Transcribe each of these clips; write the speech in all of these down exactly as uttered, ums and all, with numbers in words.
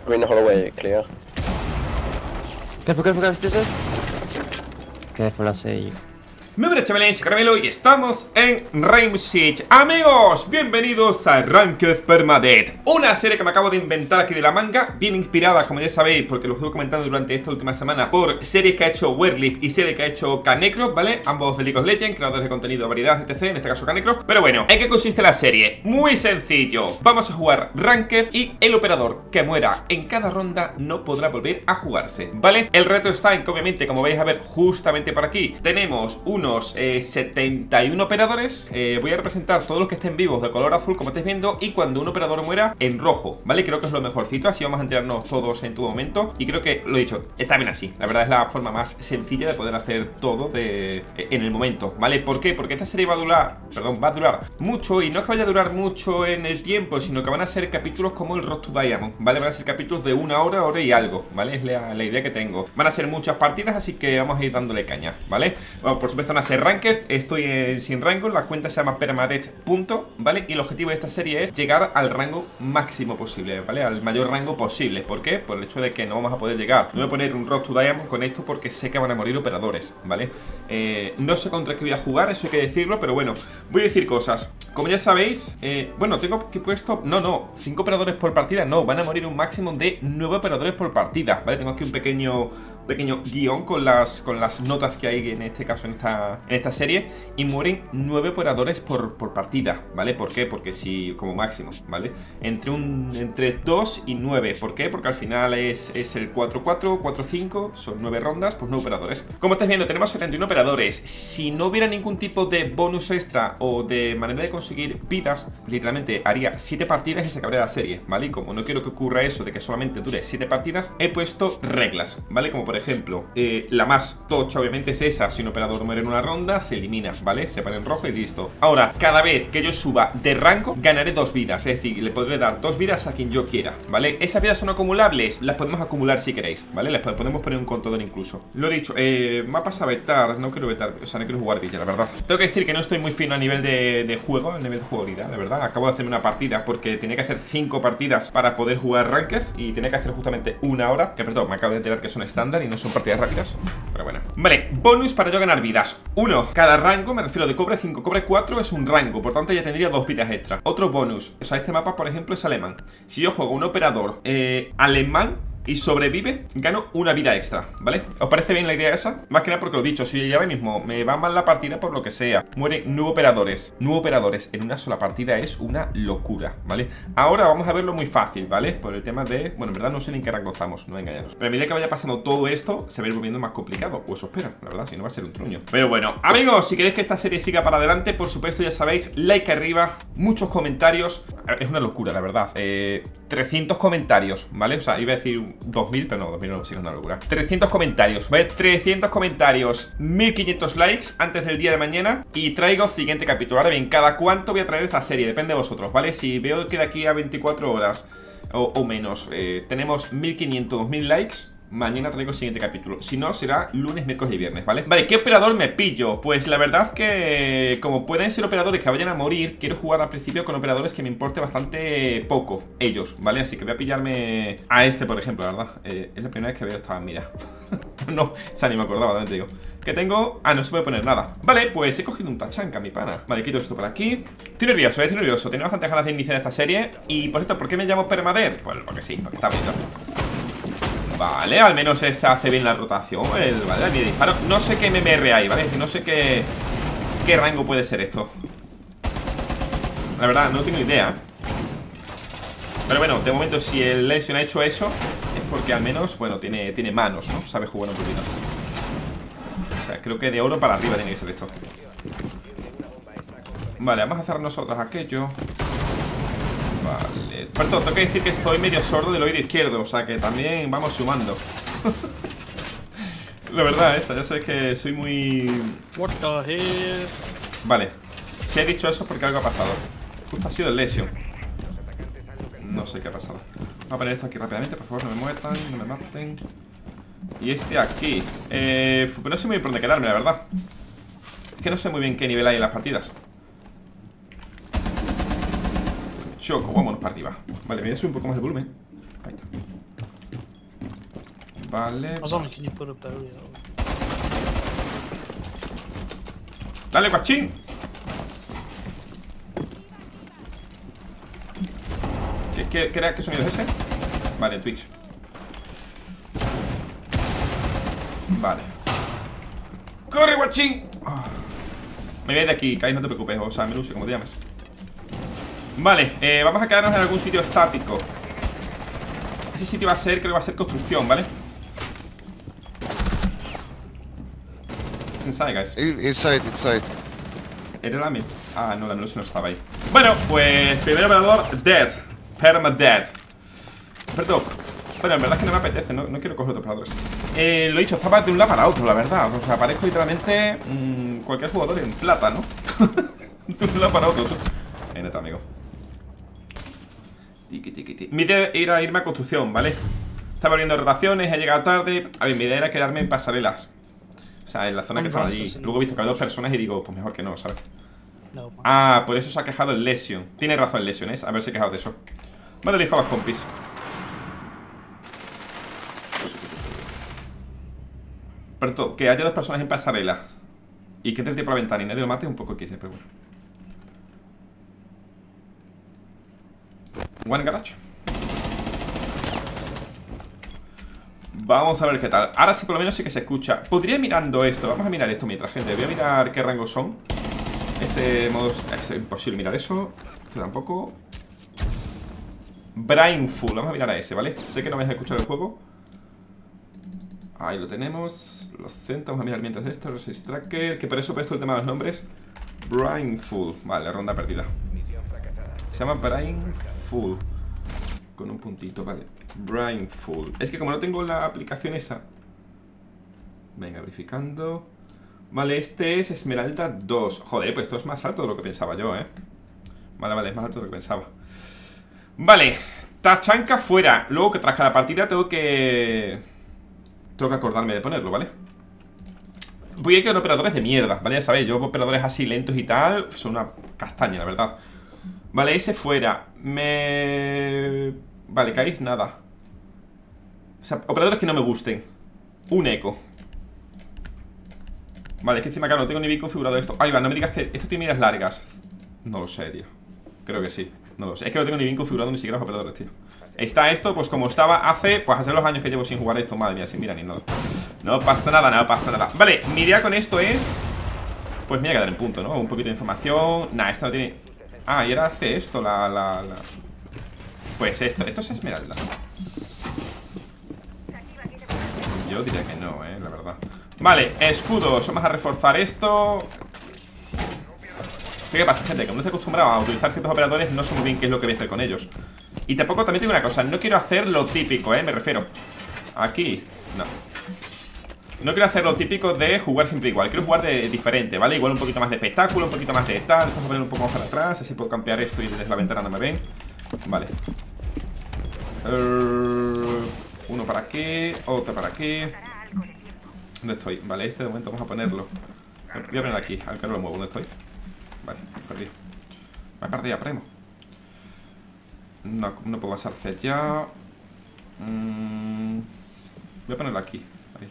Green hallway clear. Careful, careful, careful. Careful, I say you. Muy buenas, chavales, Caramelo y estamos en Rainbow Six. Amigos, bienvenidos a Ranked Permadeath, una serie que me acabo de inventar aquí de la manga, bien inspirada, como ya sabéis, porque lo estuve comentando durante esta última semana, por series que ha hecho Werlip y series que ha hecho Canecro, ¿vale? Ambos de League of Legends, creadores de contenido de variedad, etcétera, en este caso Canecro. Pero bueno, ¿en qué consiste la serie? Muy sencillo. Vamos a jugar Ranked y el operador que muera en cada ronda no podrá volver a jugarse, ¿vale? El reto está en que, obviamente, como vais a ver justamente por aquí, tenemos unos eh, setenta y uno operadores. eh, Voy a representar todos los que estén vivos de color azul, como estáis viendo, y cuando un operador muera, en rojo, ¿vale? Creo que es lo mejorcito, así vamos a enterarnos todos en todo momento. Y creo que, lo he dicho, está bien así. La verdad es la forma más sencilla de poder hacer todo de, en el momento, ¿vale? ¿Por qué? Porque esta serie va a durar, perdón, va a durar mucho. Y no es que vaya a durar mucho en el tiempo, sino que van a ser capítulos como el Road to Diamond, ¿vale? Van a ser capítulos de una hora, hora y algo, ¿vale? Es la, la idea que tengo. Van a ser muchas partidas, así que vamos a ir dándole caña, ¿vale? Bueno, por supuesto, van a ser Ranked. Estoy en sin rango, la cuenta se llama Permadeath, punto, ¿vale? Y el objetivo de esta serie es llegar al rango máximo posible, ¿vale? Al mayor rango posible. ¿Por qué? Por el hecho de que no vamos a poder llegar. No voy a poner un Road to Diamond con esto porque sé que van a morir operadores, ¿vale? Eh, no sé contra qué voy a jugar, eso hay que decirlo, pero bueno, voy a decir cosas. Como ya sabéis, eh, bueno, tengo que puesto, no, no, cinco operadores por partida, no, van a morir un máximo de nueve operadores por partida, ¿vale? Tengo aquí un pequeño, pequeño guión con las, con las notas que hay en este caso, en esta, en esta serie, y mueren nueve operadores por, por partida, ¿vale? ¿Por qué? Porque si, como máximo, ¿vale? Entre un, entre dos y nueve, ¿por qué? Porque al final es, es el cuatro cuatro, cuatro cinco, son nueve rondas, pues nueve operadores. Como estáis viendo, tenemos setenta y uno operadores. Si no hubiera ningún tipo de bonus extra o de manera de conseguir vidas, literalmente haría siete partidas y se acabaría la serie, ¿vale? Y como no quiero que ocurra eso de que solamente dure siete partidas, he puesto reglas, ¿vale? Como por ejemplo, eh, la más tocha obviamente es esa: si un operador muere en una ronda, se elimina, ¿vale? Se pone en rojo y listo. Ahora, cada vez que yo suba de rango, ganaré dos vidas, es decir, le podré dar dos vidas a quien yo quiera, ¿vale? Esas vidas son acumulables, las podemos acumular si queréis, ¿vale? Les podemos poner un contador incluso. Lo he dicho, eh, mapas a vetar, no quiero vetar, o sea, no quiero jugar Villa, la verdad. Tengo que decir que no estoy muy fino a nivel de, de juego, a nivel de jugabilidad, la verdad. Acabo de hacerme una partida porque tenía que hacer cinco partidas para poder jugar Ranked y tenía que hacer justamente una hora, que perdón, me acabo de enterar que son estándar y no son partidas rápidas, pero bueno. Vale, bonus para yo ganar vidas. Uno, cada rango, me refiero de cobre cinco, cobre cuatro es un rango, por tanto ya tendría dos vidas extra. Otro bonus, o sea, este mapa por ejemplo es alemán. Si yo juego un operador eh, alemán y sobrevive, gano una vida extra, ¿vale? ¿Os parece bien la idea esa? Más que nada porque lo dicho, si ya ahora mismo me va mal la partida por lo que sea, mueren nueve operadores, nueve operadores en una sola partida es una locura, ¿vale? Ahora vamos a verlo muy fácil, ¿vale? Por el tema de, bueno, en verdad no sé ni en qué rango estamos, no engañaros. Pero a medida que vaya pasando todo esto, se va a ir volviendo más complicado, o eso espero, la verdad, si no va a ser un truño. Pero bueno, amigos, si queréis que esta serie siga para adelante, por supuesto ya sabéis, like arriba, muchos comentarios. Es una locura, la verdad. eh, trescientos comentarios, ¿vale? O sea, iba a decir dos mil, pero no, dos mil no, sí es una locura. trescientos comentarios, ¿vale? trescientos comentarios, mil quinientos likes antes del día de mañana y traigo siguiente capítulo. Ahora bien, ¿cada cuánto voy a traer esta serie? Depende de vosotros, ¿vale? Si veo que de aquí a veinticuatro horas o, o menos eh, tenemos mil quinientos, dos mil likes, mañana traigo el siguiente capítulo. Si no, será lunes, miércoles y viernes, ¿vale? Vale, ¿qué operador me pillo? Pues la verdad que, como pueden ser operadores que vayan a morir, quiero jugar al principio con operadores que me importe bastante poco ellos, ¿vale? Así que voy a pillarme a este, por ejemplo, la verdad. eh, Es la primera vez que veo esta mira. No, o sea, ni me acordaba, también te digo. Que tengo... Ah, no se puede poner nada. Vale, pues he cogido un tachanca, mi pana. Vale, quito esto por aquí. Estoy nervioso, eh, estoy nervioso. Tenía bastantes ganas de iniciar esta serie. Y, por cierto, ¿por qué me llamo Permadeath? Pues porque sí, porque está bonito. Vale, al menos este hace bien la rotación. El, vale, mi disparo. No sé qué M M R hay, ¿vale? No sé qué, qué rango puede ser esto. La verdad, no tengo idea. Pero bueno, de momento, si el Lesion ha hecho eso, es porque al menos, bueno, tiene, tiene manos, ¿no? Sabe jugar un poquito. O sea, creo que de oro para arriba tiene que ser esto. Vale, vamos a hacer nosotros aquello. Vale, perdón, tengo que decir que estoy medio sordo del oído izquierdo, o sea que también vamos sumando. La verdad, esa, ya sabes que soy muy... What the hell? Vale, si he dicho eso es porque algo ha pasado. Justo ha sido el Lesion. No sé qué ha pasado. Voy a poner esto aquí rápidamente, por favor, no me muertan, no me maten. Y este aquí eh, no sé muy bien por dónde quedarme, la verdad. Es que no sé muy bien qué nivel hay en las partidas. Choco, vámonos para arriba. Vale, me voy a subir un poco más el volumen. Ahí está. Vale. Ozone, can you put a barrier? Dale, guachín. ¿Qué, qué, qué, qué sonido es ese? Vale, en Twitch. Vale. ¡Corre, guachín! Oh. Me voy de aquí, Kai, no te preocupes. O sea, Melusi, como te llames. Vale, eh, vamos a quedarnos en algún sitio estático. Ese sitio va a ser, creo que va a ser construcción, ¿vale? It's inside, guys. Inside, inside. ¿Era la mid? Ah, no, la Melusi no estaba ahí. Bueno, pues primer operador, dead. Perma dead. Perdón. Bueno, en verdad es que no me apetece, no, no quiero coger otros operadores. Eh, lo he dicho, estaba de un lado para otro, la verdad. O sea, parezco literalmente mmm, cualquier jugador en plata, ¿no? De un lado para otro. Ahí neta, amigo. Tiki, tiki, tiki. Mi idea era irme a construcción, ¿vale? Estaba abriendo rotaciones, he llegado tarde. A ver, mi idea era quedarme en pasarelas. O sea, en la zona que estaba allí. Luego he visto que había dos personas y digo, pues mejor que no, ¿sabes? No, Ah, por eso se ha quejado el Lesion. Tiene razón el Lesion, ¿eh? A ver si he quejado de eso. Vale, le hizo a los compis. Perdón, que haya dos personas en pasarela y que entre el tío por la ventana y nadie lo mate, un poco quince, pero bueno. One garage. Vamos a ver qué tal. Ahora sí, por lo menos sí que se escucha. Podría ir mirando esto. Vamos a mirar esto mientras, gente. Voy a mirar qué rangos son. Este modo es imposible mirar eso. Este tampoco. Brainful. Vamos a mirar a ese, ¿vale? Sé que no vais a escuchar el juego. Ahí lo tenemos. Lo siento, vamos a mirar mientras esto. Resist Tracker. Que por eso he puesto el tema de los nombres. Brainful. Vale, ronda perdida. Se llama Brainful. Con un puntito, vale. Brainful. Es que como no tengo la aplicación esa. Venga, verificando. Vale, este es Esmeralda dos. Joder, pues esto es más alto de lo que pensaba yo, eh. Vale, vale, es más alto de lo que pensaba. Vale, Tachanka fuera. Luego que tras cada partida tengo que... Tengo que acordarme de ponerlo, ¿vale? Voy a ir con operadores de mierda, ¿vale? Ya sabéis, yo operadores así lentos y tal son una castaña, la verdad. Vale, ese fuera. Me... Vale, caéis nada. O sea, operadores que no me gusten. Un eco. Vale, es que encima acá no tengo ni bien configurado esto. Ahí va, no me digas que esto tiene miras largas. No lo sé, tío. Creo que sí, no lo sé. Es que no tengo ni bien configurado ni siquiera los operadores, tío. Está esto, pues como estaba hace... Pues hace los años que llevo sin jugar esto. Madre mía, sin mira ni nada. No pasa nada, no pasa nada. Vale, mi idea con esto es... Pues me voy a quedar en punto, ¿no? Un poquito de información. Nah, esta no tiene... Ah, y ahora hace esto, la... la, la... Pues esto, esto es Esmeralda. Yo diría que no, eh, la verdad. Vale, escudos, vamos a reforzar esto. ¿Qué pasa, gente? Como no estoy acostumbrado a utilizar ciertos operadores, no sé muy bien qué es lo que voy a hacer con ellos. Y tampoco también tengo una cosa, no quiero hacer lo típico, eh, me refiero. Aquí, no. No quiero hacer lo típico de jugar siempre igual. Quiero jugar de diferente, ¿vale? Igual un poquito más de espectáculo, un poquito más de tal. Vamos a poner un poco más para atrás, así puedo campear esto y desde la ventana no me ven. Vale. uh, Uno para aquí, otro para aquí. ¿Dónde estoy? Vale, este de momento vamos a ponerlo. Voy a ponerlo aquí, a ver que no lo muevo. ¿Dónde estoy? Vale, perdido. Me he perdido, primo. No, no puedo pasar hacia allá. mm, Voy a ponerlo aquí. Ahí.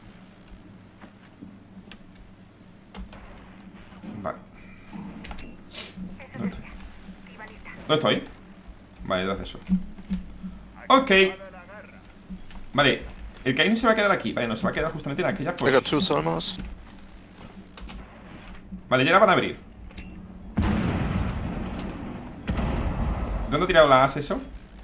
Vale. ¿Dónde estoy? ¿Dónde estoy? Vale, detrás de eso. Ok. Vale, el Kai no se va a quedar aquí. Vale, no se va a quedar justamente en aquella I cosa. got two almost. Vale, ya la van a abrir. ¿Dónde ha tirado la as eso?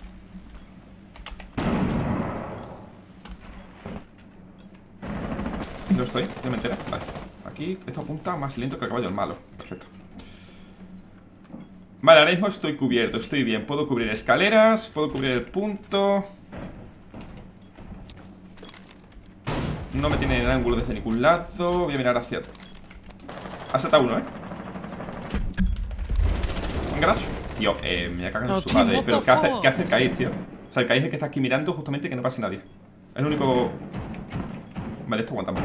¿Dónde estoy? ¿Ya me enteré? Vale. Aquí, esto apunta más lento que el caballo el malo. Perfecto. Vale, ahora mismo estoy cubierto, estoy bien. Puedo cubrir escaleras, puedo cubrir el punto. No me tiene el ángulo desde ningún lado. Voy a mirar hacia... Ha saltado uno, ¿eh? ¿Un garage? Tío, eh, me voy a cagar en No, su tío, madre. what Pero the ¿qué hace, fuck? ¿qué hace el Kaiz, tío? O sea, el Kaiz es el que está aquí mirando justamente que no pase nadie. Es el único... Vale, esto aguantamos.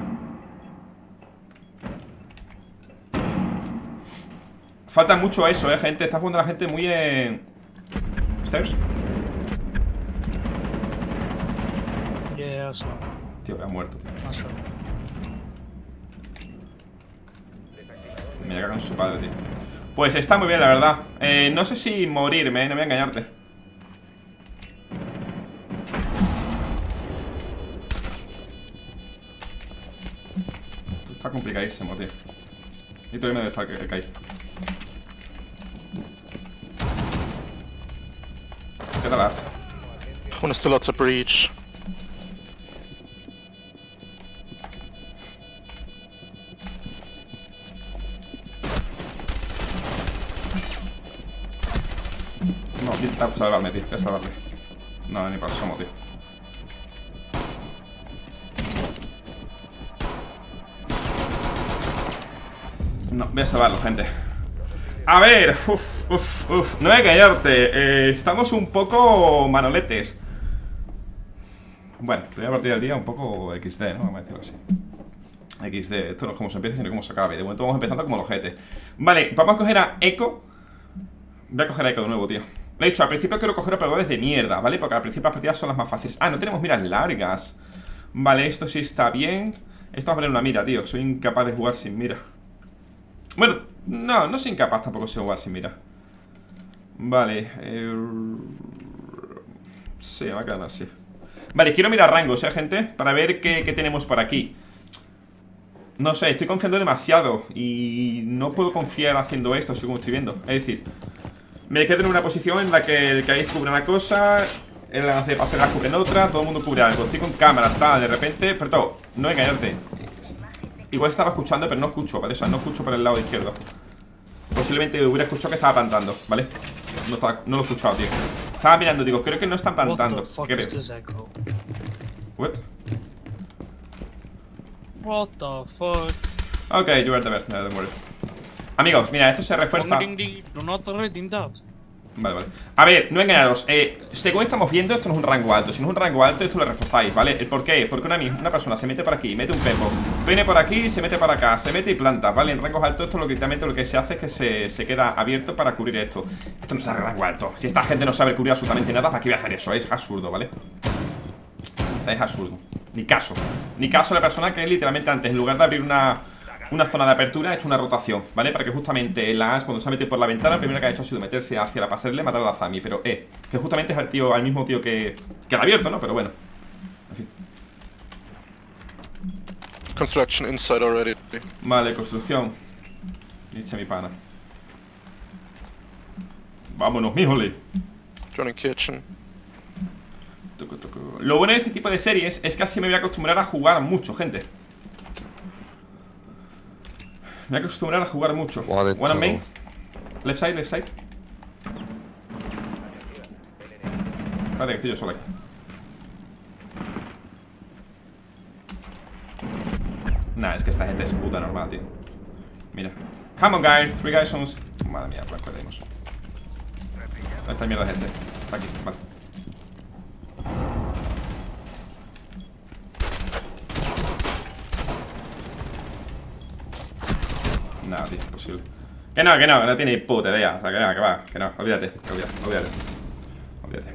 Falta mucho eso, eh, gente. Está jugando la gente muy en... ¿Stairs? Yeah, eso. Tío, me ha muerto, tío. No sé. Me cago en su padre, tío. Pues está muy bien, la verdad. eh, No sé si morirme, eh, no voy a engañarte. Esto está complicadísimo, tío. Y todavía me debe estar que, que caí. ¿Qué tal has? One is still out to breach. No, voy a intentar salvarme, tío. Voy a salvarme. No, no, ni para asomo, tío. No, voy a salvarlo, gente. A ver, uff, uff, uff. No voy a callarte. Eh, estamos un poco manoletes. Bueno, primera partida del día un poco equis de, ¿no? Vamos a decirlo así. equis de, esto no es como se empieza, sino como se acabe. De momento vamos empezando como los jetes. Vale, vamos a coger a Echo. Voy a coger a Echo de nuevo, tío. Lo he dicho, al principio quiero coger operadores de mierda, ¿vale? Porque al principio las partidas son las más fáciles. Ah, no tenemos miras largas. Vale, esto sí está bien. Esto va a poner una mira, tío. Soy incapaz de jugar sin mira. Bueno, no, no soy incapaz tampoco de jugar sin mira. Vale, eh... sí, me va a quedar así. Vale, quiero mirar rangos, eh, gente, para ver qué, qué tenemos por aquí. No sé, estoy confiando demasiado y no puedo confiar haciendo esto, según estoy viendo. Es decir, me quedo en una posición en la que el Kaiz cubre una cosa, el hace pasar cubre en otra, todo el mundo cubre algo. Estoy con cámaras, tal, de repente, pero todo, no engañarte. Igual estaba escuchando, pero no escucho, ¿vale? O sea, no escucho por el lado izquierdo. Posiblemente hubiera escuchado que estaba plantando, ¿vale? No, estaba, no lo he escuchado, tío. Estaba mirando, digo, creo que no están plantando. What the fuck Creo. is this echo? What? What the fuck? Ok, you are the best, no, don't worry. Amigos, mira, esto se refuerza. Ding, ding, do not reading that. Vale, vale. A ver, no engañaros. Eh, según estamos viendo, esto no es un rango alto. Si no es un rango alto, esto lo reforzáis, ¿vale? ¿El por qué? Porque una, una persona se mete por aquí, mete un pepo, viene por aquí, se mete para acá, se mete y planta, ¿vale? En rangos altos, esto lo que literalmente lo que se hace es que se, se queda abierto para cubrir esto. Esto no es rango alto. Si esta gente no sabe cubrir absolutamente nada, ¿para qué voy a hacer eso? Es absurdo, ¿vale? O sea, es absurdo. Ni caso. Ni caso a la persona que literalmente antes, en lugar de abrir una... una zona de apertura, ha hecho una rotación, ¿vale? Para que justamente la As, cuando se mete por la ventana, lo primero que ha hecho ha sido meterse hacia la pasarela y matar a la Zami. Pero, eh, que justamente es al tío, al mismo tío que, que el abierto, ¿no? Pero bueno, en fin. Construction inside already. Vale, construcción. Dice mi pana. Vámonos, mijole. Joining kitchen. Toco, toco. Lo bueno de este tipo de series es que así me voy a acostumbrar a jugar mucho, gente. Me voy a acostumbrar a jugar mucho. One on main. Left side, left side. Vale, que estoy yo solo aquí. Nah, es que esta gente es puta normal, tío. Mira. Come on, guys. Three guys on... Madre mía, pues perdimos. Esta mierda de gente. Está aquí, vale. Nada, tío, imposible. Que no, que no, que no tiene ni puta idea. O sea, que no, que va, que no, olvídate, que olvídate, olvídate. Olvídate.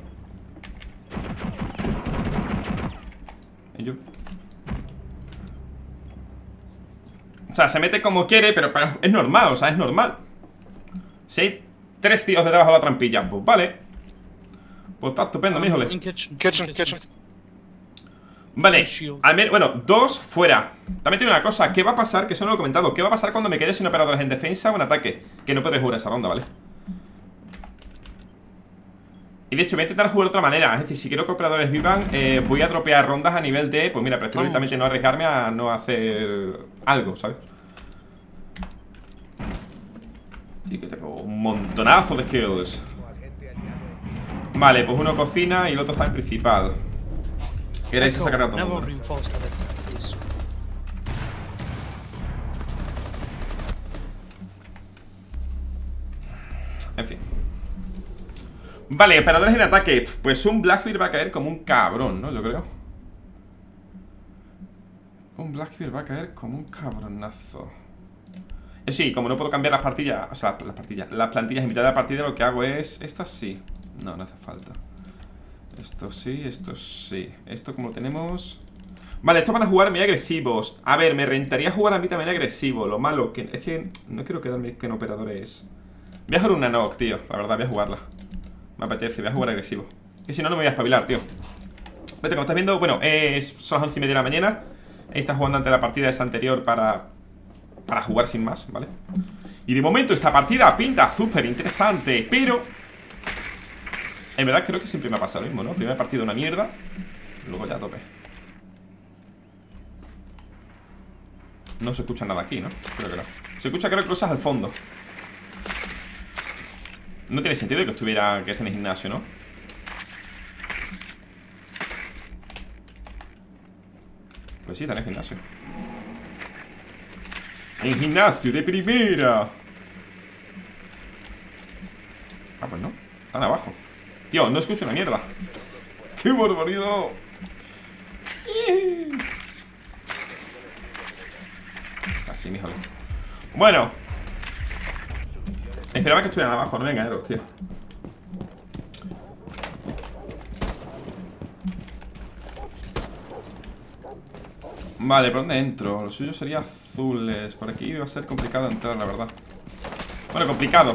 ¿Y yo? O sea, se mete como quiere, pero, pero es normal, o sea, es normal. Si hay tres tíos de debajo de la trampilla, pues vale. Pues está estupendo, Um, míjole. in kitchen, Kitchen, in kitchen. Vale, al menos, bueno, dos fuera. También tengo una cosa, ¿qué va a pasar? Que eso no lo he comentado. ¿Qué va a pasar cuando me quede sin operadores en defensa o en ataque? Que no podré jugar esa ronda, ¿vale? Y de hecho voy a intentar jugar de otra manera. Es decir, si quiero que operadores vivan, eh, voy a dropear rondas a nivel de... Pues mira, prefiero directamente no arriesgarme a no hacer algo, ¿sabes? Y que tengo un montonazo de kills. Vale, pues uno cocina y el otro está en principal. Queréis Echo, sacar a todo el never mundo. reinforced it, please. En fin. Vale, operadores en ataque. Pues un Blackbeard va a caer como un cabrón, ¿no? Yo creo. Un Blackbeard va a caer como un cabronazo. Eh, sí, como no puedo cambiar las partidas. O sea, las partidas. Las plantillas en mitad de la partida, lo que hago es... Esta sí. No, no hace falta. Esto sí, esto sí. Esto como lo tenemos... Vale, estos van a jugar muy agresivos. A ver, me rentaría jugar a mí también agresivo. Lo malo que es que no quiero quedarme con operadores. Voy a jugar una knock, tío. La verdad, voy a jugarla. Me apetece, voy a jugar agresivo. Que si no, no me voy a espabilar, tío. Vete, como estás viendo, bueno, es, son las once y media de la mañana. Ahí está jugando ante la partida esa anterior para... Para jugar sin más, ¿vale? Y de momento esta partida pinta súper interesante. Pero... En verdad creo que siempre me ha pasado lo mismo, ¿no? Primera partida una mierda. Luego ya a tope. No se escucha nada aquí, ¿no? Creo que no. Se escucha, creo que cosas al fondo. No tiene sentido que estuviera... Que esté en el gimnasio, ¿no? Pues sí, está en el gimnasio. En gimnasio de primera. Ah, pues no. Están abajo. Tío, no escucho una mierda. ¡Qué barbaridad! Así, mijo. Bueno. Esperaba que estuvieran abajo, no me engañaros, tío. Vale, ¿por dónde entro? Lo suyo sería azules. Por aquí va a ser complicado entrar, la verdad. Bueno, complicado.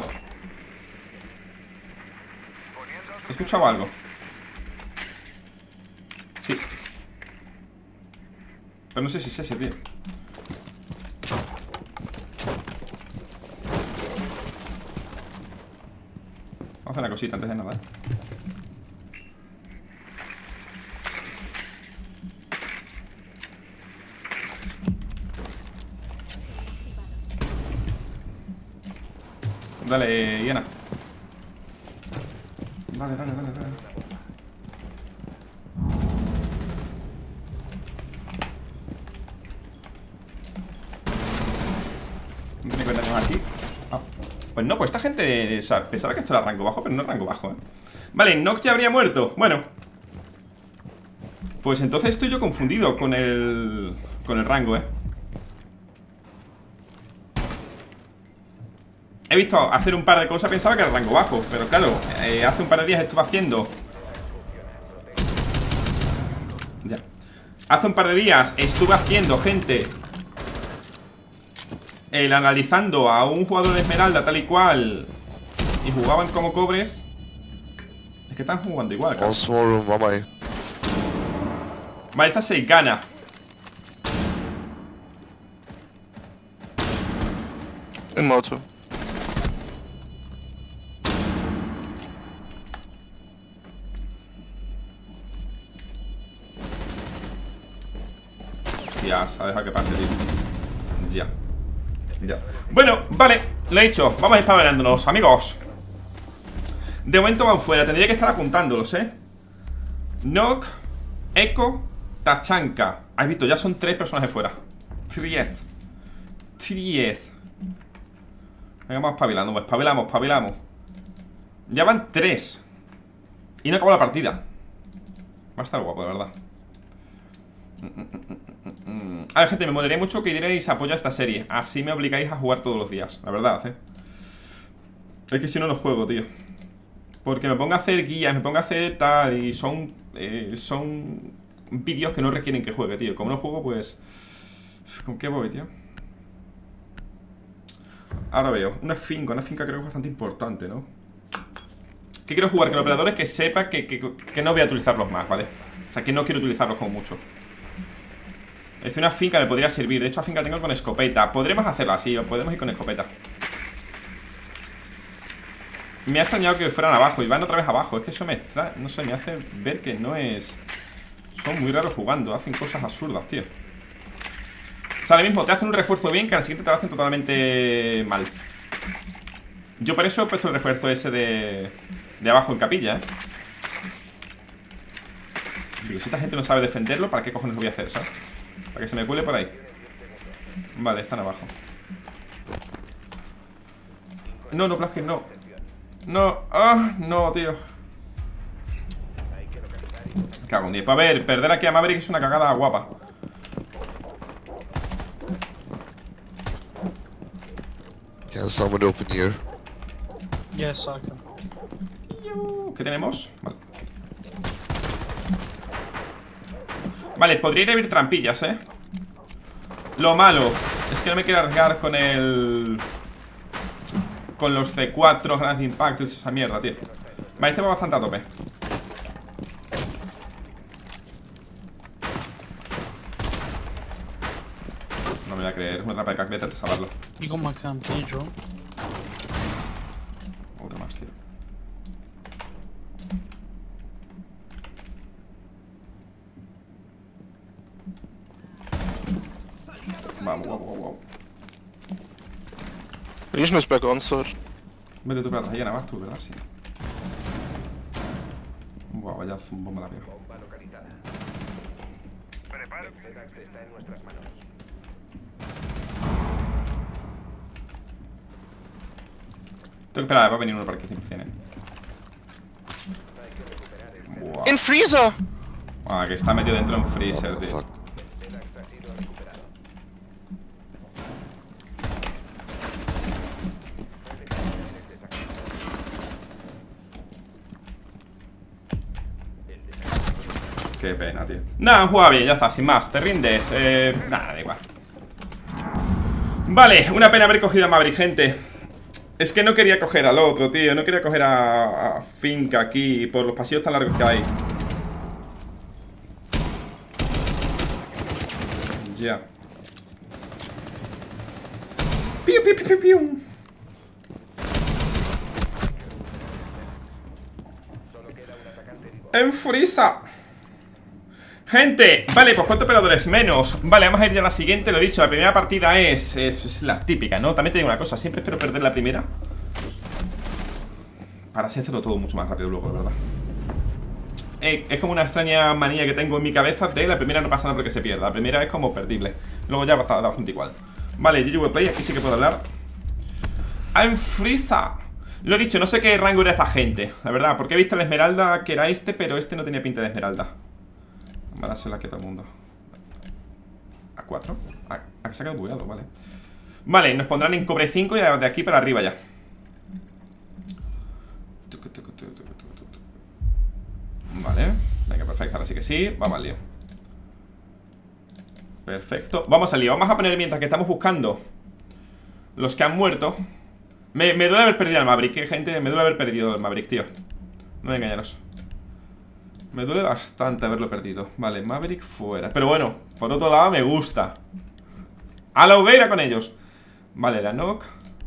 ¿He escuchado algo? Sí. Pero no sé si es ese, tío. Vamos a hacer una cosita antes de nada, ¿eh? Dale, Iana. Dale, dale, dale, dale. No tiene cuenta que va aquí. Ah. Pues no, pues esta gente, o sea, pensaba que esto era rango bajo, pero no es rango bajo, ¿eh? Vale, Nox ya habría muerto. Bueno. Pues entonces estoy yo confundido con el... Con el rango, ¿eh? He visto hacer un par de cosas, pensaba que era rango bajo. Pero claro, eh, hace un par de días estuve haciendo... Ya. Hace un par de días estuve haciendo, gente... El analizando a un jugador de Esmeralda tal y cual... Y jugaban como cobres. Es que están jugando igual, claro. Vale, esta se gana. In moto. Ya, se ha dejado que pase, tío. Ya. Ya. Bueno, vale, lo he hecho. Vamos a ir espabilándonos, amigos. De momento van fuera. Tendría que estar apuntándolos, ¿eh? Nock, Echo, Tachanka. Has visto, ya son tres personas de fuera. Tres. Tres. Venga, vamos espabilando, pues espabilamos, espabilamos. Ya van tres. Y no acabó la partida. Va a estar guapo, de verdad. A ver, gente, me molaría mucho que diréis apoyo a esta serie. Así me obligáis a jugar todos los días. La verdad, ¿eh? Es que si no, no juego, tío. Porque me pongo a hacer guías, me pongo a hacer tal. Y son... Eh, son vídeos que no requieren que juegue, tío. Como no juego, pues... ¿Con qué voy, tío? Ahora veo. Una finca. Una finca creo que es bastante importante, ¿no? Que quiero jugar con operadores que sepa que, que, que no voy a utilizarlos más, ¿vale? O sea, que no quiero utilizarlos como mucho. Es una finca me podría servir. De hecho, la finca la tengo con escopeta. Podremos hacerlo así, podemos ir con escopeta. Me ha extrañado que fueran abajo y van otra vez abajo. Es que eso me extrae, no sé, me hace ver que no es... Son muy raros jugando, hacen cosas absurdas, tío. O sea, ahora mismo te hacen un refuerzo bien que al siguiente te lo hacen totalmente mal. Yo por eso he puesto el refuerzo ese de... De abajo en capilla, ¿eh? Digo, si esta gente no sabe defenderlo, ¿para qué cojones lo voy a hacer, sabes? Para que se me cuele por ahí. Vale, están abajo. No, no, Plaskin, no. No, ah, no, tío. Me cago en diez. A ver, perder aquí a Maverick es una cagada guapa. Can someone open here? Yes, I can. ¿Qué tenemos? Vale. Vale, podría ir a abrir trampillas, eh. Lo malo es que no me quiero arriesgar con el... Con los C cuatro, grandes impactos, esa mierda, tío. Vale, este va bastante a tope. No me voy a creer, es una trampa de cac, vete a salvarlo. Dico ma campeggio. Otro más, tío. Vamos, wow, wow, wow. Reason is back on, sir. Vete tú para atrás, llena, vas tú, ¿verdad? Sí. Buah, vaya bomba la veo. Tengo que esperar, va a venir uno por aquí cien por cien, eh. Buah. In freezer! Ah, que está metido dentro de un freezer, Oh, tío. fuck. Qué pena, tío. Nada, juega bien, ya está, sin más. Te rindes, eh... Nada, da igual. Vale, una pena haber cogido a Maverick, gente. Es que no quería coger al otro, tío. No quería coger a, a Finca aquí por los pasillos tan largos que hay. Ya. Piu, piu, piu, piu, piu. En frisa. Gente, vale, pues ¿cuántos operadores menos? Vale, vamos a ir ya a la siguiente, lo he dicho, la primera partida es, es, es la típica, ¿no? También te digo una cosa, siempre espero perder la primera para así hacerlo todo mucho más rápido luego, la verdad. eh, Es como una extraña manía que tengo en mi cabeza de la primera no pasa nada porque se pierda. La primera es como perdible, luego ya va a estar bastante igual. Vale, G G W Play, aquí sí que puedo hablar. I'm Frisa. Lo he dicho, no sé qué rango era esta gente, la verdad, porque he visto la esmeralda que era este, pero este no tenía pinta de esmeralda. Va a dársela aquí a todo el mundo. ¿A cuatro? Ah, ah, se ha quedado bugueado, vale. Vale, nos pondrán en cobre cinco y de aquí para arriba ya. Vale, venga, perfecto, ahora sí que sí. Vamos al lío. Perfecto, vamos al lío. Vamos a poner mientras que estamos buscando los que han muerto. Me, me duele haber perdido al Maverick, ¿eh, gente? Me duele haber perdido al Maverick, tío. No me engañaros. Me duele bastante haberlo perdido. Vale, Maverick fuera. Pero bueno, por otro lado me gusta. A la hoguera con ellos. Vale, la knock.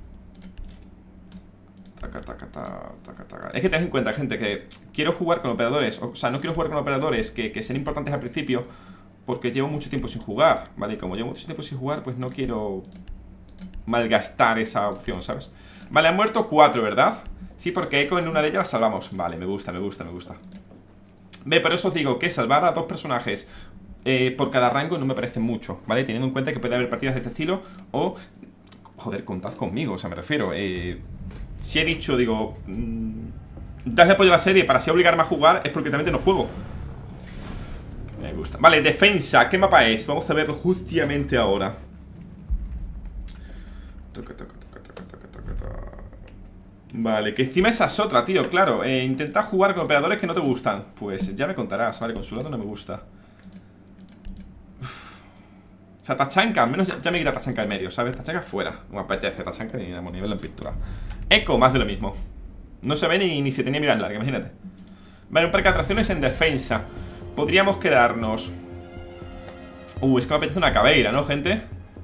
Taca, taca, taca, taca, taca. Es que tened en cuenta, gente, que quiero jugar con operadores. O sea, no quiero jugar con operadores que, que sean importantes al principio, porque llevo mucho tiempo sin jugar. Vale, y como llevo mucho tiempo sin jugar, pues no quiero malgastar esa opción, ¿sabes? Vale, han muerto cuatro, ¿verdad? Sí, porque Echo en una de ellas la salvamos. Vale, me gusta, me gusta, me gusta. Ve, por eso os digo que salvar a dos personajes eh, por cada rango no me parece mucho, ¿vale? Teniendo en cuenta que puede haber partidas de este estilo o... Joder, contad conmigo, o sea, me refiero eh, si he dicho, digo mmm, darle apoyo a la serie para así obligarme a jugar, es porque realmente no juego. Me gusta. Vale, defensa, ¿qué mapa es? Vamos a verlo justamente ahora. Toca, toca, toca, toca, toca, toca, toca. Vale, que encima esa es otra, tío, claro. eh, Intenta jugar con operadores que no te gustan. Pues ya me contarás, vale, consulado no me gusta. Uf. O sea, Tachanka, al menos ya, ya me quita Tachanka en medio, ¿sabes? Tachanka fuera, no me apetece Tachanka ni a nivel en pintura. Echo, más de lo mismo. No se ve ni, ni si tenía miras largas, imagínate. Vale, un parque de atracciones en defensa. Podríamos quedarnos. Uh, es que me apetece una caveira, ¿no, gente?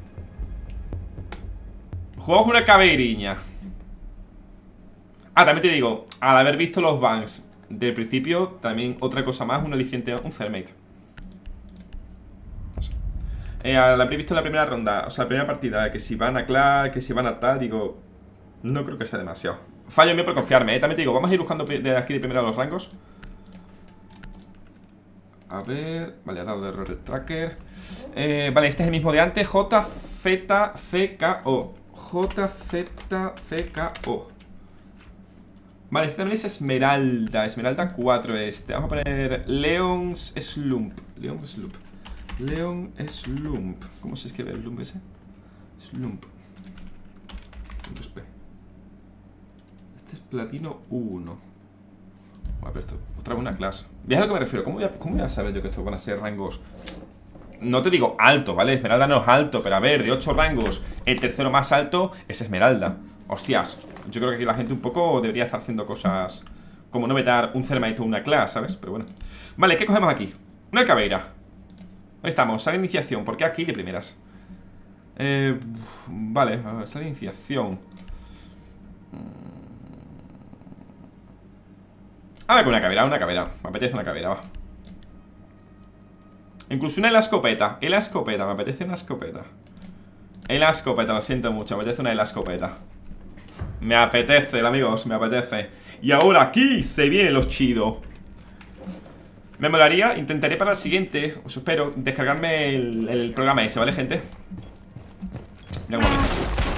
Jugamos una caveiriña. Ah, también te digo, al haber visto los bans del principio, también otra cosa más, un aliciente, un Thermite. No sé. eh, Al haber visto la primera ronda, o sea, la primera partida, que si van a Clark, que si van a tal, digo, no creo que sea demasiado. Fallo mío por confiarme, eh, también te digo, vamos a ir buscando de aquí de primero los rangos. A ver, vale, ha dado de error el tracker. eh, Vale, este es el mismo de antes, J Z C K O. J Z C K O. Vale, este también es Esmeralda. Esmeralda cuatro este. Vamos a poner Leon's Slump. Leon Slump. Leon Slump. ¿Cómo se escribe el Slump ese? Slump. Este es platino uno. Voy a pero esto, otra vez una clase. ¿Ves a lo que me refiero? ¿Cómo voy a, cómo voy a saber yo que estos van a ser rangos? No te digo alto, ¿vale? Esmeralda no es alto, pero a ver, de ocho rangos, el tercero más alto es Esmeralda. Hostias, yo creo que aquí la gente un poco debería estar haciendo cosas como no vetar un Thermite o una clase, ¿sabes? Pero bueno. Vale, ¿qué cogemos aquí? Una caveira. Ahí estamos, sala de iniciación. ¿Por qué aquí de primeras? Eh, vale, sala de iniciación. A ver, con una caveira, una caveira. Me apetece una caveira, va. Incluso una de la escopeta. En la escopeta, me apetece una escopeta. En la escopeta, lo siento mucho. Me apetece una de la escopeta. Me apetece, amigos, me apetece. Y ahora aquí se viene lo chido. Me molaría, intentaré para el siguiente, os espero, descargarme el, el programa ese, ¿vale, gente? Mira un momento.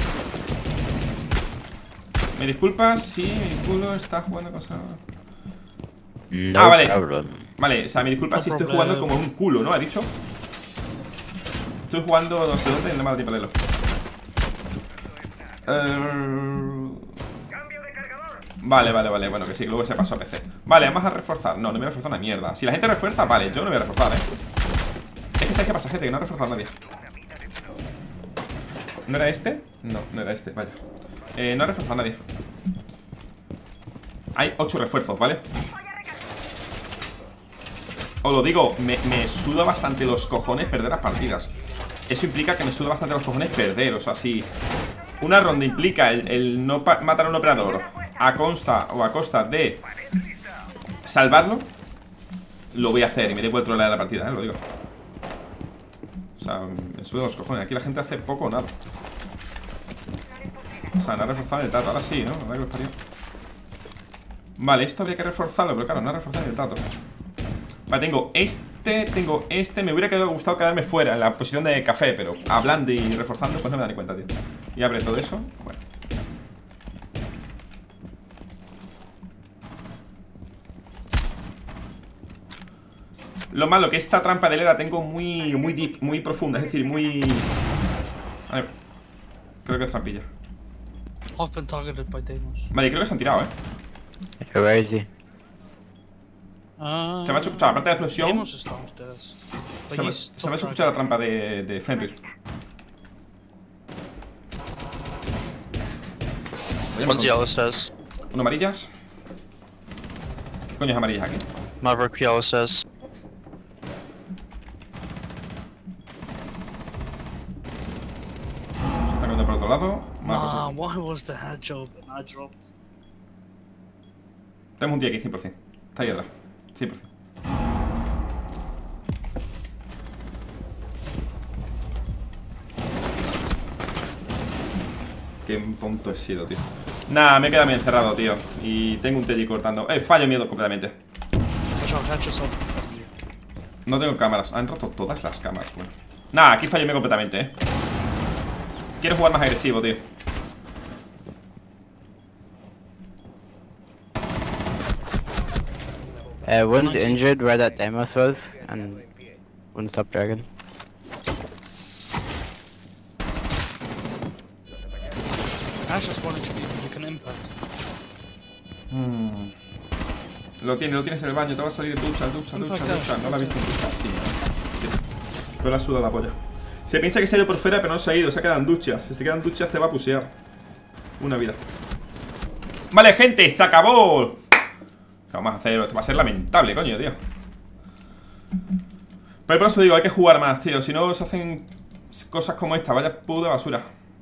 ¿Me disculpas? Sí, mi culo está jugando cosas. No ah, vale. problem. Vale, o sea, me disculpas No si estoy problem. jugando como un culo, ¿no? ¿Ha dicho? Estoy jugando no sé dónde, no me da tiempo a leerlo. Eh... Vale, vale, vale, bueno, que sí, que luego se pasó a P C. Vale, vamos a reforzar. No, no me voy a reforzar una mierda. Si la gente refuerza, vale, yo no voy a reforzar, eh. Es que sabes qué pasa, gente, que no ha reforzado nadie. ¿No era este? No, no era este, vaya. Eh, no ha reforzado nadie. Hay ocho refuerzos, ¿vale? Os lo digo, me, me suda bastante los cojones perder las partidas. Eso implica que me suda bastante los cojones perder. O sea, si una ronda implica el, el no matar a un operador a consta o a costa de salvarlo, lo voy a hacer y me da igual trolear la partida, ¿eh? Lo digo. O sea, me suda los cojones. Aquí la gente hace poco o nada. O sea, no ha reforzado el tato. Ahora sí, ¿no? Ahora que os parió. Vale, esto habría que reforzarlo, pero claro, no ha reforzado el tato. Vale, tengo este, tengo este. Me hubiera quedado, gustado quedarme fuera en la posición de café, pero hablando y reforzando, pues no me daré cuenta, tío. Y abre todo eso. Bueno. Lo malo que esta trampa de lera la tengo muy, muy deep, muy profunda, es decir, muy... A ver. Creo que es trampilla. I've been targeted by Deimos. Vale, creo que se han tirado, eh. Where is he? Uh, Se me ha hecho escuchar, aparte de la explosión. Deimos is downstairs. But Se me, he's se me ha hecho top escuchar la trampa de, de Fenrir. One's yellow stairs. ¿Uno amarillas? ¿Qué coño es amarillas aquí? Maverick yellow stairs. Se está cayendo por otro lado. Mala cosa. Nah, why was the head job and I dropped? Tenemos un tío aquí, cien por cien. Está ahí atrás. cien por cien. Qué tonto he sido, tío. Nah, me he quedado bien encerrado, tío. Y tengo un T G cortando. Eh, fallo miedo completamente. Watch out, catch yourself. No tengo cámaras. Han roto todas las cámaras, bueno. Nah, aquí fallo miedo completamente, eh. Quiero jugar más agresivo, tío. Uh, one's injured where that Deimos was, and one's top dragon. Ash just one H P, you can impact. Hmm. Lo tienes, lo tienes en el baño. Te va a salir ducha, ducha, ducha, ducha. No la he visto en ducha. Sí, sí. Pero la suda la polla. Se piensa que se ha ido por fuera, pero no se ha ido. Se quedan duchas. Si se quedan duchas, te va a pusear. Una vida. Vale, gente, se acabó. ¿Qué vamos a hacer? Esto va a ser lamentable, coño, tío. Pero por eso digo, hay que jugar más, tío. Si no, se hacen cosas como esta. Vaya puta basura.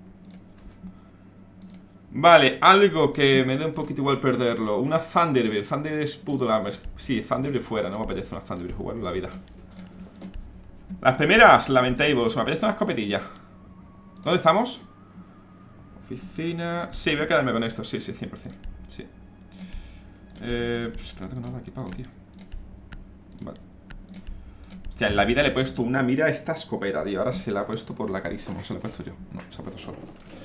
Vale, algo que me dé un poquito igual perderlo. Una Thunderbird. Thunderbird es puto la... Sí, Thunderbird fuera. No me apetece una Thunderbird jugar en la vida. Las primeras, Lamentables. Me apetece una escopetilla. ¿Dónde estamos? Oficina... Sí, voy a quedarme con esto. Sí, sí, cien por cien. Sí. Eh... Pues que no tengo nada equipado, tío. Vale. Hostia, en la vida le he puesto una mira a esta escopeta, tío. Ahora se la ha puesto por la carísima. Se la he puesto yo. No, se ha puesto solo.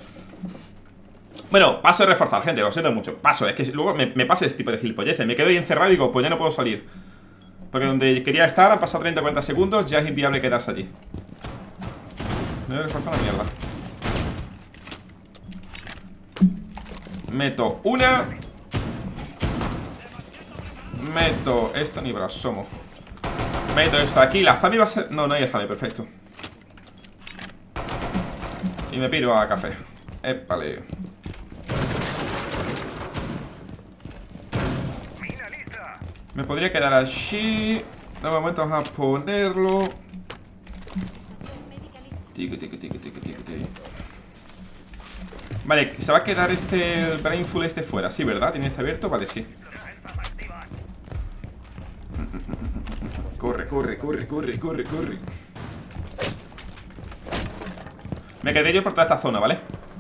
Bueno, paso de reforzar, gente, lo siento mucho. Paso, es que luego me, me pasa este tipo de gilipolleces. Me quedo ahí encerrado y digo, pues ya no puedo salir. Porque donde quería estar han pasado treinta o cuarenta segundos. Ya es inviable quedarse allí. Me voy a reforzar la mierda. Meto una. Meto esto ni brasomo. Meto esto aquí. La Zami va a ser... No, no hay Zami, perfecto. Y me piro a café. Épale. Me podría quedar así. De momento vamos a ponerlo. Tiki, tiki, tiki, tiki, tiki, tiki. Vale, se va a quedar este... El Brainful este fuera, sí, ¿verdad? ¿Tiene este abierto? Vale, sí. Corre, corre, corre, corre, corre, corre. Me quedé yo por toda esta zona, ¿vale?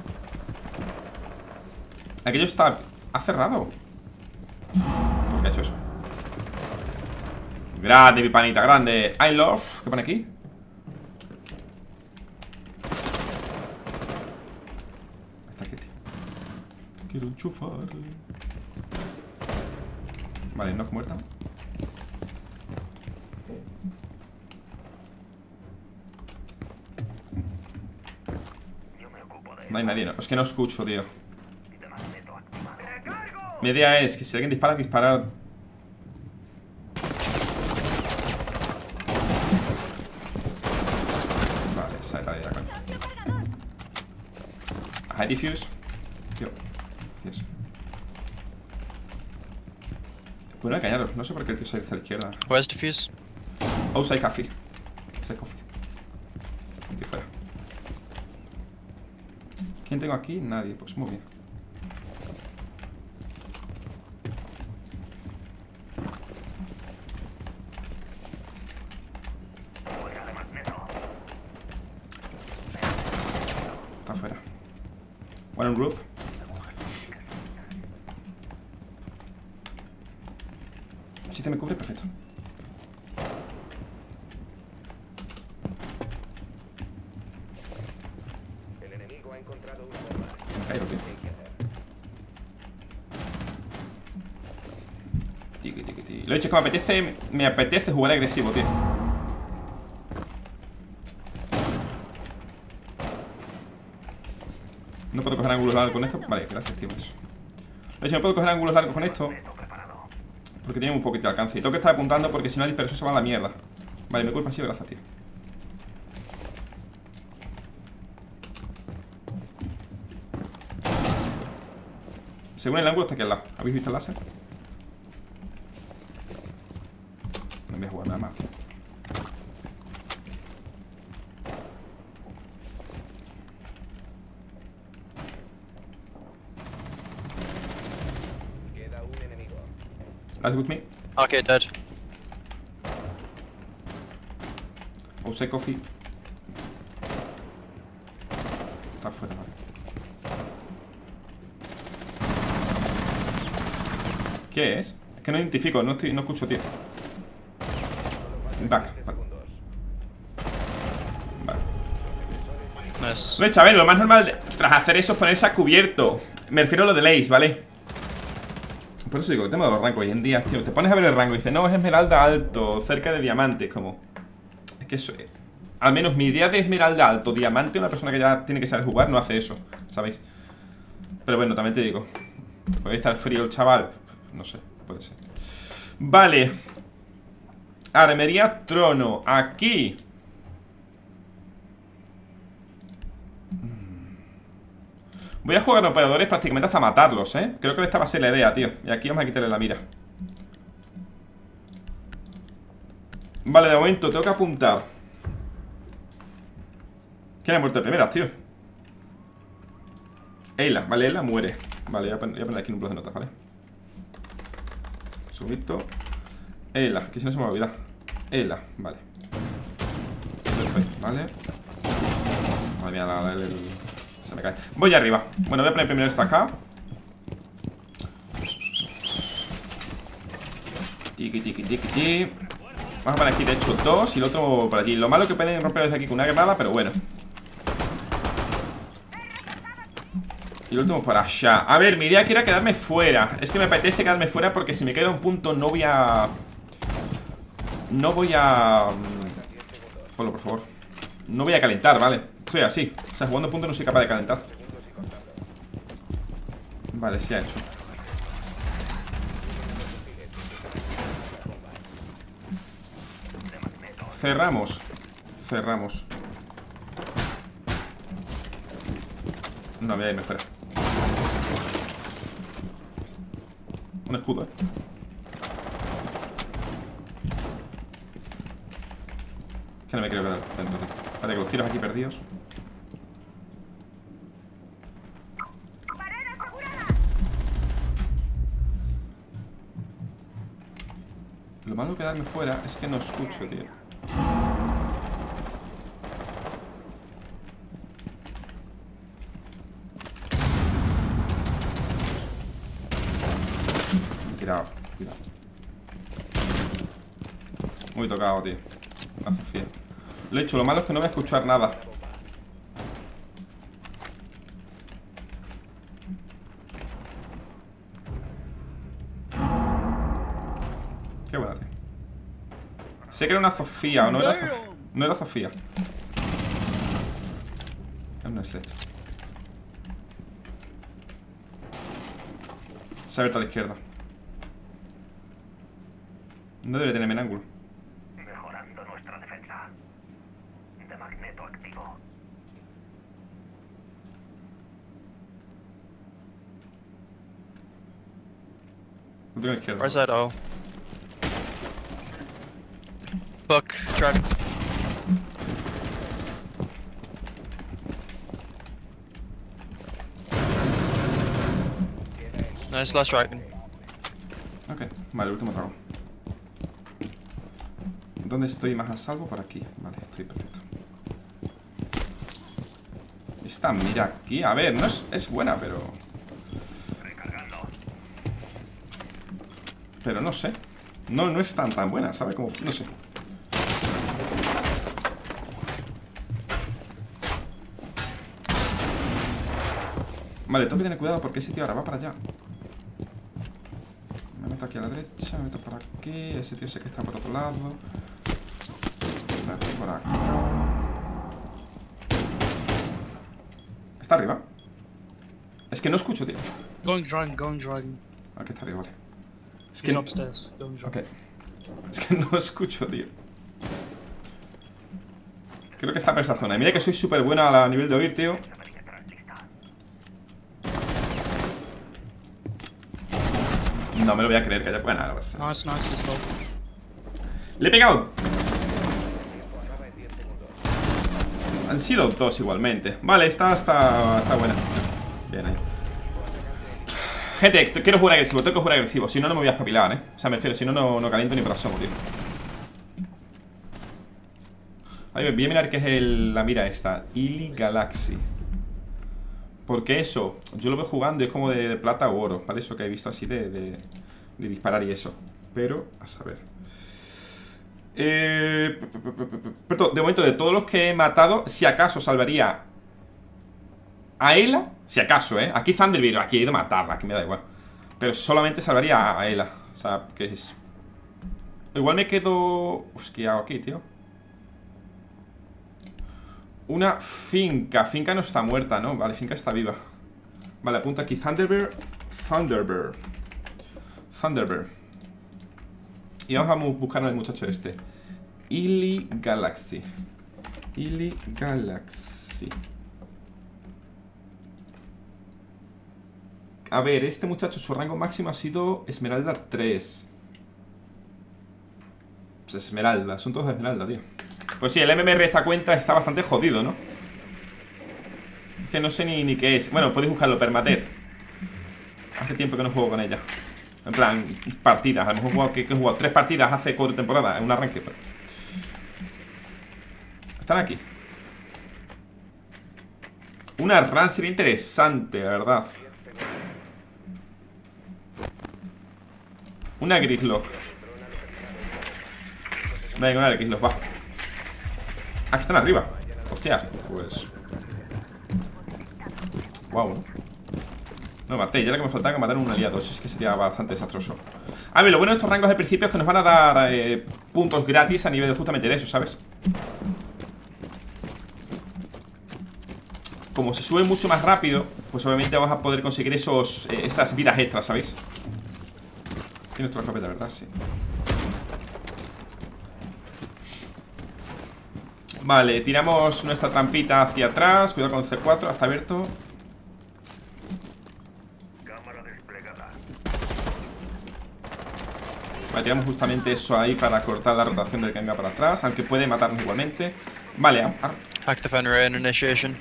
Aquello está... Ha cerrado. ¿Por qué ha hecho eso? Grande, mi panita, grande. I love. ¿Qué pone aquí? Está aquí, tío. Quiero enchufar. Vale, no es muerta. No hay nadie, no. Es que no escucho, tío. Mi idea es que si alguien dispara, disparar. Vale, esa era la idea, coño. High diffuse. Tío. Gracias. Bueno, engañaros. No sé por qué el tío se dice a la izquierda. Where's defuse? Outside coffee. Outside coffee. Estoy fuera. ¿Quién tengo aquí? Nadie. Pues muy bien. Está afuera. One on roof. Si te me cubre, perfecto. El enemigo ha encontrado una bomba. Me caigo, tío. Tiki, tiki, tiki. Lo he dicho, es que me apetece. Me apetece jugar agresivo, tío. No puedo coger ángulos largos con esto. Vale, gracias, tío. Eso. Lo he dicho, no puedo coger ángulos largos con esto porque tiene un poquito de alcance. Y tengo que estar apuntando porque si no la dispersión se va a la mierda. Vale, me culpa ha sido gracias, tío. Según el ángulo está aquí al lado. ¿Habéis visto el láser? No voy a jugar nada más, tío. Queda un enemigo. Last with me. Okay, dead. Outside coffee. Está afuera, vale. ¿Qué es? Es que no identifico, no, estoy, no escucho, tío. Back, vale. Vale. Nice. Lo he hecho, a ver, lo más normal de, tras hacer eso es ponerse a cubierto. Me refiero a lo de Lace, ¿vale? Por eso digo, el tema de los rangos hoy en día, tío. Te pones a ver el rango y dices, no, es esmeralda alto, cerca de diamante, como... Es que eso... Al menos mi idea de esmeralda alto, diamante, una persona que ya tiene que saber jugar no hace eso, ¿sabéis? Pero bueno, también te digo, puede estar frío el chaval. No sé, puede ser. Vale. Armería trono. Aquí. Voy a jugar operadores prácticamente hasta matarlos, ¿eh? Creo que esta va a ser la idea, tío. Y aquí vamos a quitarle la mira. Vale, de momento tengo que apuntar. ¿Quién ha muerto de primeras, tío? Eila, vale, Eila muere. Vale, voy a poner, voy a poner aquí un bloc de notas, ¿vale? Subito. Eila, que si no se me va a olvidar. Eila, vale. ¿Dónde estoy? Vale. Madre mía, la, la, la, la, se me cae. Voy arriba. Bueno, voy a poner primero esto acá. Tiki, tiki, tiki, tiki. Vamos a poner aquí, de hecho, dos y el otro por allí. Lo malo es que pueden romper desde aquí con una granada, pero bueno. Y el último por allá. A ver, mi idea que era quedarme fuera. Es que me apetece quedarme fuera porque si me quedo a un punto no voy a... No voy a... Ponlo, por favor. No voy a calentar, ¿vale? Soy así. O sea, jugando a punto no soy capaz de calentar. Vale, se ha hecho. Cerramos. Cerramos. No, voy a irme fuera. Un escudo, eh. Que no me quiero quedar dentro, tío. Vale, que los tiros aquí perdidos. Lo malo de quedarme fuera es que no escucho, tío. Tirado, cuidado. Muy tocado, tío. Una Sofía. Lo he hecho, lo malo es que no voy a escuchar nada. Qué buena, tío. Sé que era una Sofía o no era Sofía. No era Sofía. Es una Sledge. Se ha abierto a la izquierda. No debe tenerme en ángulo. Mejorando nuestra defensa. De magneto activo. No tengo a la izquierda. Where's that O? Book, drive. Nice, last dragon. Ok, vale, último trago. ¿Dónde estoy más a salvo? Por aquí. Vale, estoy perfecto. Esta mira aquí. A ver, no es, es buena, pero... Pero no sé. No, no es tan tan buena, ¿sabes? Como, no sé. Vale, tengo que tener cuidado porque ese tío ahora va para allá. Me meto aquí a la derecha, me meto por aquí. Ese tío sé que está por otro lado. Me meto por acá. ¿Está arriba? Es que no escucho, tío. Going dragon, going dragon. Aquí está arriba, vale. Es He's que... upstairs. Going dragon. Ok. Es que no escucho, tío. Creo que está por esa zona. Y mira que soy súper bueno a nivel de oír, tío. No me lo voy a creer que haya... Bueno, pues... Nice, nice, let's go. Le he pegado. Han sido dos igualmente. Vale, esta está, está buena. Bien ahí. Gente, quiero jugar agresivo, tengo que jugar agresivo. Si no, no me voy a espabilar, eh. O sea, me refiero, si no, no, no caliento ni por asomo, tío. Ahí voy a mirar qué es el, la mira esta. Illy Galaxy. Porque eso, yo lo veo jugando y es como de, de plata o oro. Para eso que he visto así de, de, de disparar y eso. Pero, a saber. Eh, perdón, de momento, de todos los que he matado, si acaso salvaría a Ela. Si acaso, eh. Aquí Thunderbird, aquí he ido a matarla, aquí me da igual. Pero solamente salvaría a Ela. O sea, que es. Igual me quedo. Uf, ¿qué hago aquí, tío? Una finca. Finca no está muerta, ¿no? Vale, finca está viva. Vale, apunta aquí. Thunderbird. Thunderbird. Thunderbird. Y vamos a buscar al muchacho este. Illy Galaxy. Illy Galaxy. A ver, este muchacho, su rango máximo ha sido Esmeralda tres. Pues Esmeralda, son todos Esmeralda, tío. Pues sí, el M M R esta cuenta está bastante jodido, ¿no? Es que no sé ni, ni qué es. Bueno, podéis buscarlo, Permadeath. Hace tiempo que no juego con ella. En plan, partidas. A lo mejor he jugado, que, que he jugado tres partidas hace cuatro temporadas. En un arranque, pero... Están aquí. Una run sería interesante, la verdad. Una Grislock. Venga, una Grislock, va. Ah, que están arriba. Hostias, pues... Wow, ¿no? No maté, ya lo que me faltaba que matar a un aliado. Eso sí que sería bastante desastroso. A ver, lo bueno de estos rangos de principio es que nos van a dar eh, puntos gratis a nivel de justamente de eso, ¿sabes? Como se sube mucho más rápido, pues obviamente vamos a poder conseguir esos eh, esas vidas extras, ¿sabéis? Tiene nuestra escopeta, ¿verdad? Sí. Vale, tiramos nuestra trampita hacia atrás. Cuidado con el C cuatro, está abierto. Cámara desplegada. Vale, tiramos justamente eso ahí para cortar la rotación del que venga para atrás. Aunque puede matarnos igualmente. Vale, a- a- Hack the Fenrir in initiation.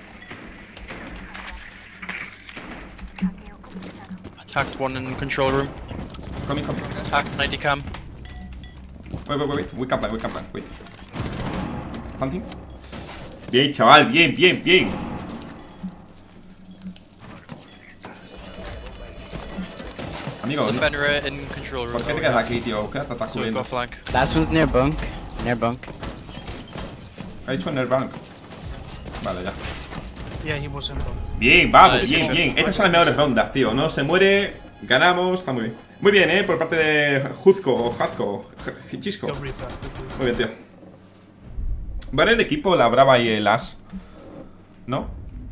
Hacked one in control room. come in, come in. Hacked ninety cam. Wait, wait, wait, wait. We can plan, we can plan, wait. Hunting. Bien, chaval, bien, bien, bien. Amigo, There's a no- Fenrir in control room. ¿por qué te quedas aquí, tío? ¿Qué te estás So we cubriendo? go flank. Last one's near bunk. Near bunk. Ha hecho en el bank. Vale, ya. Yeah, he was in bomb. Bien, vamos, Nice, bien, good bien. Estas son las mejores rondas, tío. No se muere, ganamos, está muy bien. Muy bien, eh, por parte de Juzco o Hazco, Hichisco. Go reaper. Muy bien, tío. Vale, el equipo, la Brava y el As. ¿No?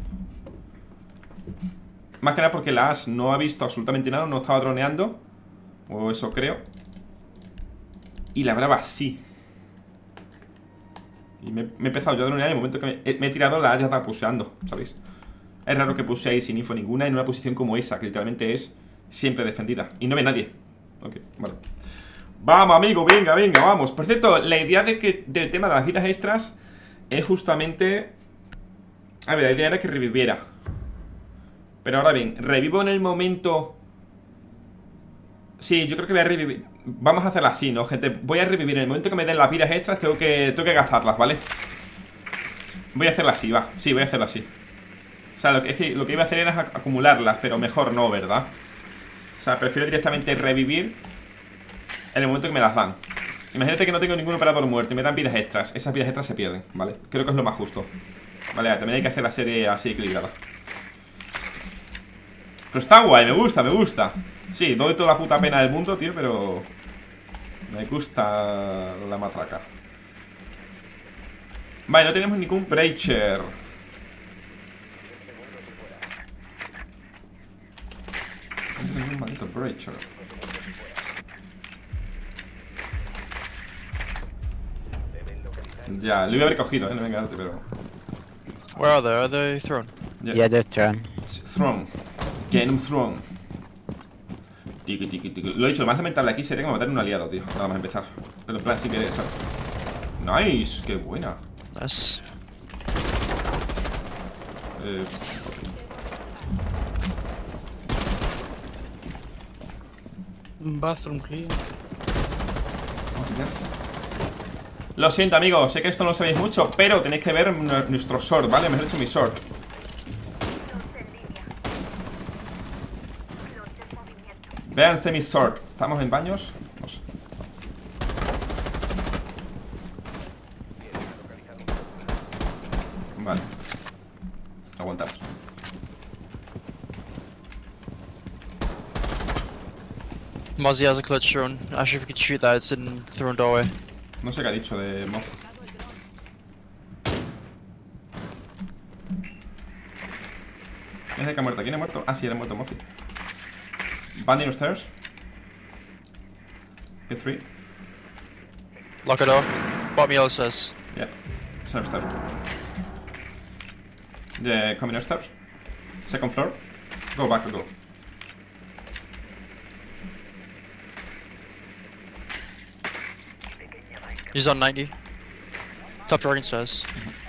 Más que nada porque el As no ha visto absolutamente nada, no estaba droneando. O eso creo. Y la Brava sí. Y me, me he empezado yo a dronear en el momento que me, he- me he tirado, la As ya estaba puseando, ¿sabéis? Es raro que puseéis sin info ninguna en una posición como esa, que literalmente es siempre defendida. Y no ve nadie. Ok, vale. Vamos, amigo, venga, venga, vamos. Por cierto, la idea de que, del tema de las vidas extras es justamente... A ver, la idea era que reviviera. Pero ahora bien, revivo en el momento... Sí, yo creo que voy a revivir. Vamos a hacerla así, ¿no, gente? Voy a revivir en el momento que me den las vidas extras. Tengo que, tengo que gastarlas, ¿vale? Voy a hacerla así, va. Sí, voy a hacerlo así. O sea, lo que, es que lo que iba a hacer era ac- acumularlas, pero mejor no, ¿verdad? O sea, prefiero directamente revivir en el momento que me las dan. Imagínate que no tengo ningún operador muerto y me dan vidas extras. Esas vidas extras se pierden, ¿vale? Creo que es lo más justo. Vale, también hay que hacer la serie así equilibrada. Pero está guay, me gusta, me gusta. Sí, doy toda la puta pena del mundo, tío, pero... me gusta la matraca. Vale, no tenemos ningún breacher. No tengo ningún maldito breacher. Ya, lo iba a haber cogido, eh, no venga, pero... Where are they? Are they thrown? Yeah. Yeah, they're thrown. Throne. Get un throne. Tiki, tiki, tiki. Lo he dicho, lo más lamentable aquí sería que me mataran un aliado, tío. Nada más empezar. Pero en plan, si querés, ¿sabes? Nice, qué buena. Nice. Eh, Bathroom clear. vamos a tirar. Lo siento, amigos, sé que esto no lo sabéis mucho, pero tenéis que ver nu- nuestro short, ¿vale? Mejor dicho, mi short. Véanse mi short. ¿Estamos en baños? Vamos. Vale. Aguantamos. Mozzie has a clutch drone. Actually, if we could shoot that, it's in thrown doorway. No sé qué ha dicho de mozo. ¿Quién es el que ha muerto? ¿Quién ha muerto? Ah, sí, era muerto Mozi. Banding upstairs. Hit three. Lock it door. Bottom yellow says. Yeah. It's upstairs. Yeah, coming upstairs. Second floor. Go back, go. He's on ninety. Top dragon stairs.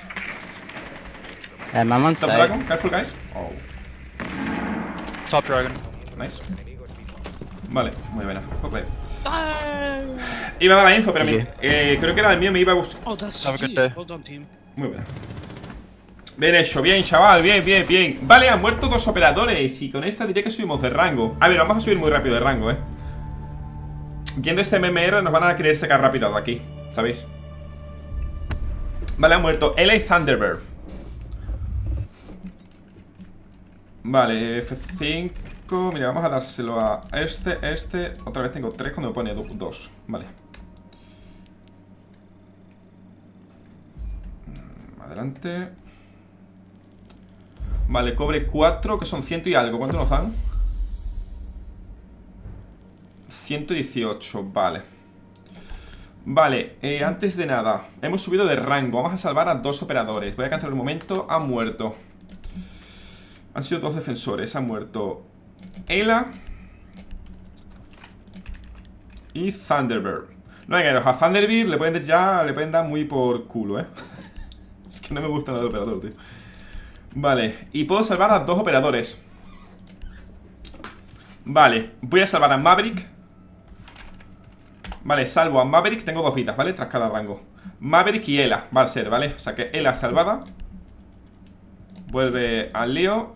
Um, I'm on Top side. dragon, careful guys. Oh, Top dragon. nice. Vale, muy buena. Ok. Iba a dar la info, pero me- eh, creo que era el mío, me iba a buscar. Oh, that's Have a G G. good day. Well done, team. Muy buena. Bien hecho, bien, chaval, bien, bien, bien. Vale, han muerto dos operadores y con esta diré que subimos de rango. A ver, vamos a subir muy rápido de rango, eh. Viendo este M M R nos van a querer sacar rápido de aquí, ¿sabéis? Vale, ha muerto L A Thunderbird. Vale, F cinco. Mira, vamos a dárselo a este, este. Otra vez tengo tres cuando me pone do- dos. Vale. Mm, Adelante. Vale, cobre cuatro, que son ciento y algo. ¿Cuánto nos dan? ciento dieciocho, vale. Vale, eh, antes de nada, hemos subido de rango. Vamos a salvar a dos operadores. Voy a cancelar un momento. Ha muerto. Han sido dos defensores. Ha muerto Ela y Thunderbird. No, venga, a Thunderbird le pueden, ya, le pueden dar muy por culo, eh. Es que no me gusta nada el operador, tío. Vale, y puedo salvar a dos operadores. Vale, voy a salvar a Maverick. Vale, salvo a Maverick, tengo dos vidas, ¿vale? Tras cada rango. Maverick y Ela, va a ser, ¿vale? O sea que Ela salvada. Vuelve al lío.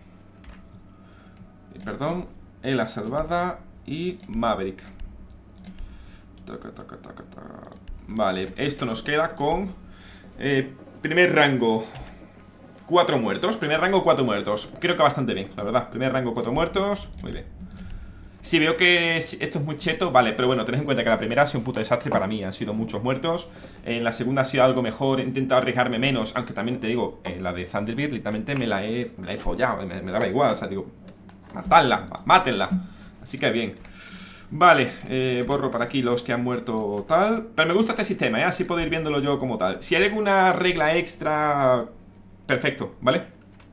Perdón, Ela salvada y Maverick. Taca, taca, taca, taca. Vale, esto nos queda con eh, primer rango cuatro muertos, primer rango cuatro muertos. Creo que bastante bien, la verdad. Primer rango cuatro muertos, muy bien. Si veo que esto es muy cheto, vale, pero bueno, tened en cuenta que la primera ha sido un puto desastre para mí. Han sido muchos muertos. En la segunda ha sido algo mejor, he intentado arriesgarme menos. Aunque también te digo, en la de Thunderbird literalmente me la he, me la he follado, me, me daba igual, o sea, digo, matadla, mátenla. Así que bien. Vale, eh, borro para aquí los que han muerto tal. Pero me gusta este sistema, ¿eh? Así puedo ir viéndolo yo como tal. Si hay alguna regla extra, perfecto, ¿vale?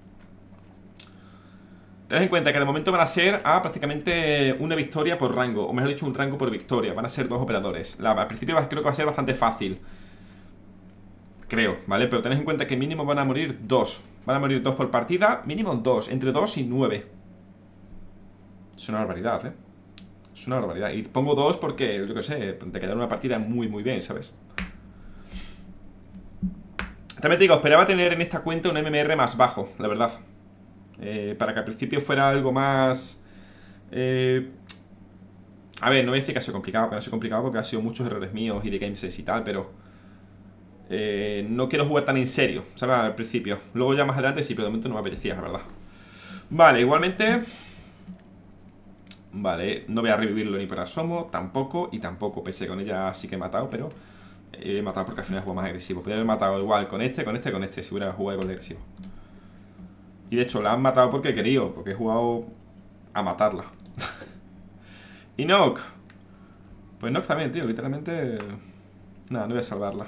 Tened en cuenta que de momento van a ser a prácticamente una victoria por rango. O mejor dicho, un rango por victoria. Van a ser dos operadores. La, al principio creo que va a ser bastante fácil. Creo, ¿vale? Pero tened en cuenta que mínimo van a morir dos. Van a morir dos por partida. Mínimo dos, entre dos y nueve. Es una barbaridad, ¿eh? Es una barbaridad. Y pongo dos porque, yo qué sé, te quedará una partida muy, muy bien, ¿sabes? También te digo, esperaba tener en esta cuenta un M M R más bajo, la verdad. Eh, para que al principio fuera algo más... Eh... A ver, no voy a decir que ha sido complicado, que no ha sido complicado porque ha sido muchos errores míos y de gamesense y tal, pero... Eh, no quiero jugar tan en serio, ¿sabes? Al principio. Luego ya más adelante sí, pero de momento no me apetecía, la verdad. Vale, igualmente... Vale, no voy a revivirlo ni por asomo, tampoco y tampoco, pese con ella sí que he matado, pero he matado porque al final he jugado más agresivo. Podría haber matado igual con este, con este, con este, si hubiera jugado igual de agresivo. Y de hecho la han matado porque he querido, porque he jugado a matarla. Y Nock. Pues Nock también, tío, literalmente... Nada, no voy a salvarla.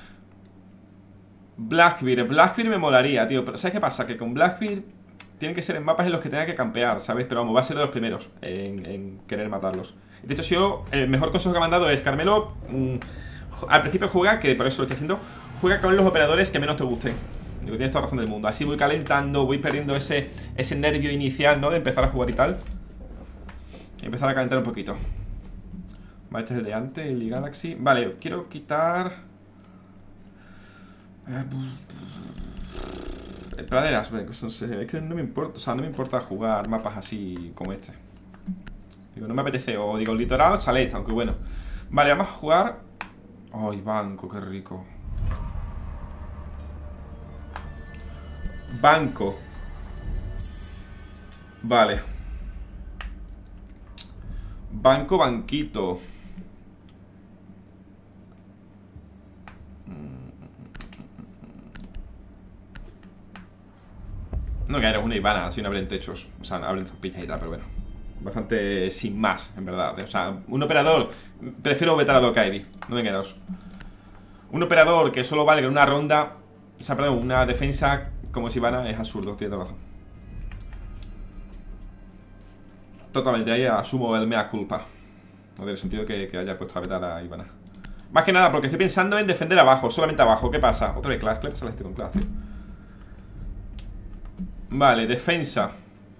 Blackbeard, Blackbeard me molaría, tío, pero ¿sabes qué pasa? Que con Blackbeard... Tienen que ser en mapas en los que tenga que campear, ¿sabes? Pero vamos, va a ser de los primeros en, en querer matarlos. De hecho, si yo, el mejor consejo que me han dado es, Carmelo, mmm, al principio juega, que por eso lo estoy haciendo, juega con los operadores que menos te gusten. Digo, tienes toda razón del mundo. Así voy calentando, voy perdiendo ese, ese nervio inicial, ¿no? De empezar a jugar y tal. Y empezar a calentar un poquito. Vale, este es el de antes, el Galaxy. Vale, quiero quitar... Praderas, no sé, es que no me importa, o sea, no me importa jugar mapas así como este. Digo, no me apetece, o digo, litoral o chalet, aunque bueno. Vale, vamos a jugar. Ay, banco, qué rico. Banco. Vale. Banco, banquito. No, que era una Ivana, así no abren techos. O sea, abren trampillas y tal, pero bueno. Bastante sin más, en verdad. O sea, un operador... Prefiero vetar a Dokkaebi, no me engañaos. Un operador que solo valga una ronda... O sea, perdón, una defensa como si Ivana es absurdo, tiene razón. Totalmente, ahí asumo el mea culpa. No tiene sentido que, que haya puesto a vetar a Ivana. Más que nada porque estoy pensando en defender abajo, solamente abajo. ¿Qué pasa? Otra vez Clash, ¿qué le pasa a la gente con Clash, tío? Vale, defensa.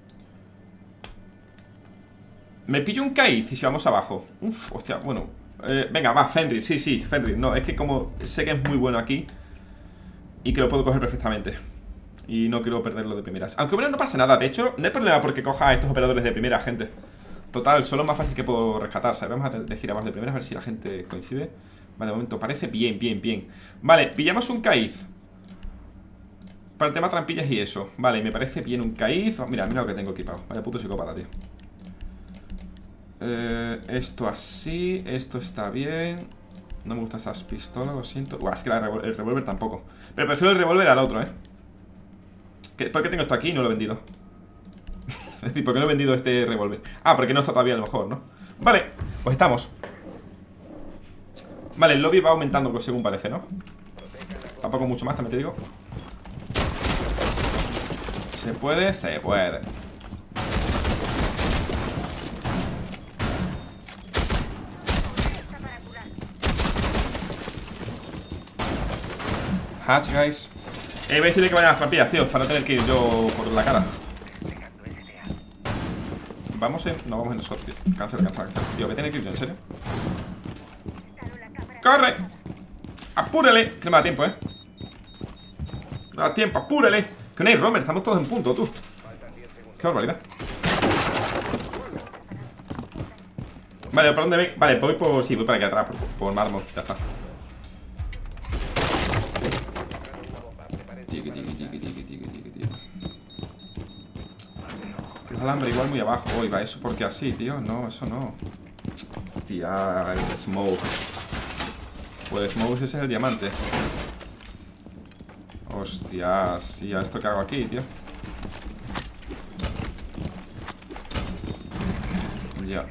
Me pillo un Kaiz y si vamos abajo. Uf, hostia, bueno eh, venga, va, Fenrir, sí, sí, Fenrir. No, es que como sé que es muy bueno aquí y que lo puedo coger perfectamente y no quiero perderlo de primeras. Aunque bueno, no pasa nada, de hecho, no hay problema porque coja a estos operadores de primera, gente. Total, solo es más fácil que puedo rescatar, ¿sabes? Vamos a elegir a más de primeras, a ver si la gente coincide. Vale, de momento parece bien, bien, bien. Vale, pillamos un Kaiz para el tema trampillas y eso. Vale, me parece bien un Kaiz. Mira, mira lo que tengo equipado. Vaya puto psicópata, tío. eh, Esto así. Esto está bien. No me gustan esas pistolas, lo siento. Uah, es que la revol el revólver tampoco. Pero prefiero el revólver al otro, eh. ¿Por qué tengo esto aquí y no lo he vendido? Es decir, ¿por qué no he vendido este revólver? Ah, porque no está todavía a lo mejor, ¿no? Vale, pues estamos. Vale, el lobby va aumentando según parece, ¿no? Tampoco mucho más, también te digo. ¿Se puede? Se puede. Hatch, guys. Eh, voy a decirle que vayan a las trampillas, tío, para no tener que ir yo por la cara. Vamos en... No, vamos en nosotros, tío. Cancel, cancel, cancel. Tío, voy a tener que ir yo, ¿en serio? ¡Corre! ¡Apúrele! Que no me da tiempo, ¿eh? No da tiempo, apúrele. Que no hay romer, estamos todos en punto, tú. Qué barbaridad. Vale, ¿por dónde ven? Vale, voy por... Sí, voy para aquí atrás, por, por mármol, ya está. Tiki, tiki, tiki, tiki, tiki, tiki, tiki. El alambre igual muy abajo. Oiga, ¿eso por qué así, tío? No, eso no. Hostia, el smoke. Pues el smoke ese es el diamante. Hostia, sí, ¿a esto que hago aquí, tío? Ya.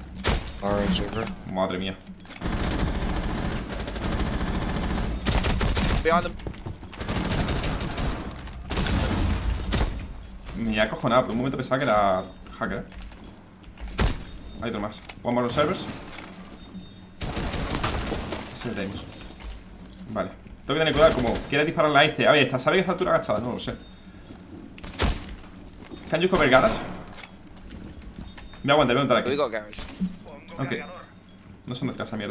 Madre mía. Me he acojonado, por un momento pensaba que era hacker. Hay otro más. One more on servers. Ese es Deimos. Vale. Tengo que tener cuidado como quiere dispararle a este. A ver, ¿está sabe que esta altura agachada? No lo sé. Can you cover garage? Me aguanta, voy a montar aquí. Ok. No se me tira esa mierda.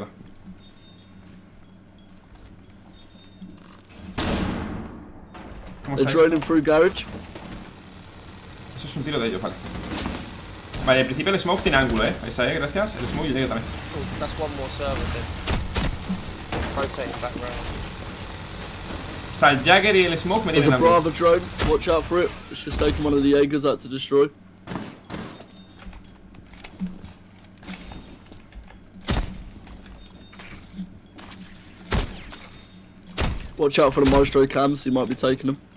¿Cómo They're está droning through garage. Eso es un tiro de ellos, vale. Vale, al principio el smoke tiene ángulo, eh. Esa, eh, gracias. El smoke y el de ellos también. Oh, that's one more server then. Rotating back round. O sea, el Jagger y el smoke me There's tienen a ángulo. Bravo drone. Watch out for it. It's just taking one of the Jaegers out to destroy. Watch out for the Maestro cams. He might be taking them.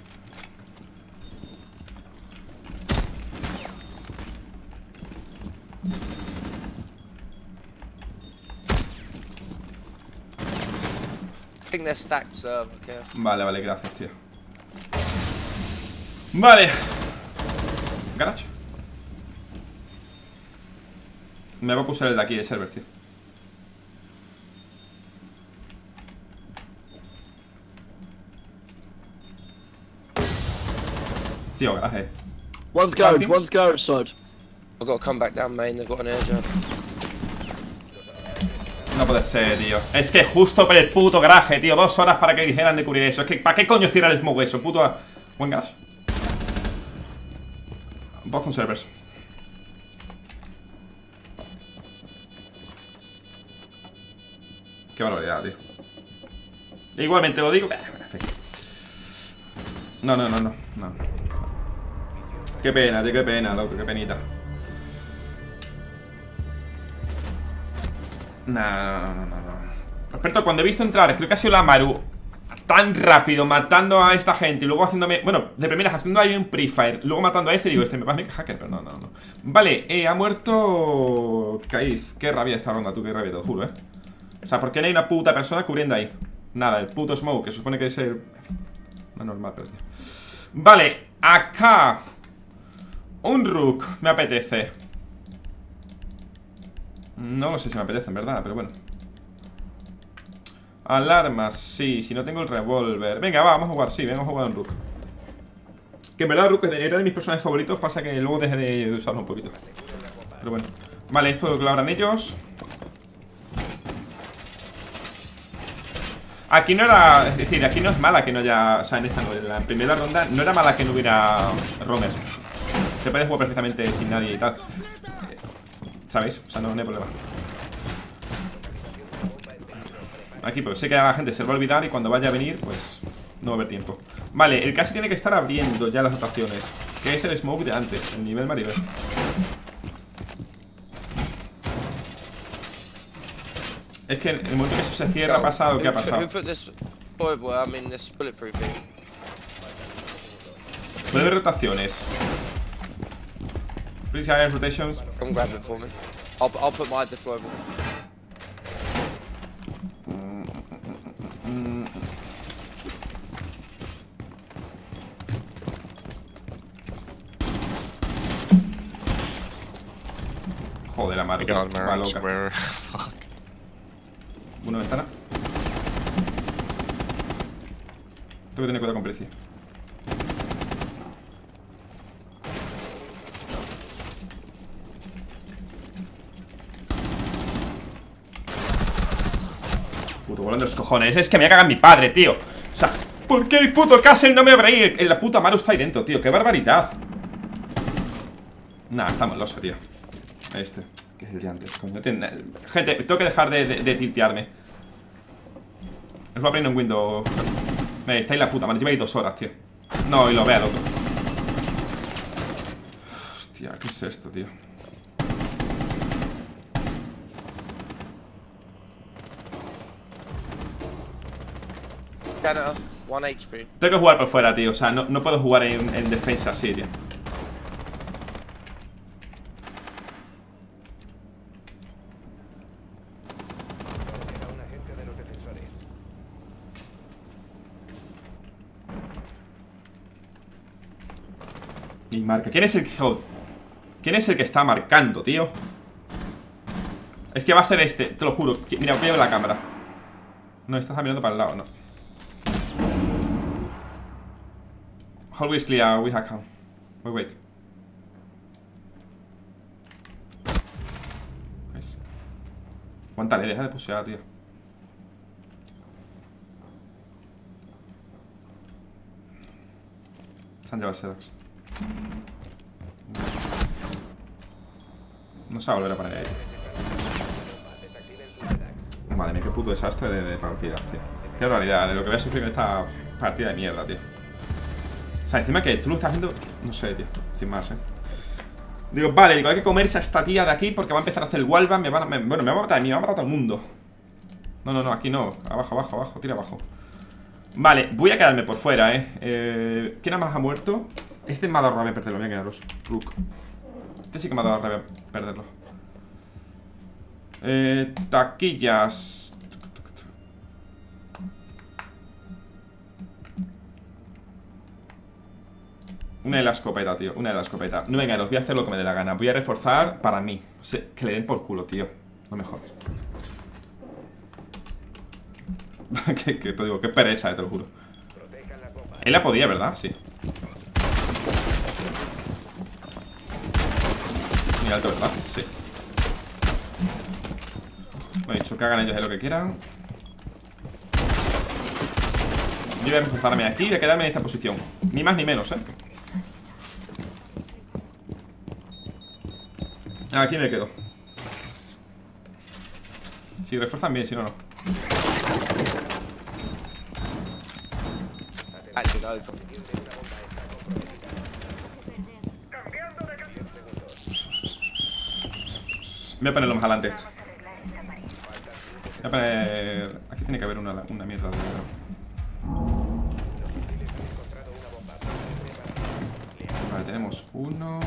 I think they're stacked server, okay. Vale, vale, gracias, tío. Vale. Garage. Me voy a pulsar el de aquí de server, tío. Tío, garaje. One's garage. One's garage side. I've got to come back down main. They've got an air jab. No puede ser, tío. Es que justo por el puto garaje, tío. Dos horas para que dijeran de cubrir eso. Es que, ¿para qué coño cierra el smoke eso? Puto... Buen gas. Boston servers. Qué barbaridad, tío. E igualmente lo digo. No, no, no, no, no. Qué pena, tío, qué pena, loco, qué penita. No, no, no, no, no. Respecto, cuando he visto entrar, creo que ha sido la Maru tan rápido, matando a esta gente y luego haciéndome, bueno, de primeras haciendo ahí un pre-fire, luego matando a este y digo, este me pasa a mí que hacker, pero no, no, no. Vale, eh, ha muerto Kaiz. Qué rabia esta ronda, tú, qué rabia, te lo juro, eh. O sea, ¿por qué no hay una puta persona cubriendo ahí? Nada, el puto smoke, que se supone que es el... En fin, no es normal, pero tío. Vale, acá un rook, me apetece. No lo sé si me apetece, en verdad, pero bueno. Alarmas, sí, si no tengo el revólver. Venga, va, vamos a jugar, sí, venga a jugar un rook. Que en verdad el rook era de mis personajes favoritos. Pasa que luego dejé de usarlo un poquito. Pero bueno. Vale, esto lo abran ellos. Aquí no era, es decir, aquí no es mala que no haya, o sea, en esta no, en la primera ronda no era mala que no hubiera roamers. Se puede jugar perfectamente sin nadie y tal. ¿Sabéis? O sea, no, no hay problema. Aquí, porque sé que a la gente se le va a olvidar y cuando vaya a venir, pues no va a haber tiempo. Vale, el casi tiene que estar abriendo ya las rotaciones, que es el smoke de antes, el nivel Maribel. Es que en el momento que eso se cierra ha pasado, ¿qué ha pasado? Puede haber rotaciones. Please hire rotations. Come grab it for me. I'll, I'll put my deployable. Mm, Joder, la madre. I got Va Mirror loca. Square. Fuck. Una ventana. Tengo que tener cuidado con Preci. Puto volando los cojones. Es que me caga mi padre, tío. O sea, ¿por qué el puto Castle no me abre ahí? El, la puta Maru está ahí dentro, tío. ¡Qué barbaridad! Nah, estamos losa, tío. Este, que es el de antes, coño. Tiene... Gente, tengo que dejar de, de, de tiltearme. Os voy a abrir un window. Me está ahí la puta, man. Lleva ahí dos horas, tío. No, y lo vea el otro. Hostia, ¿qué es esto, tío? Canada, one H P. Tengo que jugar por fuera, tío. O sea, no, no puedo jugar en, en defensa así, tío. Y marca. ¿Quién es el que... ¿Quién es el que está marcando, tío? Es que va a ser este, te lo juro. Mira, voy a ver la cámara. No, estás mirando para el lado, no. Hallway is clear, we have come. Wait, wait. ¿Ves? Aguántale, deja de pusear, tío. Se han llevado Sedax. No se va a volver a poner ahí. Madre mía, qué puto desastre de, de partidas, tío. Qué realidad, de lo que voy a sufrir en esta partida de mierda, tío. O sea, encima que tú lo estás haciendo. No sé, tío, sin más, eh. Digo, vale, digo, hay que comerse a esta tía de aquí porque va a empezar a hacer el wallbang. Me van a, me, bueno, me va a matar a mí, me va a matar a todo el mundo. No, no, no, aquí no. Abajo, abajo, abajo, tira abajo. Vale, voy a quedarme por fuera, eh, eh ¿quién más ha muerto? Este me ha dado rabia perderlo, mira que los Rook. Este sí que me ha dado rabia perderlo. Eh, taquillas. Una de la escopeta, tío. Una de la escopeta. No me engaños, voy a hacer lo que me dé la gana. Voy a reforzar para mí. Que le den por culo, tío. No me jodas. que, que te digo, qué pereza, eh, te lo juro. Él la podía, ¿verdad? Sí. Muy alto, ¿verdad? Sí. Lo he dicho, que hagan ellos de lo que quieran. Yo voy a reforzarme aquí y voy a quedarme en esta posición. Ni más ni menos, eh. Aquí me quedo. Si refuerzan bien, si no, no. Voy a ponerlo más adelante esto. Voy a poner... Aquí tiene que haber una, una mierda de... Vale, tenemos uno.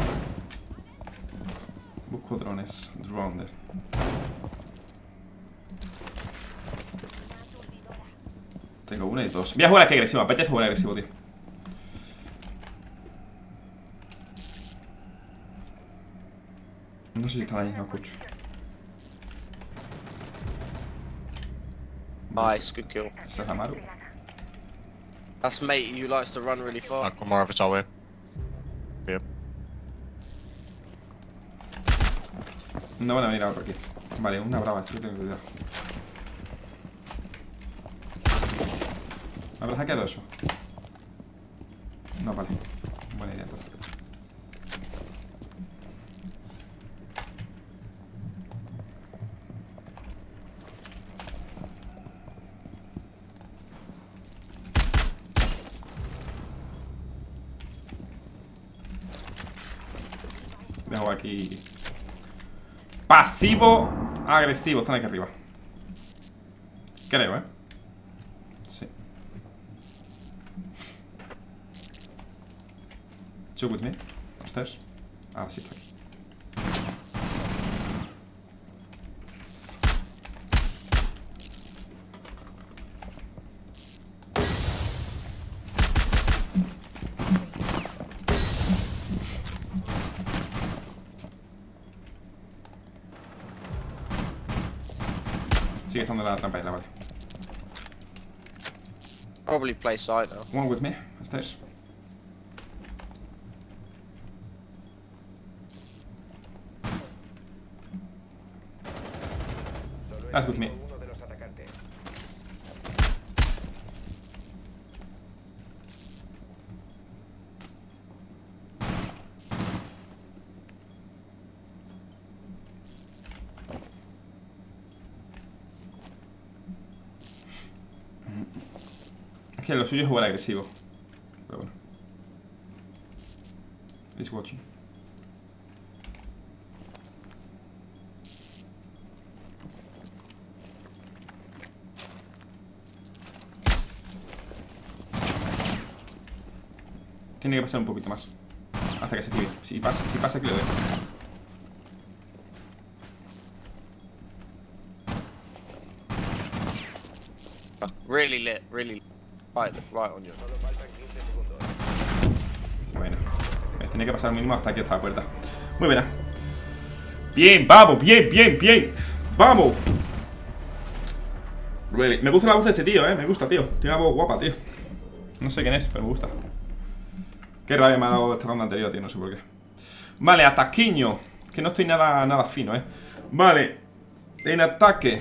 Busco drones. Drones. Tengo una y dos. Voy a jugar aquí agresivo. Apetece jugar agresivo, tío. No sé si están ahí, no escucho. Nice, good kill. Ese es Amaru. That's mate who likes to run really far. I'll come more of it's all way. Yep. No van a venir ahora por aquí. Vale, una brava, esto tengo que cuidar. ¿Habrás hackeado eso? No, vale. Buena idea entonces. Dejo aquí. Pasivo, agresivo. Están aquí arriba. Creo, eh. Sí. Two with me. Upstairs. Ahora sí está aquí. Sigue estando la trampa ahí, la vale. Probably play side now. One with me, stairs. That's with me. Uno de los atacantes. Es que lo suyo es jugar agresivo. Pero bueno. He's watching. Tiene que pasar un poquito más hasta que se tire. Si pasa, si pasa, que lo veo. Really lit, really lit. Right, right on you. Bueno, eh, tiene que pasar mínimo hasta aquí, hasta la puerta. Muy buena. Bien, vamos, bien, bien, bien. Vamos. Really. Me gusta la voz de este tío, eh. Me gusta, tío. Tiene una voz guapa, tío. No sé quién es, pero me gusta. Qué rabia me ha dado esta ronda anterior, tío. No sé por qué. Vale, ataquiño. Que no estoy nada, nada fino, eh. Vale. En ataque.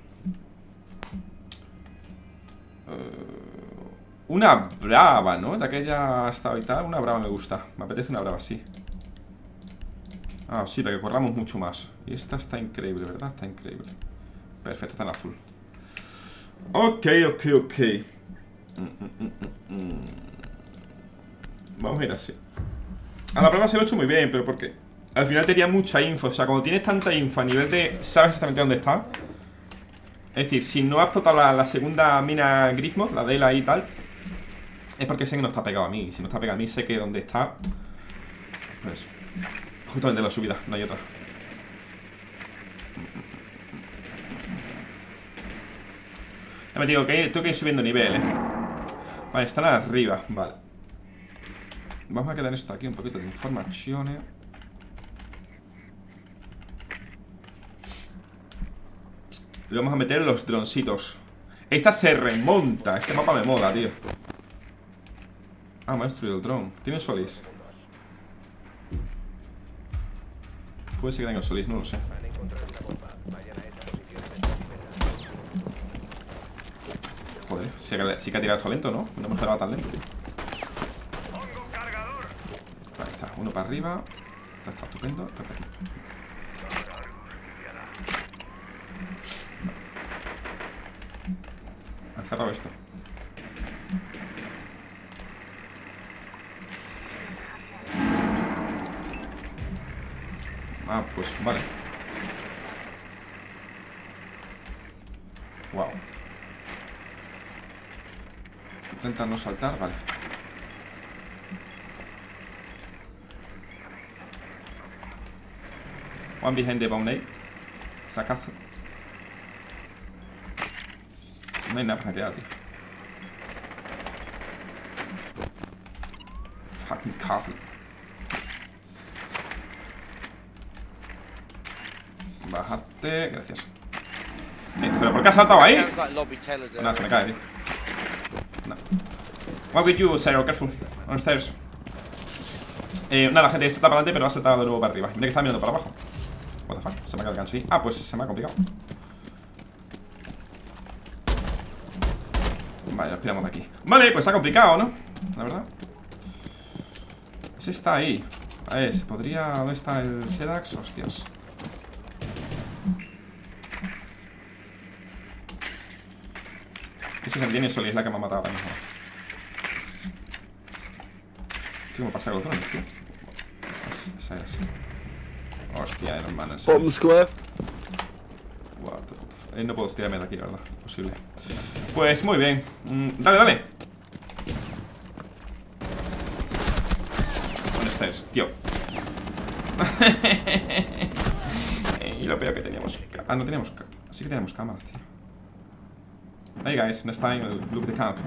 Una brava, ¿no? Ya que ya ha estado y tal, una brava me gusta. Me apetece una brava, sí. Ah, sí, para que corramos mucho más. Y esta está increíble, ¿verdad? Está increíble. Perfecto, está en azul. Ok, ok, ok. mm, mm, mm, mm. Vamos a ir así. A la brava se lo he hecho muy bien, pero porque al final tenía mucha info. O sea, cuando tienes tanta info a nivel de... Sabes exactamente dónde está. Es decir, si no has explotado la, la segunda mina Grismod, la de la y tal, es porque sé que no está pegado a mí. Y si no está pegado a mí, sé que donde está, pues, justamente la subida, no hay otra. Ya me digo que tengo que ir subiendo nivel, eh. Vale, están arriba, vale. Vamos a quedar esto aquí, un poquito de información, eh. Y vamos a meter los droncitos. Esta se remonta. Este mapa me mola, tío. Ah, me ha destruido el dron. ¿Tiene solis? Puede ser que tenga solis, no lo sé. Joder, sí que, sí que ha tirado esto lento, ¿no? No hemos tirado tan lento, tío. Ahí está, uno para arriba. Está, está estupendo, está por aquí. Han cerrado esto. Ah, pues vale. Wow. Intenta no saltar, vale. One behind the boundary. Esa casa. No hay nada para crear, tío. Fucking castle. Bájate, gracias. Eh, ¿Pero por qué has saltado ahí? Sounds like lobby tellers Nada, se me cae, tío. No. What with you, Zero? Careful. On the stairs. Eh, nada, gente, salta para adelante, pero ha saltado de nuevo para arriba. Mira que está mirando para abajo. What the fuck, se me ha quedado el gancho ahí. Ah, pues se me ha complicado. Vale, nos tiramos de aquí. Vale, pues se ha complicado, ¿no? La verdad. Ese está ahí. A ver, ¿se podría...? ¿Dónde está el Sedax? Hostias. Ese que tiene Sol y es la que me ha matado ahora mismo. Tío, me pasa con los drones, tío. Esa era así. Hostia, hermano, en serio. Bottom square. What the fuck. Eh, no puedo tirarme de aquí, la verdad. Imposible. Pues muy bien. Mm, dale, dale. ¿Dónde estáis, tío? Y lo peor que teníamos. Ah, no teníamos. Sí que teníamos cámaras, tío. Hey guys, next time we'll look the camp.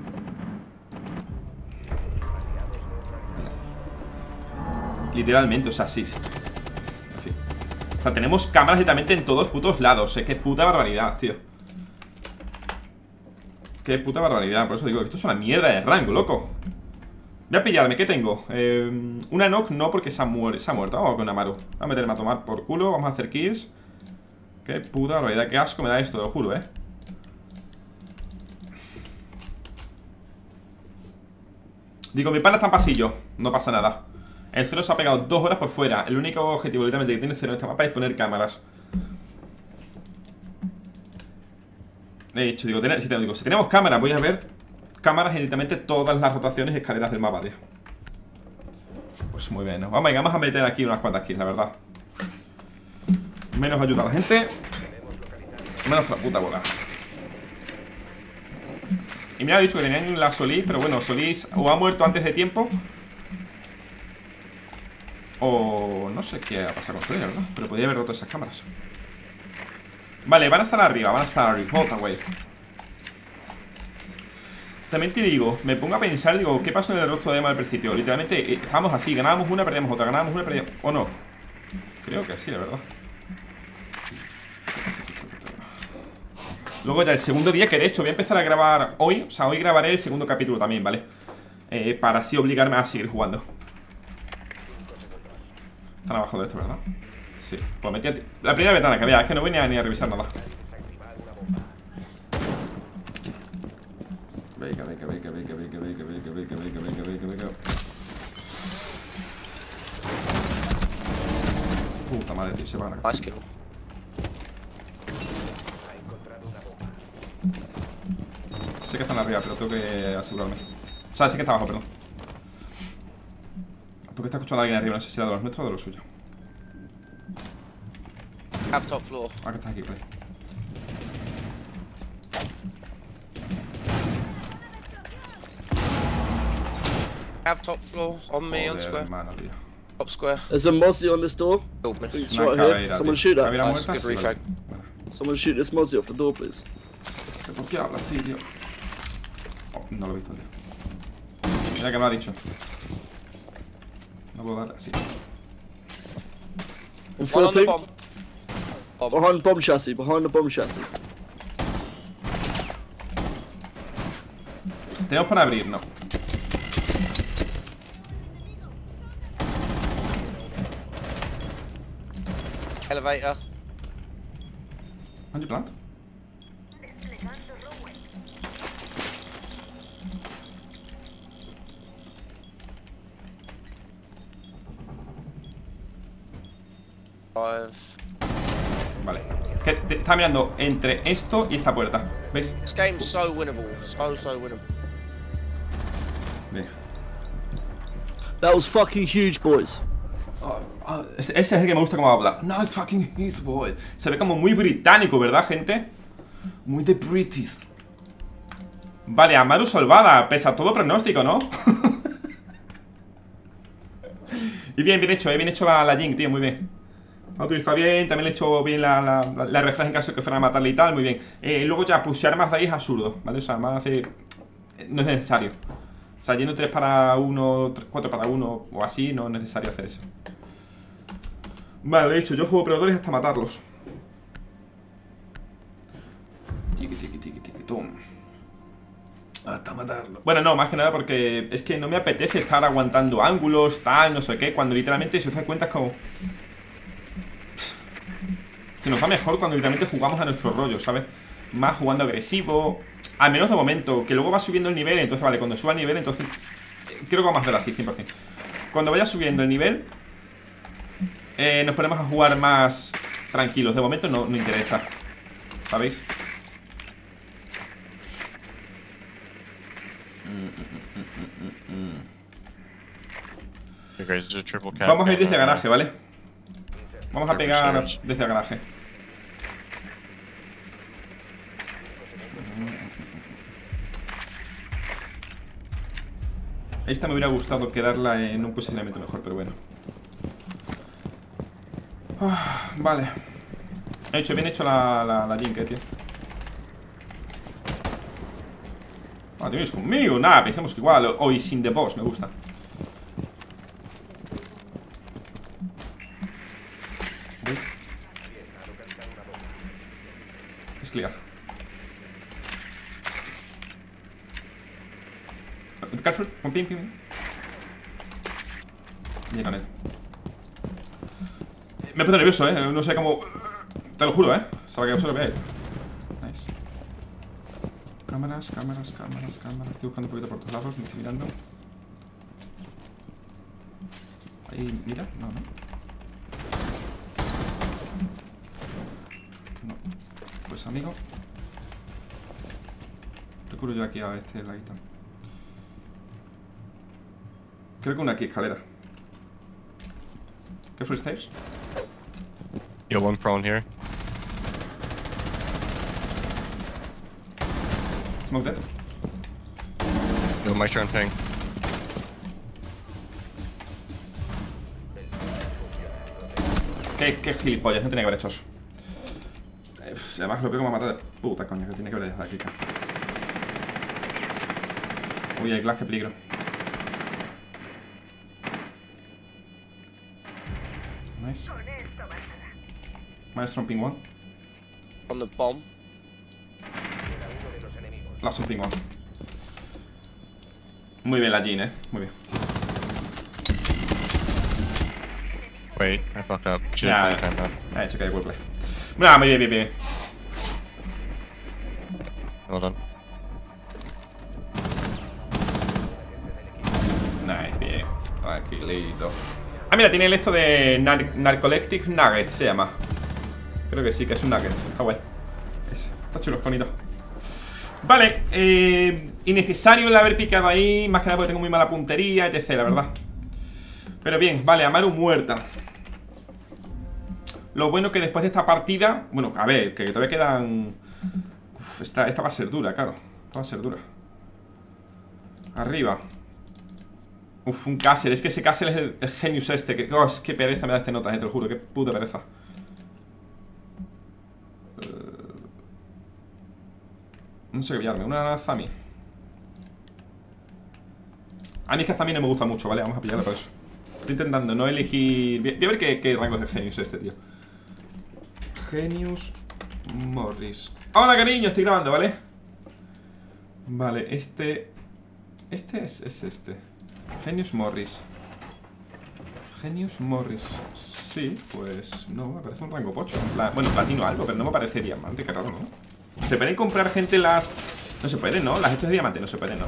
Literalmente, o sea, sí, sí. En fin. O sea, tenemos cámaras literalmente en todos putos lados. Eh, qué puta barbaridad, tío. Qué puta barbaridad. Por eso digo que esto es una mierda de rango, loco. Voy a pillarme, ¿qué tengo? Eh, una knock no, porque se ha, muer se ha muerto. Vamos con una Maru. Vamos a meterme a tomar por culo. Vamos a hacer kills. Qué puta barbaridad, qué asco me da esto, lo juro, eh. Digo, mi pana está en pasillo. No pasa nada. El Cero se ha pegado dos horas por fuera. El único objetivo literalmente que tiene el Cero en este mapa es poner cámaras. De hecho, digo, ten si, te, digo, si tenemos cámaras, voy a ver cámaras en literalmente todas las rotaciones y escaleras del mapa, tío. Pues muy bien, ¿no? Vamos, venga, vamos a meter aquí unas cuantas kills, la verdad. Menos ayuda a la gente, menos la puta bola. Y me ha dicho que tenían la Solís, pero bueno, Solís o ha muerto antes de tiempo, o no sé qué ha pasado con Solís, la verdad. Pero podría haber roto esas cámaras. Vale, van a estar arriba, van a estar arriba. Puta, güey. También te digo, me pongo a pensar, digo, ¿qué pasó en el rostro de Emma al principio? Literalmente, eh, estábamos así, ganábamos una, perdíamos otra, ganábamos una, perdíamos... ¿O no? Creo que sí, la verdad. Luego ya el segundo día, que de hecho voy a empezar a grabar hoy. O sea, hoy grabaré el segundo capítulo también, ¿vale? Eh, para así obligarme a seguir jugando. Están abajo de esto, ¿verdad? Sí, pues metí la primera ventana que había. Es que no voy ni a, ni a revisar nada. Venga, venga, venga, venga, venga, venga, venga, venga, venga, venga, venga, venga. Puta madre, tío, se van a... Nice kill. Sé que están arriba, pero tengo que asegurarme. O sea, sé que está abajo, perdón. Porque está escuchando a alguien arriba, no sé si era de los nuestros o de los suyos. Have top floor. Ah, que estás aquí, Play. Have top floor on me on Joder, square. hermano, tío. Top square. There's a Mozzie on this door. Killed me. It's Una right here. caveira, Someone tío. shoot that. Caveira Nice, muerta, good sí, refrag. vale. Bueno. Someone shoot this Mozzie off the door, please. ¿Por qué hablas así, tío? Oh, no lo he visto, tío. Mira que me lo ha dicho. No puedo darle así. On One four on the ping. bomb. Bomb. Behind the bomb chassis. Behind the bomb chassis. Tenemos para abrir, ¿no? Elevator. ¿Dónde plant? Five. Vale. Que te, estaba mirando entre esto y esta puerta. ¿Veis? This game's so winnable. So, so winnable. Bien. That was fucking huge, boys. Ah, ese ese es el que me gusta cómo habla. No, it's fucking his boy. Se ve como muy británico, ¿verdad, gente? Muy de British. Vale, Amaru salvada, pese a todo pronóstico, ¿no? Y bien, bien hecho, eh, bien hecho la, la Jing, tío, muy bien. La utiliza bien, también le he hecho bien la, la, la, la refresh en caso de que fuera a matarle y tal, muy bien. eh, Luego ya pushear más de ahí es absurdo, ¿vale? O sea, más de... no es necesario. O sea, yendo tres para uno, cuatro para uno o así, no es necesario hacer eso. Vale, lo he dicho, yo juego operadores hasta matarlos. Tiki, tiki, tiki, tiki, tum. Hasta matarlo. Bueno, no, más que nada porque es que no me apetece estar aguantando ángulos, tal, no sé qué. Cuando literalmente, si os dais cuenta, es como... se nos va mejor cuando literalmente jugamos a nuestro rollo, ¿sabes? Más jugando agresivo. Al menos de momento, que luego va subiendo el nivel. Entonces, vale, cuando suba el nivel, entonces creo que vamos a hacer así, cien por cien. Cuando vaya subiendo el nivel, eh, nos ponemos a jugar más tranquilos. De momento no, no interesa, ¿sabéis? You guys do triple cap. Vamos a ir desde garaje, ¿vale? Vamos a pegar Research. desde garaje. Esta me hubiera gustado quedarla en un posicionamiento mejor, pero bueno. Ah, vale. He hecho, bien hecho la, la, la Jink, eh, tío. Ah, te vienes conmigo. Nada, pensamos que igual. Hoy sin the boss, me gusta. Wait. Es clear. careful, con ping, ping, ping. Bien con él. Me he puesto nervioso, eh. No sé cómo. Te lo juro, eh. Sabe que solo ve. Nice. Cámaras, cámaras, cámaras, cámaras. Estoy buscando un poquito por todos lados. Me estoy mirando. Ahí, mira. No, no. No. Pues amigo. Te curo yo aquí a este laguito. Creo que una aquí, escalera. Careful stairs. Yeah, one prone here. Smoke dead. No, my turn ping. Qué, qué gilipollas, no tenía que haber hecho eso. Eh, además lo veo como a matar de puta coña, que tiene que haber dejado de clicar. Uy, el glass, qué peligro. Nice. Maestro ping one. On the bomb. Last un ping one. Muy bien la Jean, eh. Muy bien. Wait, I fucked up. Should Yeah, have played time now. Eh, checa de play. Nah, muy bien, bien, bien. Well done. Nice, bien. Tranquilito. Ah, mira, tiene el esto de Nar Narcoleptic Nugget, se llama. Creo que sí, que es un nugget. Está guay. Ese. Está chulo, es bonito. Vale, eh, innecesario el haber picado ahí. Más que nada porque tengo muy mala puntería, etcétera, la verdad. Pero bien, vale, Amaru muerta. Lo bueno que después de esta partida. Bueno, a ver, que todavía quedan. Uf, esta, esta va a ser dura, claro. Esta va a ser dura. Arriba. Uf, un Castle. Es que ese Castle es el, el Genius este. Que, oh, qué pereza me da este nota, eh, te lo juro. Qué puta pereza. Uh, no sé qué pillarme. Una Zami. A mí es que Zami no me gusta mucho, ¿vale? Vamos a pillarla por eso. Estoy intentando no elegir. Voy a ver qué, qué rango es el Genius este, tío. Genius Morris. Hola, cariño, estoy grabando, ¿vale? Vale, este. Este es, es este. Genius Morris. Genius Morris. Sí, pues no, me parece un rango pocho. La, bueno, platino algo, pero no me parece diamante, qué raro, ¿no? ¿Se pueden comprar, gente, las...? No se pueden, ¿no? Las hechas de diamante no se pueden, ¿no?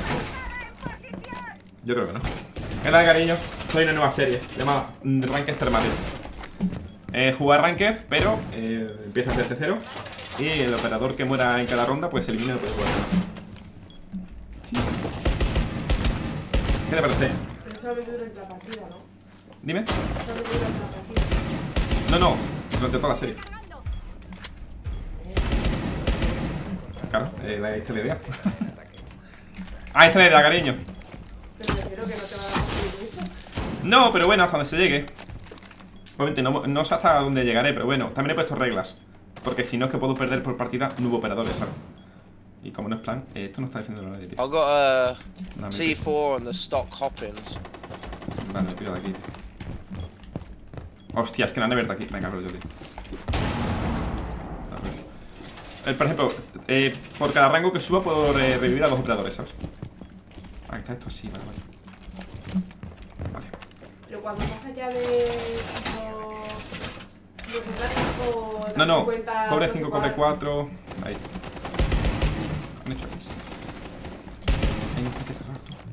Yo creo que no. Hola, cariño. Soy una nueva serie llamada Ranked Permanent. Eh, jugar Ranked, pero eh, empiezas desde cero. Y el operador que muera en cada ronda, pues elimina y no puede jugar más. ¿Qué te parece? Pero solamente durante la partida, ¿no? Dime. Solamente durante la partida. No, no, durante toda la serie. Claro, eh, la, esta es la idea. Ah, esta es la idea, cariño. Pero prefiero que no te va a dar mucho. No, pero bueno, hasta donde se llegue. Obviamente no, no sé hasta dónde llegaré, pero bueno, también he puesto reglas. Porque si no es que puedo perder por partida nueve operadores, ¿sabes? Y como no es plan, eh, esto no está defendiendo nadie, tío. I've got a No, me C pido. four on the stock hoppings. Vale, me pido de aquí, tío. Hostia, es que la han abierto aquí. Me cago yo, tío. A ver. Eh, por ejemplo, eh, por cada rango que suba puedo re revivir a dos operadores, ¿sabes? Ah, está esto así, vale, vale. Vale. Pero cuando pasa ya de... tipo... No, no, cobre cinco, cobre cuatro. Ahí. Han hecho aquí. Ahí no hay que cerrar tú.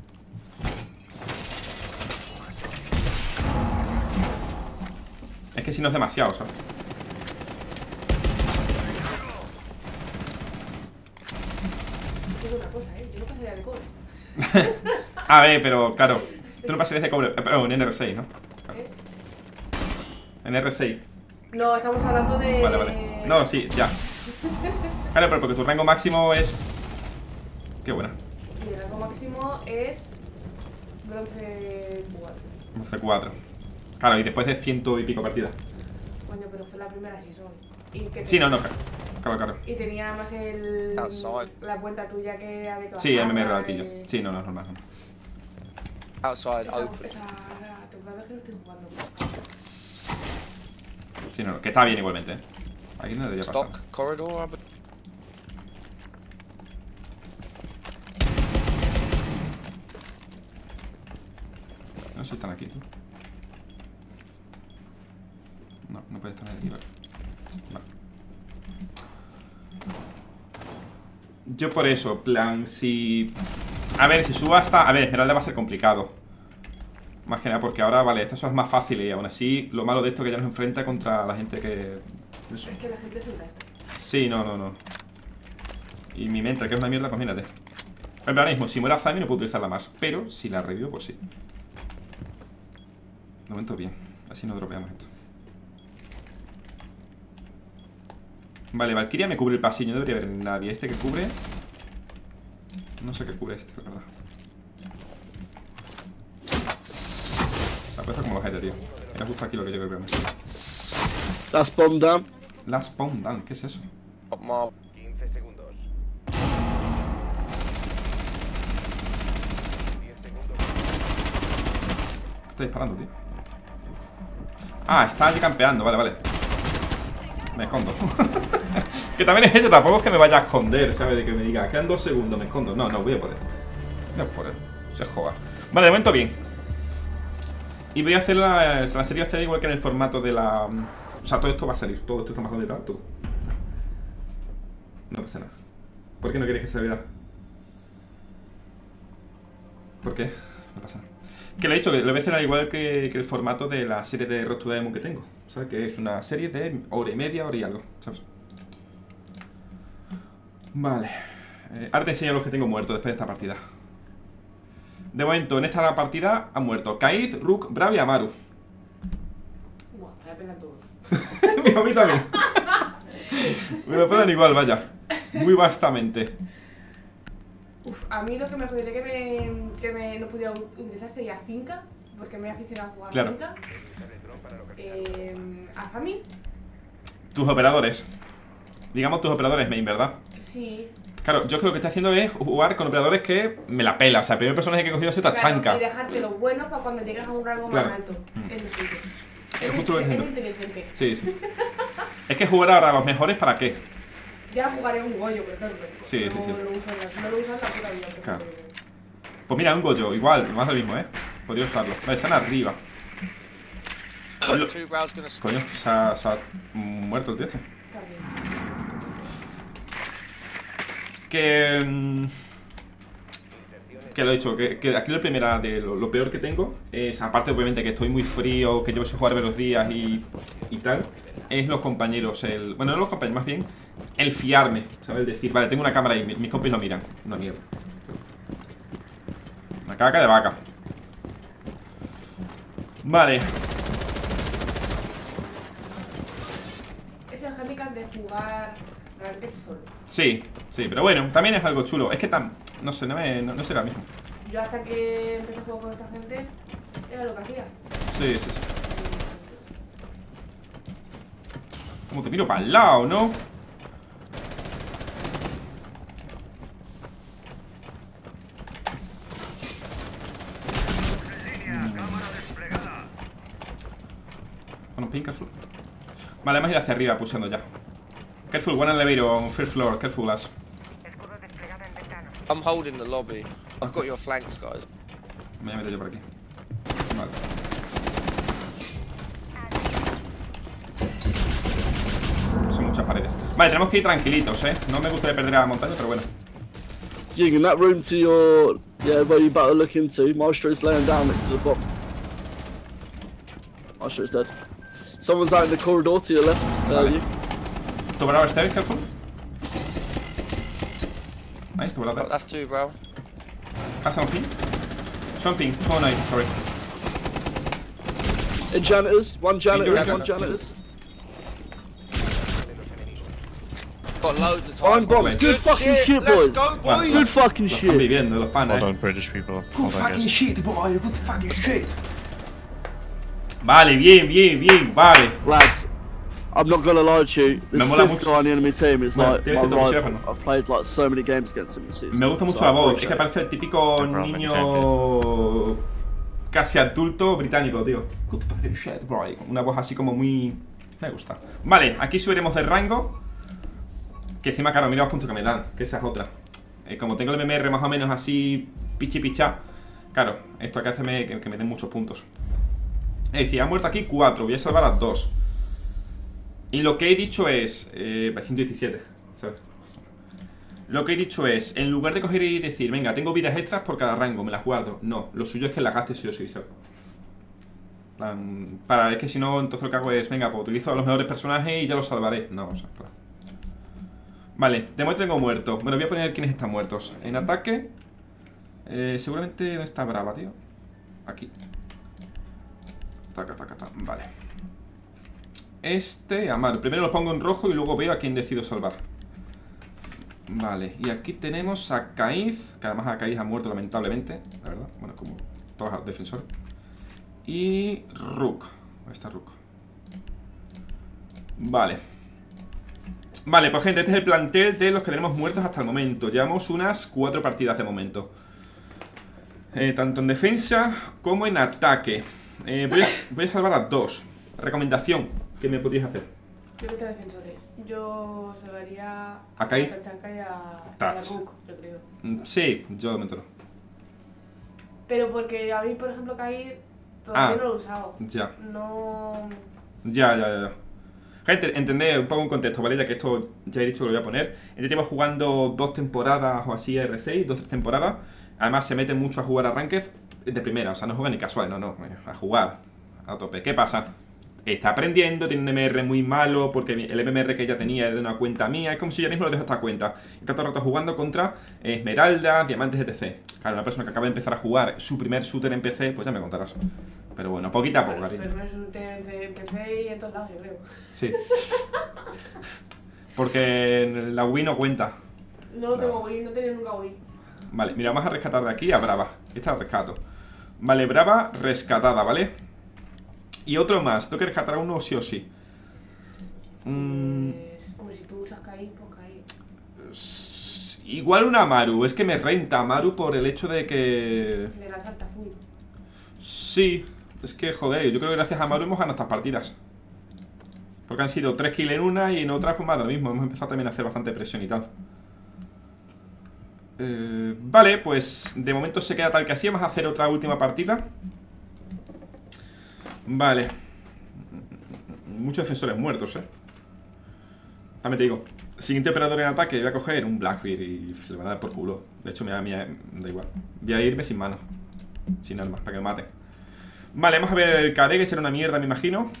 Es que si no es demasiado, ¿sabes? Digo una cosa, ¿eh? Yo no pasaría de cobre. A ver, pero claro. Tú no pasarías de cobre. eh, Pero en R seis, ¿no? Claro. ¿Eh? En R seis. No, estamos hablando de... Vale, vale. No, sí, ya. Claro, pero porque tu rango máximo es... Qué buena. Mi rango máximo es... bronce cuatro. once cuatro. Claro, y después de ciento y pico partidas. Coño, pero fue la primera season. Y que Sí, no, no, claro, claro. Y tenía más el... Outside. la cuenta tuya que había que Sí, el meme bajarla, relatillo. y- Sí, no, no, es normal. no. Outside, Esa, open. esa temporada que no estoy jugando. Sí, no, no, que está bien igualmente, ¿eh? Aquí no debería pasar. Stock corridor. but- No sé si están aquí, tú. No, no puede estar aquí, vale. Vale. Yo por eso, plan, si... A ver, si subo hasta... A ver, Esmeralda va a ser complicado. Más que nada porque ahora, vale, estas son más fáciles. Y aún así, lo malo de esto es que ya nos enfrenta contra la gente que... Eso. Es que la gente es un gasto. Sí, no, no, no. Y mi mental, que es una mierda, pues mírate. Pero ahora mismo, si muera Zami no puedo utilizarla más. Pero si la revivo, pues sí. De momento bien. Así no dropeamos esto. Vale, Valkyria me cubre el pasillo. No debería haber nadie. Este que cubre... No sé qué cubre este, la verdad. La puesta como los gente, tío. Era justo aquí lo que yo creo. Last bomb down. Last bomb down, ¿qué es eso? Mob. quince segundos. diez segundos. ¿Qué está disparando, tío? Ah, está allí campeando, vale, vale. Me escondo. Que también es eso, tampoco es que me vaya a esconder, ¿sabes? De que me diga, quedan dos segundos, me escondo. No, no, voy a poder. Voy a poder. Se joda. Vale, de momento bien. Y voy a hacer la, la serie, va a hacer igual que en el formato de la... O sea, todo esto va a salir. Todo esto está más detrás, todo. No pasa nada. ¿Por qué no quieres que se vea? ¿Por qué? No pasa nada. Que lo he dicho, que lo voy a hacer igual que, que el formato de la serie de Road to Diamond que tengo. ¿Sabes? Que es una serie de hora y media, hora y algo, ¿sabes? Vale. Eh, ahora te enseño los que tengo muertos después de esta partida. De momento, en esta partida han muerto Kaid, Rook, Brav y Amaru. Buah, me la pegan todos. A mí también. Me lo pegan igual, vaya. Muy vastamente. Uf, a mí lo que me jodería que me, que me no pudiera utilizar sería Finca, porque me he aficionado a jugar Claro. Finca. Eh, a Zami, Tus operadores. Digamos tus operadores main, ¿verdad? sí. Claro, yo creo que lo que estoy haciendo es jugar con operadores que me la pela. O sea, el primer personaje que he cogido ha sido Tachanka. Claro, y dejarte lo bueno para cuando llegues a un rango Claro. más alto. Mm. Es lo suyo. Es Es, justo lo que es entiendo. inteligente. Sí, sí, sí. Es que jugar ahora a los mejores, ¿para qué? Ya jugaré un Goyo, por ejemplo. Sí, no sí, sí. Lo uso en la, no lo uso en la puta vida. por Claro. ejemplo. Pues mira, un Goyo, igual, más lo mismo, ¿eh? Podría usarlo. Vale, están arriba. Lo- Two brows gonna split. Coño, se ha, se ha muerto el tío este. Está bien. Que... mm, Que lo he dicho, que, que aquí lo primera de lo, lo peor que tengo es, aparte obviamente que estoy muy frío, que llevo sin jugar varios días y, y tal, es los compañeros, el... Bueno, no los compañeros, más bien el fiarme, ¿sabes? El decir, vale, tengo una cámara y mi- mis compis lo miran. Una mierda. Una caca de vaca. Vale. Es el handicap de jugar Ranked solo. Sí, sí, pero bueno, también es algo chulo. Es que tan... No sé, no, me, no, no será lo mismo. Yo hasta que empecé a jugar con esta gente, era lo que hacía. Sí, sí, sí. Como te miro para el lado, ¿no? Bueno, pin, careful. Vale, vamos a ir hacia arriba, pulsando ya. Careful, one elevator on first floor, careful as. I'm holding the lobby. I've got your flanks, guys. Me voy a meter yo por aquí. Vale. Son muchas paredes. Vale, tenemos que ir tranquilitos, eh. No me gustaría perder a la montaña, pero bueno. Ying, in that room to your... Yeah, where you about to look into, Maestro's laying down next to the bomb. Maestro's dead. Someone's out in the corridor to your left. There Vale. you. Tu bravo stairs, careful. Nice, tu bravo. That's two, bro. Has un ping. Something, two oh nine, sorry. In janitors, one janitors, janitor. one janitors. Got loads of Fine time. bombs. Good fucking shit, Let's boys. go, Vale, boys. Good fucking Lo están shit. viviendo los panas, Hold eh. on, British people. Good Hold on, fucking guys. shit, boy. Good fucking shit. Vale, bien, bien, bien, vale. Lads, I'm not gonna lie to you. This Me mola fifth mucho. guy on the enemy team is Bueno, like tienes my cierto rival. micrófono. I've played like so many games against him this season. Me gusta mucho so la I voz. Es appreciate que it. parece el típico No problem, niño casi adulto británico, tío. Good fucking shit, boy. Una voz así como muy... Me gusta. Vale, aquí subiremos de rango. Que encima, claro, mira los puntos que me dan. Que esa es otra. Eh, como tengo el M M R más o menos así pichi picha, Claro, esto acá hace me, que, que me den muchos puntos. Es decir, han muerto aquí cuatro, voy a salvar a dos. Y lo que he dicho es eh, ciento diecisiete, ¿sabes? Lo que he dicho es, en lugar de coger y decir, venga, tengo vidas extras por cada rango, me las guardo. No, lo suyo es que las gastes sí o sí, ¿sabes? Um, para, es que si no, entonces lo que hago es, venga, pues utilizo a los mejores personajes y ya los salvaré. No, o sea, claro. Vale, de momento tengo muertos. Bueno, voy a poner quiénes están muertos. En ataque, eh, seguramente, ¿dónde está Brava, tío? Aquí. Taca, taca, taca, vale. Este, Amaru. Primero lo pongo en rojo y luego veo a quién decido salvar. Vale, y aquí tenemos a Kaiz, que además a Kaiz ha muerto lamentablemente, la verdad. Bueno, como todos los defensores. Y Rook. Ahí está Rook. Vale. Vale, pues gente, este es el plantel de los que tenemos muertos hasta el momento. Llevamos unas cuatro partidas de momento. Eh, tanto en defensa como en ataque. eh, voy, a, voy a salvar a dos. Recomendación, ¿qué me podrías hacer? Yo creo que defensores. Yo salvaría ¿A Kaiz? Tachanka y a, y a Tats. Rook, yo creo. Mm, Sí, yo de momento no. Pero porque a mí, por ejemplo, Kaiz todavía Ah. no lo he usado. Ya, No... ya, ya, ya. Gente, entended un poco un contexto, ¿vale? Ya que esto ya he dicho que lo voy a poner. Este lleva jugando dos temporadas o así R seis, dos, tres temporadas. Además se mete mucho a jugar a Ranked de primera, o sea, no juega ni casual, no, no, a jugar a tope. ¿Qué pasa? Está aprendiendo, tiene un M R muy malo, porque el M R que ya tenía es de una cuenta mía. Es como si yo mismo lo dejo esta cuenta. Está todo el rato jugando contra Esmeralda, Diamantes, etcétera. Claro, una persona que acaba de empezar a jugar su primer shooter en P C, pues ya me contarás. Pero bueno, poquito a poco, Pero cariño. primero es un T en P C y en todos lados, yo creo. Sí. Porque la Wii no cuenta. No tengo Wii, no he tenido nunca Wii. Vale, mira, vamos a rescatar de aquí a Brava. Esta la rescato. Vale, Brava rescatada, ¿vale? Y otro más, tengo que rescatar a uno sí o sí. Mm, Pues, hombre, si tú usas Kaiz, pues Kaiz. igual una Amaru, es que me renta Amaru por el hecho de que... De lanzarte a full. Sí, es que joder, yo creo que gracias a Amaru hemos ganado estas partidas. Porque han sido tres kills en una y en otras pues más de lo mismo. Hemos empezado también a hacer bastante presión y tal. Eh, vale, pues de momento se queda tal que así. Vamos a hacer otra última partida. Vale. Muchos defensores muertos, eh. También te digo, siguiente operador en ataque, voy a coger un Blackbeard y se le van a dar por culo. De hecho, me da, me da, me da igual. Voy a irme sin manos, sin armas, para que me maten. Vale, vamos a ver el K D, que será una mierda, me imagino.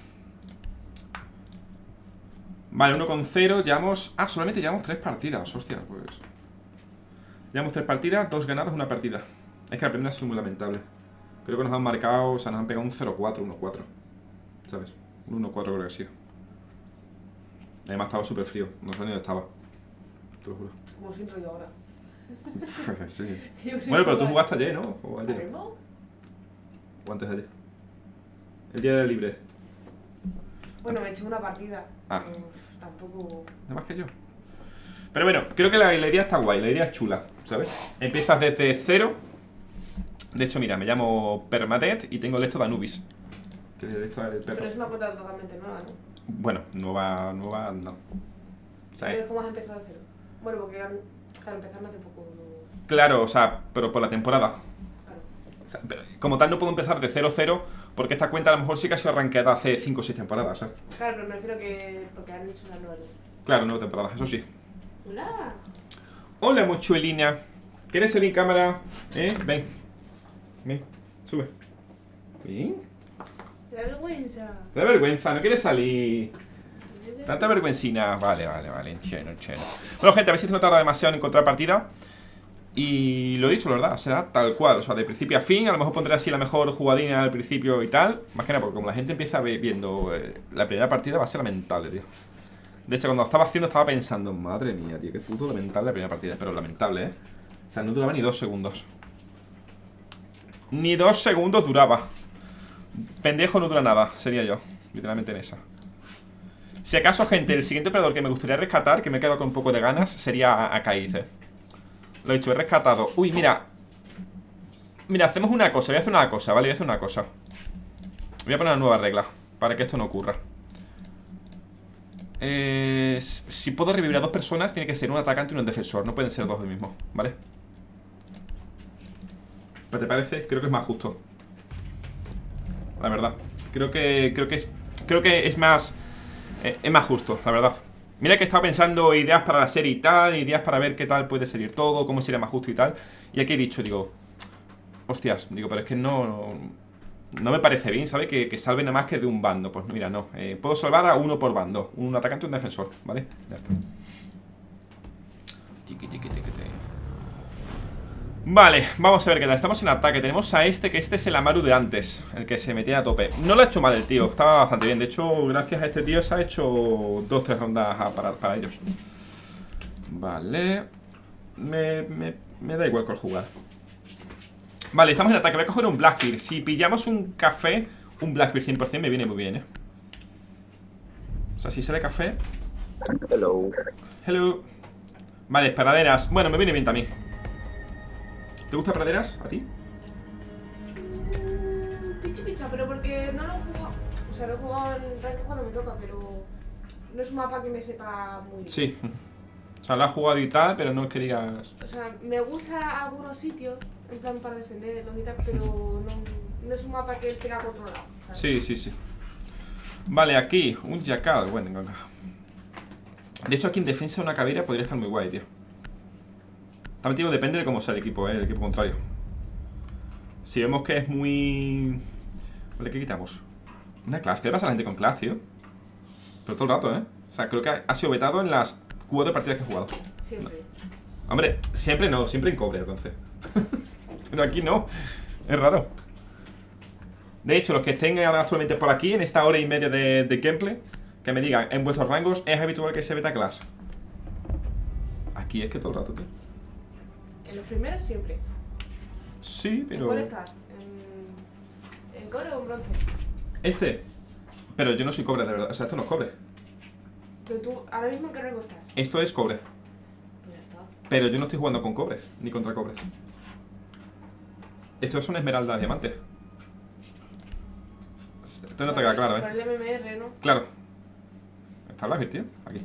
Vale, uno con cero, llevamos... Ah, solamente llevamos tres partidas, hostia, pues... Llevamos tres partidas, dos ganadas, una partida. Es que la primera ha sido muy lamentable. Creo que nos han marcado, o sea, nos han pegado un cero cuatro, uno cuatro. ¿Sabes? Un uno cuatro creo que ha sido. Además estaba súper frío, no sé ni dónde estaba. Te lo juro. Como sin rollo ahora. Sí. Yo sin Bueno, pero tú jugar. jugaste ayer, ¿no? O ayer. ¿Ayer no? O antes de ayer. El día de libre. Bueno, me eché una partida. Ah. Uf, tampoco... Nada más que yo. Pero bueno, creo que la, la idea está guay, la idea es chula, ¿sabes? Empiezas desde cero. De hecho, mira, me llamo Permadeath y tengo el esto de Anubis. Que de esto es el perro. Pero es una cuenta totalmente nueva, ¿no? Bueno, nueva, nueva, no. ¿Sabes? Entonces, ¿cómo has empezado de cero? Bueno, porque han- claro, empezaron hace poco. ¿no? Claro, o sea, pero por la temporada. Claro. O sea, pero como tal no puedo empezar de cero cero porque esta cuenta a lo mejor sí que ha sido arranqueada hace cinco o seis temporadas, ¿sabes? Claro, pero me refiero que... porque han hecho una nueva. Claro, nueva temporada, eso sí. ¡Hola! Hola, mochuelina. ¿Quieres salir en cámara? ¿Eh? Ven. Ven, sube. Ven. ¡Te da vergüenza! Te da vergüenza, no quieres salir. Tanta vergüencina. Vale, vale, vale, entiendo, entiendo. Bueno, gente, a ver si no tarda demasiado en encontrar partida. Y lo he dicho, la verdad, será tal cual. O sea, de principio a fin. A lo mejor pondré así la mejor jugadina al principio y tal. Más que nada, porque como la gente empieza viendo eh, la primera partida, va a ser lamentable, tío. De hecho, cuando lo estaba haciendo, estaba pensando, madre mía, tío, qué puto lamentable la primera partida. Pero lamentable, ¿eh? O sea, no duraba ni dos segundos. Ni dos segundos duraba. Pendejo no dura nada, sería yo. Literalmente en esa. Si acaso, gente, el siguiente operador que me gustaría rescatar, que me he quedado con un poco de ganas, sería a, a Kaiz. Lo he dicho, he rescatado. Uy, mira. Mira, hacemos una cosa, voy a hacer una cosa, ¿vale? Voy a hacer una cosa. Voy a poner una nueva regla para que esto no ocurra. Eh, si puedo revivir a dos personas, tiene que ser un atacante y un defensor. No pueden ser dos del mismo, ¿vale? ¿Pero te parece? Creo que es más justo. La verdad. Creo que, creo que es, creo que es más, eh, es más justo, la verdad. Mira que he estado pensando ideas para la serie y tal, ideas para ver qué tal puede salir todo, cómo sería más justo y tal. Y aquí he dicho, digo, hostias, digo, pero es que no, no, no me parece bien, ¿sabes? Que, que salve nada más que de un bando. Pues mira, no, eh, puedo salvar a uno por bando, un atacante y un defensor, ¿vale? Ya está. Tiqui, tiqui, tiqui, tiqui. Vale, vamos a ver qué tal. Estamos en ataque, tenemos a este, que este es el Amaru de antes, el que se metía a tope. No lo ha hecho mal el tío, estaba bastante bien. De hecho, gracias a este tío se ha hecho dos, tres rondas a parar para ellos. Vale. Me, me, me da igual cuál jugar. Vale, estamos en ataque, voy a coger un Blackbeard. Si pillamos un café, un Blackbeard cien por cien me viene muy bien, eh. O sea, si sale café. Hello. Hello. Vale, praderas, bueno, me viene bien también. ¿Te gusta praderas? ¿A ti? Mm, pichi picha, pero porque no lo he jugado. O sea, lo he jugado en Ranked cuando me toca, pero no es un mapa que me sepa muy bien. Sí. O sea, lo has jugado y tal, pero no es que digas... O sea, me gusta algunos sitios, en plan para defenderlos y tal, pero no, no es un mapa que tenga controlado, ¿sabes? Sí, sí, sí. Vale, aquí, un Jackal. Bueno, venga. De hecho, aquí en defensa una caveira podría estar muy guay, tío. También digo, depende de cómo sea el equipo, ¿eh? El equipo contrario. Si vemos que es muy... Vale, ¿qué quitamos? Una clase. ¿Qué le pasa a la gente con clase, tío? Pero todo el rato, ¿eh? O sea, creo que ha, ha sido vetado en las cuatro partidas que he jugado. Siempre. No. Hombre, siempre no, siempre en cobre, entonces. Pero aquí no. Es raro. De hecho, los que estén ahora actualmente por aquí, en esta hora y media de, de gameplay, que me digan, en vuestros rangos, ¿es habitual que se veta clase? Aquí es que todo el rato, tío. En los primeros siempre. Sí, pero... ¿En cuál estás? ¿En, ¿En cobre o en bronce? Este. Pero yo no soy cobre, de verdad. O sea, esto no es cobre. Pero tú, ahora mismo ¿en qué rango estás? Esto es cobre. Pues ya está. Pero yo no estoy jugando con cobres, ni contra cobres. Esto es una esmeralda diamante. Esto no te queda claro, Por ¿eh? el M M R, ¿no? Claro. ¿Está Blackbeard, tío? Aquí.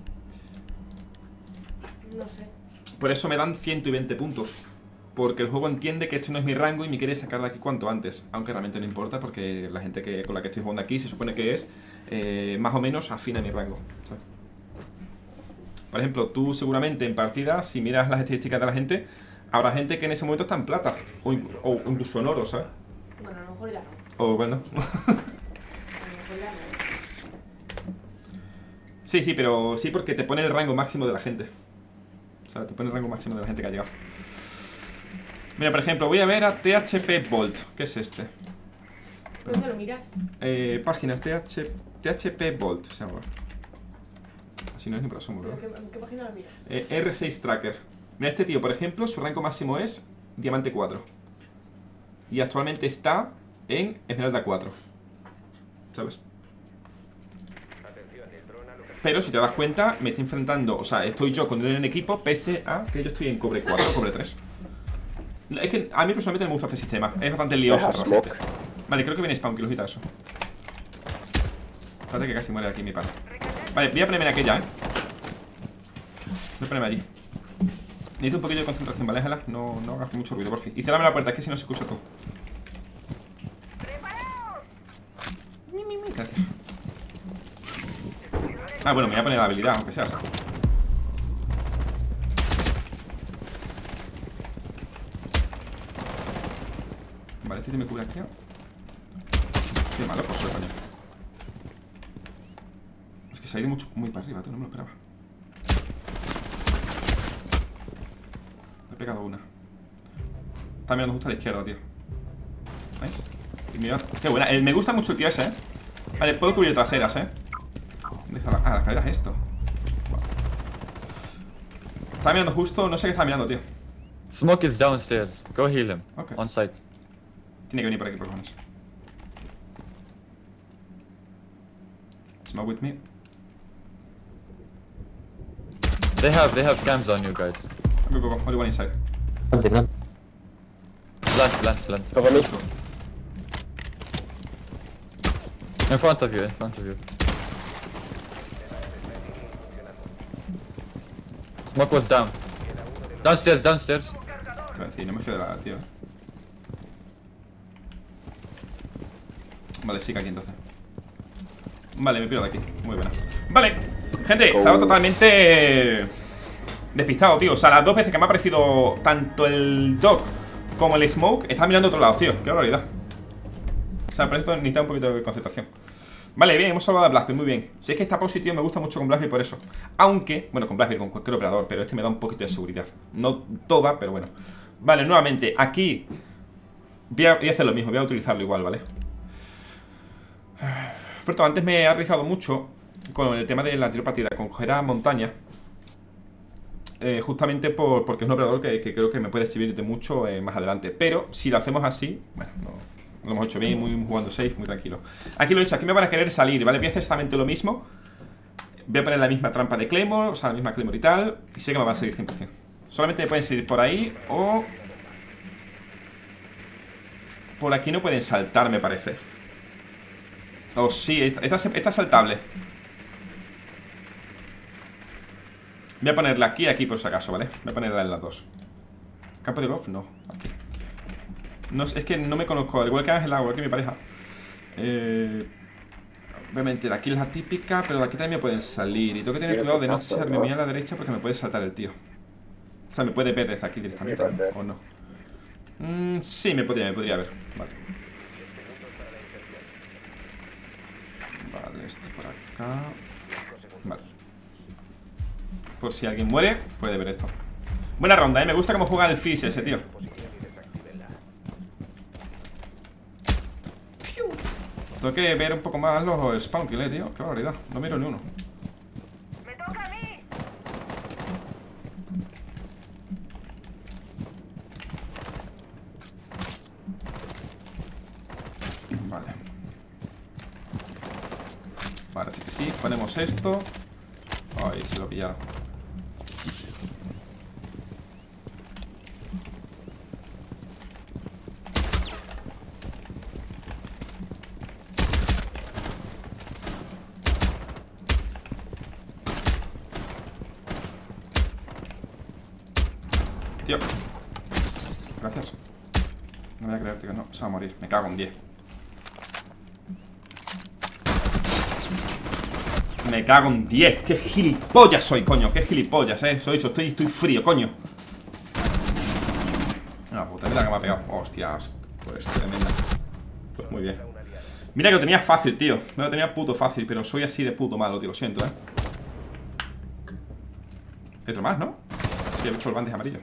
No sé. Por eso me dan ciento veinte puntos. Porque el juego entiende que esto no es mi rango y me quiere sacar de aquí cuanto antes. Aunque realmente no importa, porque la gente que, con la que estoy jugando aquí se supone que es eh, más o menos afín a mi rango, ¿sabes? Por ejemplo, tú seguramente en partida, si miras las estadísticas de la gente, habrá gente que en ese momento está en plata. O, o incluso en oro, ¿sabes? Bueno, a lo mejor ya no. O bueno. A lo mejor ya no. Sí, sí, pero sí porque te pone el rango máximo de la gente. O sea, te pone el rango máximo de la gente que ha llegado. Mira, por ejemplo, voy a ver a T H P Bolt. ¿Qué es este? ¿Dónde lo miras? Eh, páginas T H P Bolt se llama. Así no es ni por asomo, ¿verdad? ¿En qué, en qué página lo miras? Eh, R seis Tracker. Mira, este tío, por ejemplo, su rango máximo es Diamante cuatro. Y actualmente está en Esmeralda cuatro. ¿Sabes? Pero si te das cuenta, me estoy enfrentando. O sea, estoy yo con él en equipo, pese a que yo estoy en cobre cuatro, cobre tres. Es que a mí personalmente me gusta este sistema. Es bastante lioso realmente. Vale, creo que viene spawn, que lo quita eso. Espérate que casi muere aquí mi pana. Vale, voy a ponerme en aquella, eh. Voy a ponerme allí. Necesito un poquillo de concentración, ¿vale, Ángela? No, no hagas mucho ruido, por fin. Y cierrame la puerta, es que si no se escucha todo. Gracias. Ah, bueno, me voy a poner la habilidad, aunque sea. Vale, este me cubre aquí. Qué malo, por suerte, coño. Es que se ha ido mucho, muy para arriba, tú no me lo esperaba. Le he pegado una. Está mirando justo a la izquierda, tío. ¿Veis? Y mira, qué buena. Eh, me gusta mucho el tío ese, eh. Vale, puedo cubrir traseras, eh. ¿Dónde está la... Ah, la escalera es esto. Wow. Estaba mirando justo, no sé qué estaba mirando, tío. Smoke is downstairs. Go heal him. Okay. On site. Tiene que venir por aquí, por lo menos. Smoke with me. They have they have cams on you guys. Go, go, go. Only one inside. Plant, plant, plant. In front of you, in front of you. Smoke was down. Downstairs, downstairs. Te voy a decir, no me fío de la, tío. Vale, sí que aquí entonces. Vale, me pido de aquí. Muy buena. Vale, gente, estaba totalmente despistado, tío. O sea, las dos veces que me ha aparecido tanto el Dog como el Smoke, estaba mirando a otro lado, tío. Qué barbaridad. O sea, por esto necesita un poquito de concentración. Vale, bien, hemos salvado a Blackbeard, muy bien. Si es que esta pose, tío, me gusta mucho con Blackbeard por eso. Aunque, bueno, con Blackbeard, con cualquier operador, pero este me da un poquito de seguridad. No toda, pero bueno. Vale, nuevamente, aquí voy a, voy a hacer lo mismo, voy a utilizarlo igual, ¿vale? Por cierto, antes me he arriesgado mucho con el tema de la anterior partida, con coger a montaña. Eh, justamente por, porque es un operador que, que creo que me puede servir de mucho eh, más adelante. Pero si lo hacemos así, bueno, no... Lo hemos hecho bien, muy jugando safe, muy tranquilo. Aquí lo he hecho, aquí me van a querer salir, ¿vale? Voy a hacer exactamente lo mismo. Voy a poner la misma trampa de Claymore, o sea, la misma Claymore y tal. Y sé que me va a salir cien por cien. Solamente me pueden salir por ahí o... Por aquí no pueden saltar, me parece. Oh, sí, esta, esta, esta es saltable. Voy a ponerla aquí y aquí por si acaso, ¿vale? Voy a ponerla en las dos. ¿Campo de golf? No, aquí. No, es que no me conozco, al igual que Ángela, igual que mi pareja. Eh, obviamente, de aquí es la típica, pero de aquí también me pueden salir. Y tengo que tener cuidado de no echarme muy a la derecha porque me puede saltar el tío. O sea, me puede ver desde aquí directamente, ¿no? ¿O no? Mm, sí, me podría, me podría ver. Vale. Vale, esto por acá. Vale. Por si alguien muere, puede ver esto. Buena ronda, ¿eh? Me gusta cómo juega el Fizz ese, tío. Tengo que ver un poco más los spawn kill, eh, tío. Qué barbaridad, no miro ni uno. ¡Me toca a mí! Vale. Vale, así que sí, ponemos esto. Ay, se lo pillaron. Tío. Gracias. No voy a creer, tío, no, se va a morir. Me cago en diez. Me cago en diez. Qué gilipollas soy, coño. Qué gilipollas, eh. Soy hecho, estoy, estoy frío, coño. Ah, puta vida que me ha pegado. Hostias. Pues tremenda. Pues muy bien. Mira que lo tenía fácil, tío. No lo tenía puto fácil, pero soy así de puto malo, tío. Lo siento, eh. Hay otro más, ¿no? Sí, he visto el bandage amarillo.